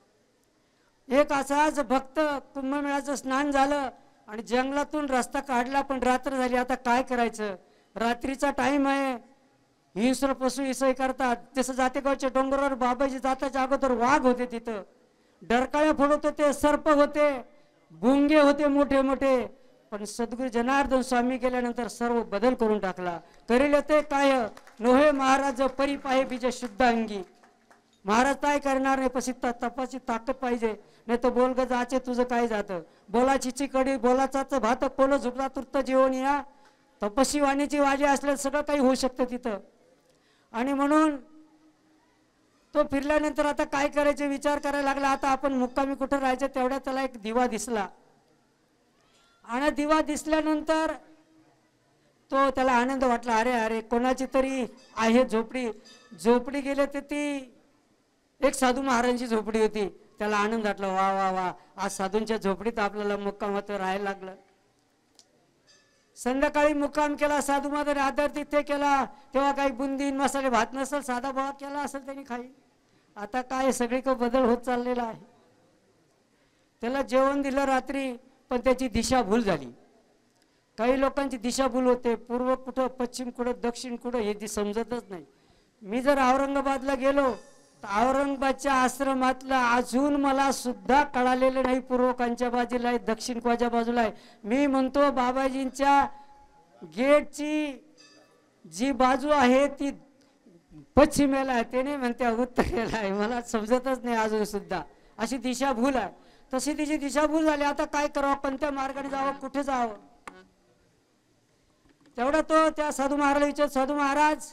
एक असाच भक्त कुंभमेळ्याचं स्नान झालं आणि जंगलातून रस्ता काढला, पण रात्र झाली. आता काय करायचं, रात्रीचा टाइम आहे, हिंस्र पशु इसय करतात. तसं जातेगावच्या डोंगरावर बाबाजी जाताच्या अगोदर वाघ होते, तिथं डरकाळ्या फोडत होते, सर्प होते, भुंगे होते मोठे मोठे. पण सद्गुरू जनार्दन स्वामी गेल्यानंतर सर्व बदल करून टाकला. करेल ते काय नोहे महाराज परी पाहे बीज शुद्ध अंगी. महाराज काय करणार नाही, पशी तपाची ताकद पाहिजे, नाही तर बोल ग जाचे तुझं काय जातं. बोलाची चिकडी बोलाचाच भात कोण झुकला तुर्त जीवन या. तपस्वी वाणीची वाजे असल्या सगळं काही होऊ शकतं तिथं. आणि म्हणून तो फिरल्यानंतर आता काय करायचे विचार करायला लागला. आता आपण मुक्कामी कुठं राहायचं, तेवढ्या त्याला एक दिवा दिसला. आणि दिवा दिसल्यानंतर तो त्याला आनंद वाटला. अरे अरे कोणाची तरी आहे झोपडी. झोपडी गेले तर ती एक साधू महाराजांची झोपडी होती. त्याला आनंद वाटला, वा वा वा आज साधूंच्या झोपडीत आपल्याला मुक्कामात राहायला लागलं. संध्याकाळी मुक्काम केला, साधू महाराज आदर तिथे केला. तेव्हा काही बुंदी मसाले भात नसेल, साधा भात केला असेल त्यांनी खाई. आता काय सगळीकडे बदल होत चाललेला आहे. त्याला जेवण दिलं रात्री, पण त्याची दिशाभूल झाली. काही लोकांची दिशाभूल होते, पूर्व कुठं पश्चिम कुठं दक्षिण कुठं हे ती समजतच नाही. मी जर औरंगाबादला गेलो तर औरंगाबादच्या आश्रमातलं अजून मला सुद्धा कळालेलं नाही पूर्व कोणच्या बाजूला आहे दक्षिण कोणच्या बाजूला आहे. मी म्हणतो बाबाजींच्या गेटची जी बाजू आहे ती पश्चिमेला आहे, ते नाही म्हणते उत्तरेला आहे. मला समजतच नाही अजून सुद्धा, अशी दिशाभूल आहे. तशी तिची दिशाभूल झाली. आता काय करावं, कोणत्या मार्गाने जावं, कुठे जावं. तेवढा तो त्या साधू महाराज विचार, साधू महाराज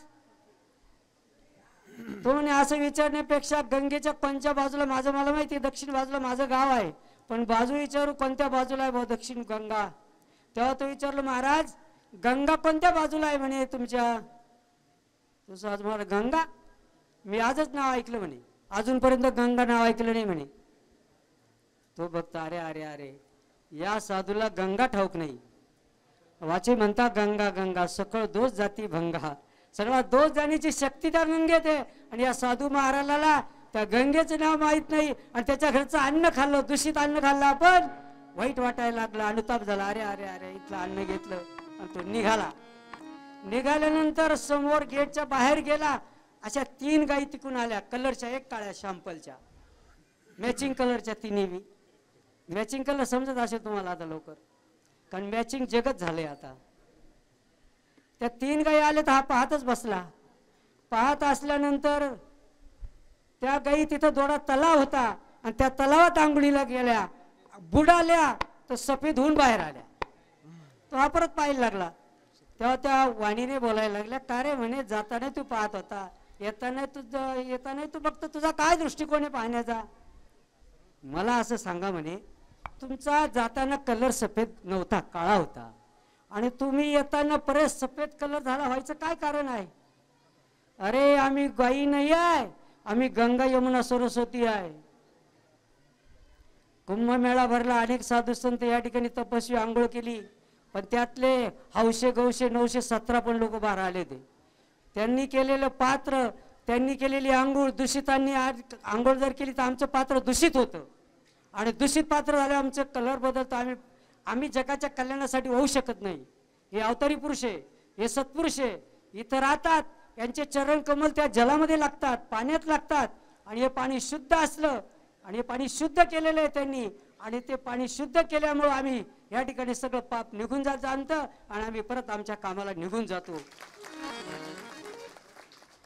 तो म्हणे असं विचारण्यापेक्षा गंगेच्या कोणत्या बाजूला, माझं मला माहिती दक्षिण बाजूला माझं गाव आहे, पण बाजू विचारू कोणत्या बाजूला आहे भाऊ दक्षिण गंगा. तेव्हा तो विचारलं, महाराज गंगा कोणत्या बाजूला आहे म्हणे तुमच्या. तो साधू महाराज, गंगा मी आजच नाव ऐकलं म्हणे, अजूनपर्यंत गंगा नाव ऐकलं नाही म्हणे. तो बघता, अरे अरे अरे या साधूला गंगा ठाऊक नाही. वाचे म्हणता गंगा गंगा सकळ दोष जाती भंगा. सगळा दोष जाण्याची शक्ती त्या गंगेत आहे. आणि या साधू महाराजाला त्या गंगेचं नाव माहित नाही आणि त्याच्या घरचं अन्न खाल्लं, दूषित अन्न खाल्लं, आपण वाईट वाटायला लागला, अनुताप झाला. अरे अरे अरे इथलं अन्न घेतलं आणि तो निघाला. निघाल्यानंतर समोर गेटच्या बाहेर गेला. अशा तीन गायी तिकून आल्या, कलरच्या, एक काळ्या शॅम्पलच्या, मॅचिंग कलरच्या तिन्ही. मॅचिंग कलर समजत असेल तुम्हाला आता लवकर, कारण मॅचिंग जगत झालंय आता. त्या तीन गायी आल्या तर हा पाहतच बसला. पाहत असल्यानंतर त्या गायी तिथं दोडा तलाव होता आणि त्या तलावात आंघोळीला गेल्या, बुडाल्या तर सफेद होऊन बाहेर आल्या. तो हा परत पाहायला लागला. तेव्हा त्या वाणीने बोलायला लागल्या, का रे म्हणे जाताना तू पाहत होता, येताना तुझं येताना तू बघतो, तुझा काय दृष्टिकोन आहे पाहण्याचा. मला असं सांगा म्हणे, तुमचा जाताना कलर सफेद नव्हता, काळा होता, आणि तुम्ही येताना परत सफेद कलर झाला, व्हायचं काय कारण आहे. अरे आम्ही गायी नाही आहे, आम्ही गंगा यमुना सरस्वती आहे. कुंभमेळा भरला, अनेक साधू संत या ठिकाणी तपस्वी आंघोळ केली, पण त्यातले हौशे गौशे नऊशे सतरा पण लोक बाहेर आले होते. त्यांनी केलेलं पात्र, त्यांनी केलेली आंघोळ, दूषितांनी आंघोळ जर केली तर आमचं पात्र दूषित होतं, आणि दूषित पात्र झालं आमचं कलर बदलतो. आम्ही आम्ही जगाच्या कल्याणासाठी होऊ शकत नाही. हे अवतारी पुरुष आहे, हे सत्पुरुष आहे, इथं राहतात, यांचे चरण कमल त्या जलामध्ये लागतात, पाण्यात लागतात, आणि हे पाणी शुद्ध असलं, आणि हे पाणी शुद्ध केलेलं आहे त्यांनी, आणि ते पाणी शुद्ध केल्यामुळे आम्ही या ठिकाणी सगळं पाप निघून जात जाणतं आणि आम्ही परत आमच्या कामाला निघून जातो.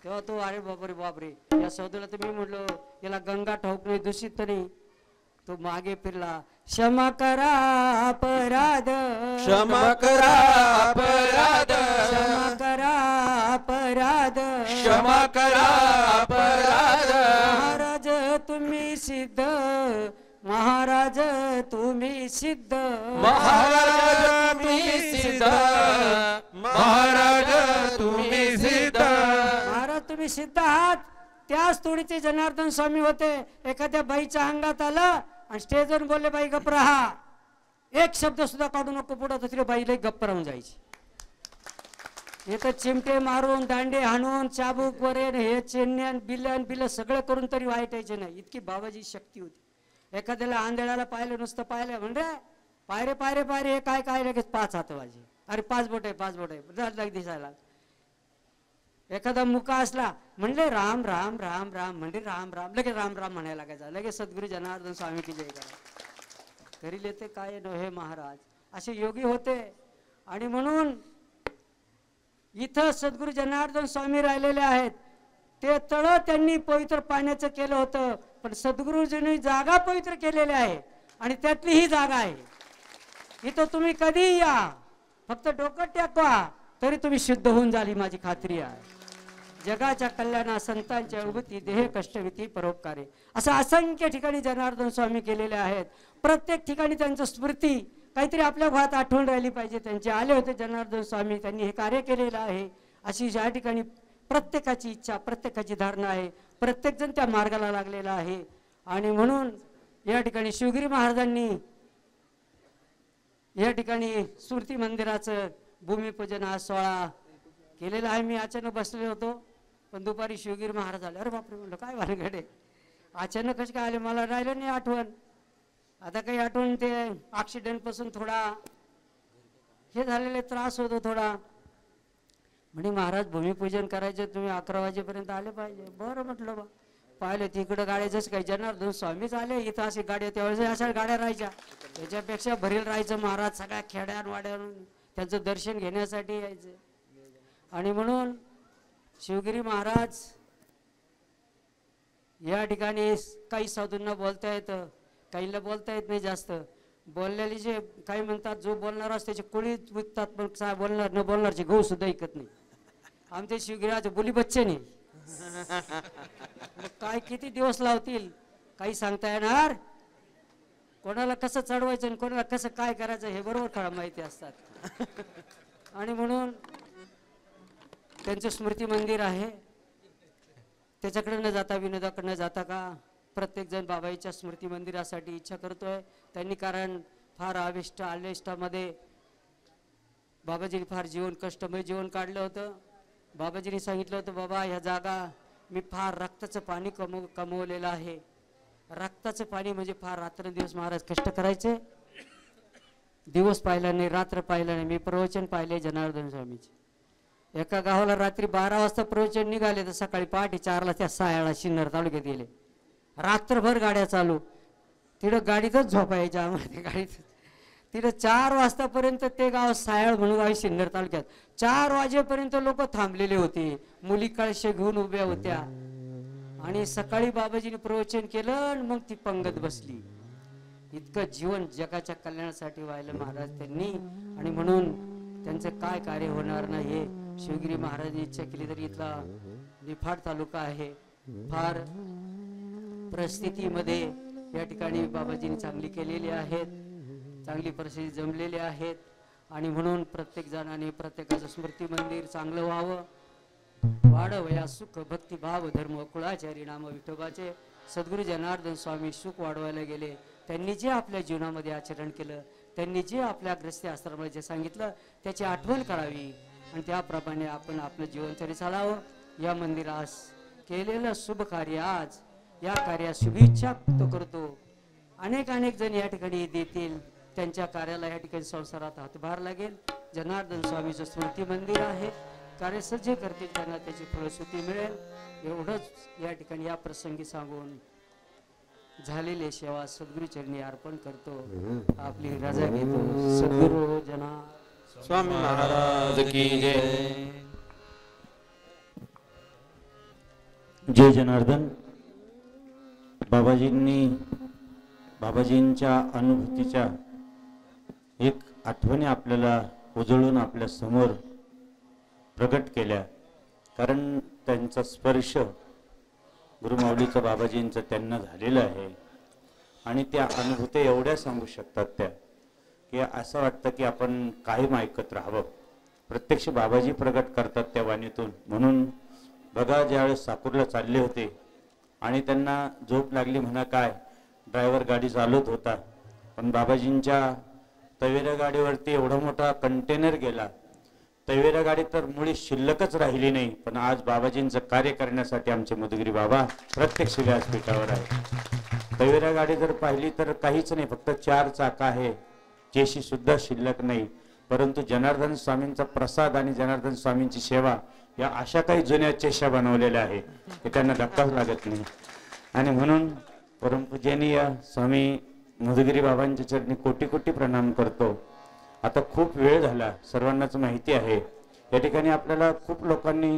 तेव्हा तो अरे बापरे बापरे या सौदूला तर मी म्हटलं याला गंगा ठाऊक नाही दूषित तर नाही. तो मागे फिरला क्षमा करा अपराध क्षमा करा अपराध क्षमा करा अपराध क्षमा करा अपराध महाराज तुम्ही सिद्ध महाराज तुम्ही सिद्ध महाराज तुम्ही सिद्ध महाराज तुम्ही सिद्ध महाराज तुम्ही सिद्ध आहात. त्याच तोडीचे जनार्दन स्वामी होते. एखाद्या बाईच्या अंगात आलं आणि स्टेजवर बोलले बाई गप्प राहा, एक शब्द सुद्धा काढू नको पुढे, दुसरी बाईला गप्प राहून जायची. इथं चिमटे मारून दांडे हाणून चाबूक वरेन हे चेन्यान बिलन बिल सगळं करून तरी वाईटायचे नाही. इतकी बाबाची शक्ती होती. एखाद्याला आंधळ्याला पाहिलं नुसतं पाहिलं म्हणजे पायरे पायरे पायरे हे काय काय लगेच पाच हात वाजे, अरे पाच बोट आहे पाच बोट आहे लग दिसायला. एखादा मुका असला म्हणले राम राम राम राम म्हणजे राम राम लगेच राम राम म्हणायला लागायचा. लगेच सद्गुरू जनार्दन स्वामी की जय करा. तरी लेते काय नो हे महाराज असे योगी होते. आणि म्हणून इथं सद्गुरू जनार्दन स्वामी राहिलेले आहेत. ते तळ त्यांनी पवित्र पाण्याचं केलं होतं, पण सद्गुरूजींनी जागा पवित्र केलेल्या आहे आणि त्यातली ही जागा आहे. इथं तुम्ही कधी या, फक्त डोकं टेकवा तरी तुम्ही शुद्ध होऊन झाली माझी खात्री आहे. जगाच्या कल्याणा संतांच्या अनुभूती देह कष्टविती परोपकारे असं असंख्य ठिकाणी जनार्दन स्वामी केलेले आहेत. प्रत्येक ठिकाणी त्यांचं स्मृती काहीतरी आपल्या भागात आठवण राहिली पाहिजे. त्यांचे आले होते जनार्दन स्वामी, त्यांनी हे कार्य केलेलं आहे अशी या ठिकाणी प्रत्येकाची इच्छा प्रत्येकाची धारणा आहे. प्रत्येक जण त्या मार्गाला लागलेला आहे. आणि म्हणून या ठिकाणी शिवगिरी महाराजांनी या ठिकाणी स्मृती मंदिराचं भूमिपूजन आज सोहळा केलेला आहे. मी अचानक बसलेलो होतो, पण दुपारी शिवगिरी महाराज आले. अरे बापरे म्हणलं काय भानगडे अचानक कसे काय आले, मला राहिलं नाही आठवण. आता काही आठवण ते ॲक्सिडेंट पासून थोडा हे झालेले त्रास होतो थोडा. म्हणे महाराज भूमिपूजन करायचं तुम्ही अकरा वाजेपर्यंत आले पाहिजे. बरं म्हटलं बा. पाहिलं तिकडं गाड्याच काही जनार्दन स्वामीच आले. इथं असे गाड्या त्यावेळेस अशा गाड्या राहायच्या, त्याच्यापेक्षा भरील राहायचं महाराज. सगळ्या खेड्यान वाड्यान त्यांचं दर्शन घेण्यासाठी यायचं. आणि म्हणून शिवगिरी महाराज या ठिकाणी काही साधूंना बोलता येतं, काहीला बोलता येत नाही जास्त. बोललेली जे काही म्हणतात जो बोलणार असतो त्याचे कोळी विकतात, पण काय बोलणार न बोलणारचे गहू सुद्धा ऐकत नाही. आमचे शिवगिराचे बोली बच्चे नाही. काय किती दिवस लावतील काही सांगता येणार. कोणाला कसं चढवायचं आणि कोणाला कसं काय करायचं हे बरोबर खरं माहिती असतात. आणि म्हणून त्यांचं स्मृती मंदिर आहे. त्याच्याकडे न जाता विनोदाकडे न जाता का प्रत्येक जण बाबाईच्या स्मृती मंदिरासाठी इच्छा करतोय. त्यांनी कारण फार आविष्ट आलेष्टामध्ये बाबाजींनी फार जीवन कष्टमय जीवन काढलं होतं. बाबाजींनी सांगितलं होतं बाबा ह्या जागा मी फार रक्ताचं पाणी कमव कमवलेलं आहे. रक्ताचं पाणी म्हणजे फार रात्रंदिवस महाराज कष्ट करायचे. दिवस पाहिला नाही रात्र पाहिला नाही. मी प्रवचन पाहिले जनार्दन स्वामीचे. एका गावाला रात्री बारा वाजता प्रवचन निघाले तर सकाळी पहाटे चारला त्या सायाळा सिन्नर तालुक्यात गेले. रात्रभर गाड्या चालू. तिथं गाडीतच झोपायच्या आम्हाला. गाडीत तिथं चार वाजतापर्यंत ते गाव सायाळ म्हणून गाव सिन्नर तालुक्यात चार वाजेपर्यंत लोक थांबलेले होते. मुली कळशे घेऊन उभ्या होत्या. आणि सकाळी बाबाजीने प्रवचन केलं आणि मग ती पंगत बसली. इतकं जीवन जगाच्या कल्याणासाठी व्हायला महाराज त्यांनी. आणि म्हणून त्यांचं काय कार्य होणार नाही हे शिवगिरी महाराजांनी इच्छा केली. तरी इथला निफाड तालुका आहे. फार परिस्थितीमध्ये या ठिकाणी बाबाजींनी चांगली केलेली आहेत. चांगली परिस्थिती जमलेली आहेत. आणि म्हणून प्रत्येक जणाने प्रत्येकाचं स्मृती मंदिर चांगलं व्हावं. वाढव या सुख भक्ती भाव धर्म कुळाचारी नाम विठोबाचे. सद्गुरू जनार्दन स्वामी सुख वाढवायला गेले. त्यांनी जे आपल्या जीवनामध्ये आचरण केलं, त्यांनी जे आपल्या ग्रस्ती आश्रमाला जे सांगितलं त्याची आठवण करावी आणि त्याप्रमाणे आपण आपलं जीवनचर्या चालावं. या मंदिरास केलेलं शुभ कार्य आज या कार्यास शुभेच्छा तो करतो. अनेक अनेक जण या ठिकाणी देतील. त्यांच्या कार्याला या ठिकाणी संसारात हातभार लागेल. जनार्दन स्वामीचं स्मृती मंदिर आहे. कार्य सज्ज करतील त्यांना त्याची फलश्रुती मिळेल. एवढंच या ठिकाणी या प्रसंगी सांगून झालेली सेवा सद्गुरू चरणी अर्पण करतो. आपली रजा घेतो. सद्गुरू जना स्वामी महाराज की जय. जय जनार्दन. बाबाजींनी बाबाजींच्या अनुभूतीच्या एक आठवणी आपल्याला उजळून आपल्या समोर प्रगट केल्या. कारण त्यांचा स्पर्श गुरुमाऊलीचा बाबाजींचा त्यांना झालेला आहे आणि त्या अनुभूती एवढ्या सांगू शकतात त्या की असं वाटतं की आपण कायम ऐकत राहावं. प्रत्यक्ष बाबाजी प्रगट करतात त्या वाणीतून. म्हणून बघा, ज्यावेळेस साकूरला चालले होते आणि त्यांना झोप लागली म्हणा काय, ड्रायव्हर गाडी चालवत होता, पण बाबाजींच्या तवेरा गाडीवरती एवढा मोठा कंटेनर गेला. तवेरा गाडी तर मुळी शिल्लकच राहिली नाही, पण आज बाबाजींचं कार्य करण्यासाठी आमचे मधुगिरी बाबा प्रत्यक्ष व्यासपीठावर आहे. तवेरा गाडी जर पाहिली तर काहीच नाही, फक्त चार चाका आहे, चेशी सुद्धा शिल्लक नाही. परंतु जनार्दन स्वामींचा प्रसाद आणि जनार्दन स्वामींची सेवा या अशा काही जुन्या चेशा बनवलेल्या आहे की त्यांना धक्काच लागत नाही. आणि म्हणून परमपूजनीय स्वामी मधुगिरी बाबांच्या चरणी कोटी कोटी प्रणाम करतो. आता खूप वेळ झाला, सर्वांनाच माहिती आहे. या ठिकाणी आपल्याला खूप लोकांनी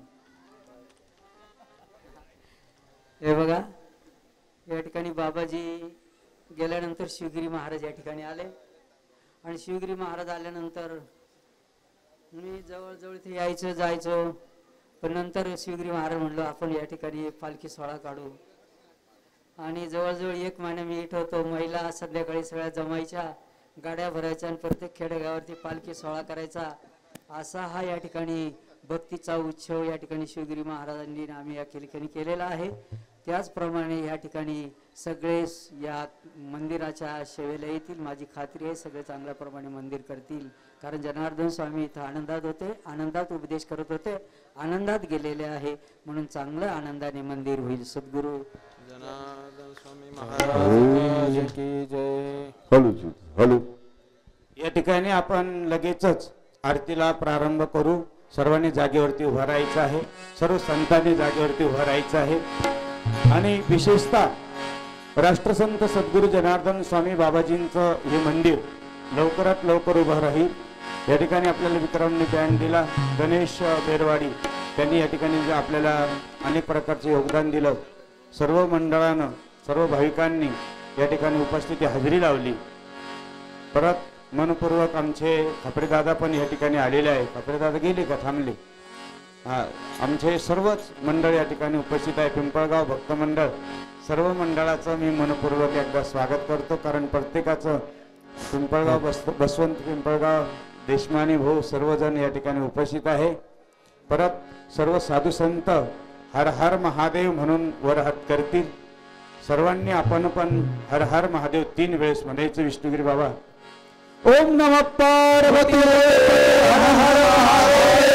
हे बघा, या ठिकाणी बाबाजी गेल्यानंतर शिवगिरी महाराज या ठिकाणी आले आणि शिवगिरी महाराज आल्यानंतर मी जवळजवळ इथे यायचं जायचो, पण नंतर शिवगिरी महाराज म्हणलो आपण या ठिकाणी पालखी सोहळा काढू. आणि जवळजवळ एक महिना मी इथं होतो. महिला संध्याकाळी सगळ्या जमायच्या, गाड्या भरायच्या आणि प्रत्येक खेडेगावावरती पालखी सोहळा करायचा. असा हा या ठिकाणी भक्तीचा उत्सव या ठिकाणी शिवगिरी महाराजांनी आम्ही या ठिकाणी केलेला आहे. त्याचप्रमाणे या ठिकाणी सगळे या मंदिराच्या सेवेला येतील, माझी खात्री आहे. सगळे चांगल्या प्रमाणे मंदिर करतील, कारण जनार्दन स्वामी इथं आनंदात होते, आनंदात उपदेश करत होते, आनंदात गेलेले आहे. म्हणून चांगलं आनंदाने मंदिर होईल. सद्गुरू जनार्दन स्वामी महाराज की जय. Hello hello. या ठिकाणी आपण लगेचच आरतीला प्रारंभ करू. सर्वांनी जागेवरती उभा राहायचं आहे, सर्व संतांनी जागेवरती उभा राहायचं आहे. आणि विशेषतः राष्ट्रसंत सद्गुरू जनार्दन स्वामी बाबाजींचं हे मंदिर लवकरात लवकर उभं राहील. या ठिकाणी आपल्याला विक्रमने बँड दिला, गणेश बेरवाडी त्यांनी या ठिकाणी आपल्याला अनेक प्रकारचे योगदान दिलं. सर्व मंडळानं, सर्व भाविकांनी या ठिकाणी उपस्थिती हजेरी लावली. परत मनपूर्वक आमचे खापरेदादा पण या ठिकाणी आलेले आहे. खापरेदादा गेले का थांबले? हा, आमचे सर्वच मंडळ या ठिकाणी उपस्थित आहे. पिंपळगाव भक्त मंडळ, सर्व मंडळाचं मी मनपूर्वक एकदा स्वागत करतो. कारण प्रत्येकाचं पिंपळगाव बस बसवंत पिंपळगाव देशमानी भाऊ सर्वजण या ठिकाणी उपस्थित आहे. परत सर्व साधू संत हर हर महादेव म्हणून वर हात करतील. सर्वांनी आपण पण हर हर महादेव तीन वेळेस म्हणायचं. विष्णुगिरी बाबा ओम नमः पार्वती हर हर महादेव.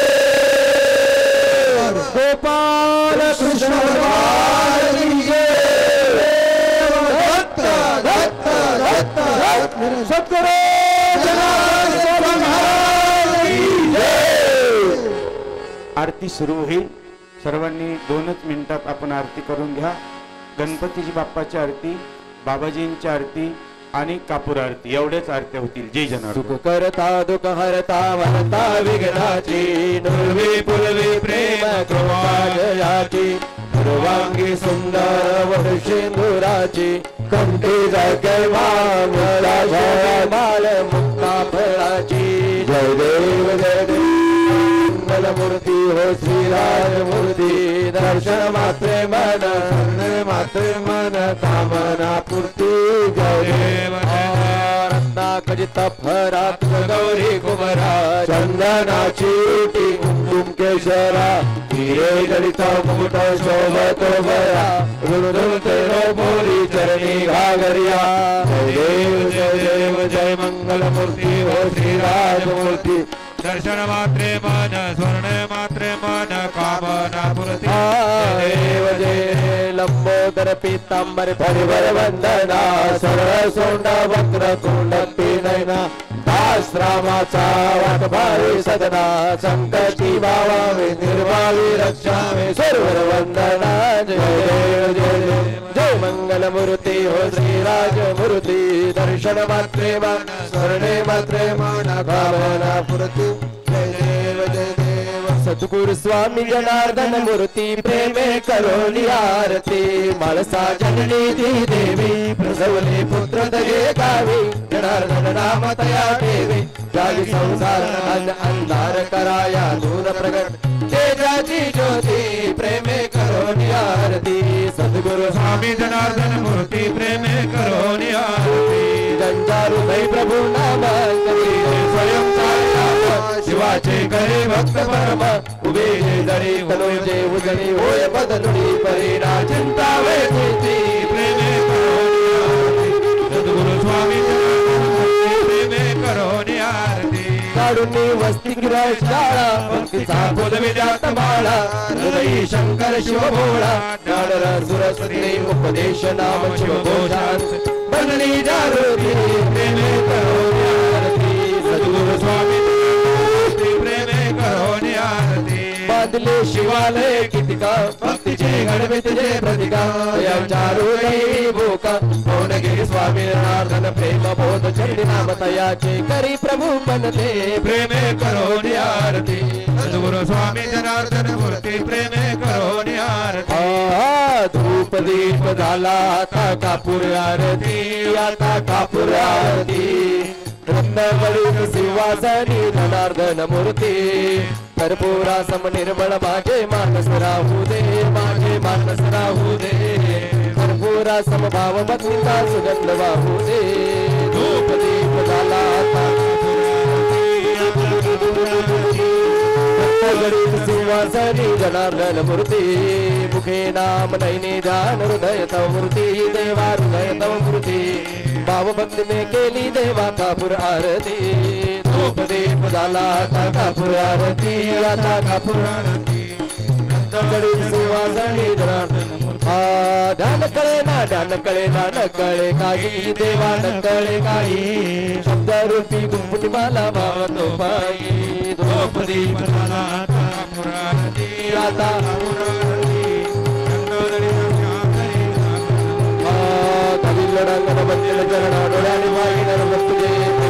गोपाल कृष्ण भगवान की जय. दत्त दत्त दत्त सद्गुरू जनार्दन स्वामी महाराज की जय. आरती सुरू होईल. सर्वांनी दोनच मिनिटात आपण आरती करून घ्या. गणपतीची बाप्पाची आरती, बाबाजींची आरती आणि कापूर आरती एवढेच आरत्या होतील. जय जनार्दन. सुख करता दुःख हरता वरता विघ्नाची, नुरवी पुरवी प्रेम कृपा जयाची, सर्वांगी सुंदर वडशेंदुराची, कंठी जय माला जय माल मुक्ता फळाची. जय देव जय देव मूर्ती हो श्रीराज मूर्ती. दर्शन मात्रे मन शरण मात्रे मन कामना पूर्ती. जय देव रत्नाखचित फरात गौरी कुमरा, चंदनाची टी कुंकुम केशरा, हिरे जडित मुकुट शोभतो बरा, रुणुते मोरी चरणी घागरिया. जय देव जय देव जय मंगल मूर्ती हो श्रीराज मूर्ती. दर्शन मात्रे मन स्वर्ण मात्रे मन कामना पूर्ती. देव जय लंबोदर पीतांबर परिवर वंदना, सरळ सोंड वक्र कुंड नयना, दास रामाचा वाट भावी सदना, संकटी भावावे निर्भावी रक्षावे सर्वर वंदना. जय देव जय देव जय मंगल मूर्ती हो श्रीराज मूर्ती. दर्शन मात्रे मन स्मरणे मात्रे मन कामना पूर्ती. जय देव जय देव सद्गुरु स्वामी जनार्दन मूर्ती प्रेमे करोनी आरती माळसा जननी ती देवी प्रसवले पुत्र दये गावी जनार्दन नाम तया ठेवी जागी संसार अंधार कराया दूर प्रगट तेजाची ज्योती प्रेमे करोनी आरती सद्गुरु स्वामी जनार्दन मूर्ती प्रेमे करोनी आरती जंजारू दई प्रभु नाम स्वयं शिवाचे करे भक्त परम उभे जरी तनुजे उजळी होय बदलुडी परिणा चिंता वेची प्रेमे करोनी आरती सद्गुरु स्वामी प्रेमे करोनी आरती काढून वस्ती गिराय शाळा भक्तीचा बोल विद्यात माळा हृदयी शंकर शिव भोळा ज्ञानर सुरसती उपदेश नाम शिव घोषांत बनली जागृती प्रेमे करोनी आरती सद्गुरु स्वामी प्रेमे करोनी आरती बांधले शिवालय कितिका भक्तीचे गणपतीचे प्रतिका यांच्या हृदयी भोका पवनगिरी स्वामी जनार्दन प्रेम बोध चंडी नाम तयाचे करी प्रभू बनते प्रेमे करोनी आरती सद्गुरु स्वामी जनार्दन मूर्ती प्रेमे करोनी आरती धूप दीप झाला आता कापूर आरती आता कापूर आरती रत्नवळीत सिंहासनी जनार्दन मूर्ती कर्पूरा सम निर्मळ माझे मानस राहू दे माझे मानस राहू दे कर्पूरा सम भाव भक्तीचा सुगंध वाहू दे धूप दीप झाला आता सिंहासनी जनार्दन मूर्ती मुखे नाम नैने ध्यान हृदय तव मूर्ती देवा हृदय तव मूर्ती भाव भक्ती में केली देवा कापूर आरती धूप दीप झाला आता कापूर आरती आता कापूर आरती सिंहासनी जनार्दन मूर्ती ध्यान कळे ना ध्यान कळे ना न कळे काही देवा न कळे काही शब्द रूपी गुंफुटी माला भावतो पायी धूप दीप झाला आता रंगन बंदिल चरण डोळ्याने वाहिनर भक्तुजे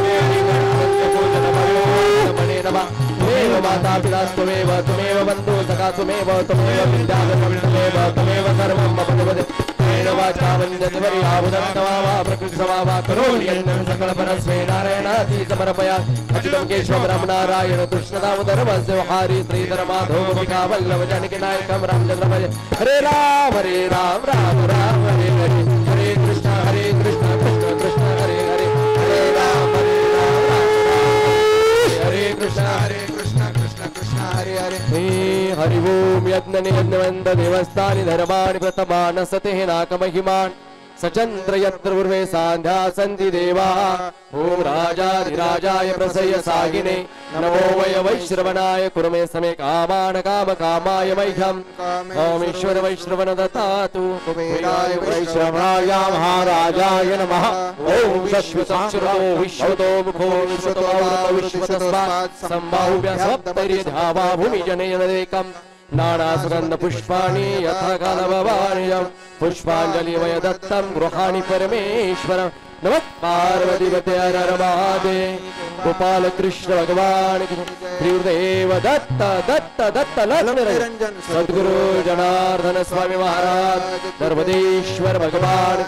त्वमेव माता पिता त्वमेव त्वमेव बन्धु सखा त्वमेव त्वमेव विद्याधरं त्वमेव त्वमेव सर्वं मम वदे तेन वाचा वन्दति वरियावदं तवावा प्रकृतिसमावा करोमि यन्नं सकलपरस्मै नारायणाति समर्पया अच्युतं केशवं राम नारायण कृष्णदामोदर वंशविहारी श्रीधर माधव विकावल्लभ जानकी नायकं रामचन्द्र भजे हरे राम हरे राम राम राम हरे हरे हरे कृष्ण हरे कृष्ण कृष्ण कृष्ण हरे हरे हरे राम हरे राम राम राम हरे कृष्ण हरे कृष्ण कृष्ण कृष्ण हरे हरे हरि ओम यज्ञ यज्ञवंद देवस्थानि धर्माणि प्रथमानसते नाकमहिमान् सचंद्र यत्र पूर्वे सांध्या सन्ति देवा ओम राजाधिराजाय प्रसय सागिने नमो वय वैश्रवणाय कुरुमे समे कामान काम कामाय मह्यम ओम ईश्वर वैश्रवण दत्तातु कुबेराय वैश्रवणाय महाराजाय नमः ओम विश्वसक्षरो विश्वतो मुखो विश्वतो विश्वतस्मात् संबाहुव्य सप्तरि धावा भूमि जनेयदेकम् नाना सुगंध पुष्पाणि यथा काल भवानि पुष्पांजलि वय दत्तं गृहाणि परमेश्वर नमः पार्वतीपते हर हर महादेव गोपाल कृष्ण भगवान त्रिदेव दत्त दत्त दत्त निरंजन सद्गुरु जनार्दन स्वामी महाराज नर्मदेश्वर भगवान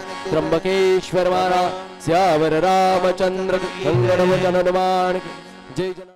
त्र्यंबकेश्वर महाराज श्यावर रामचंद्र हनुमान जय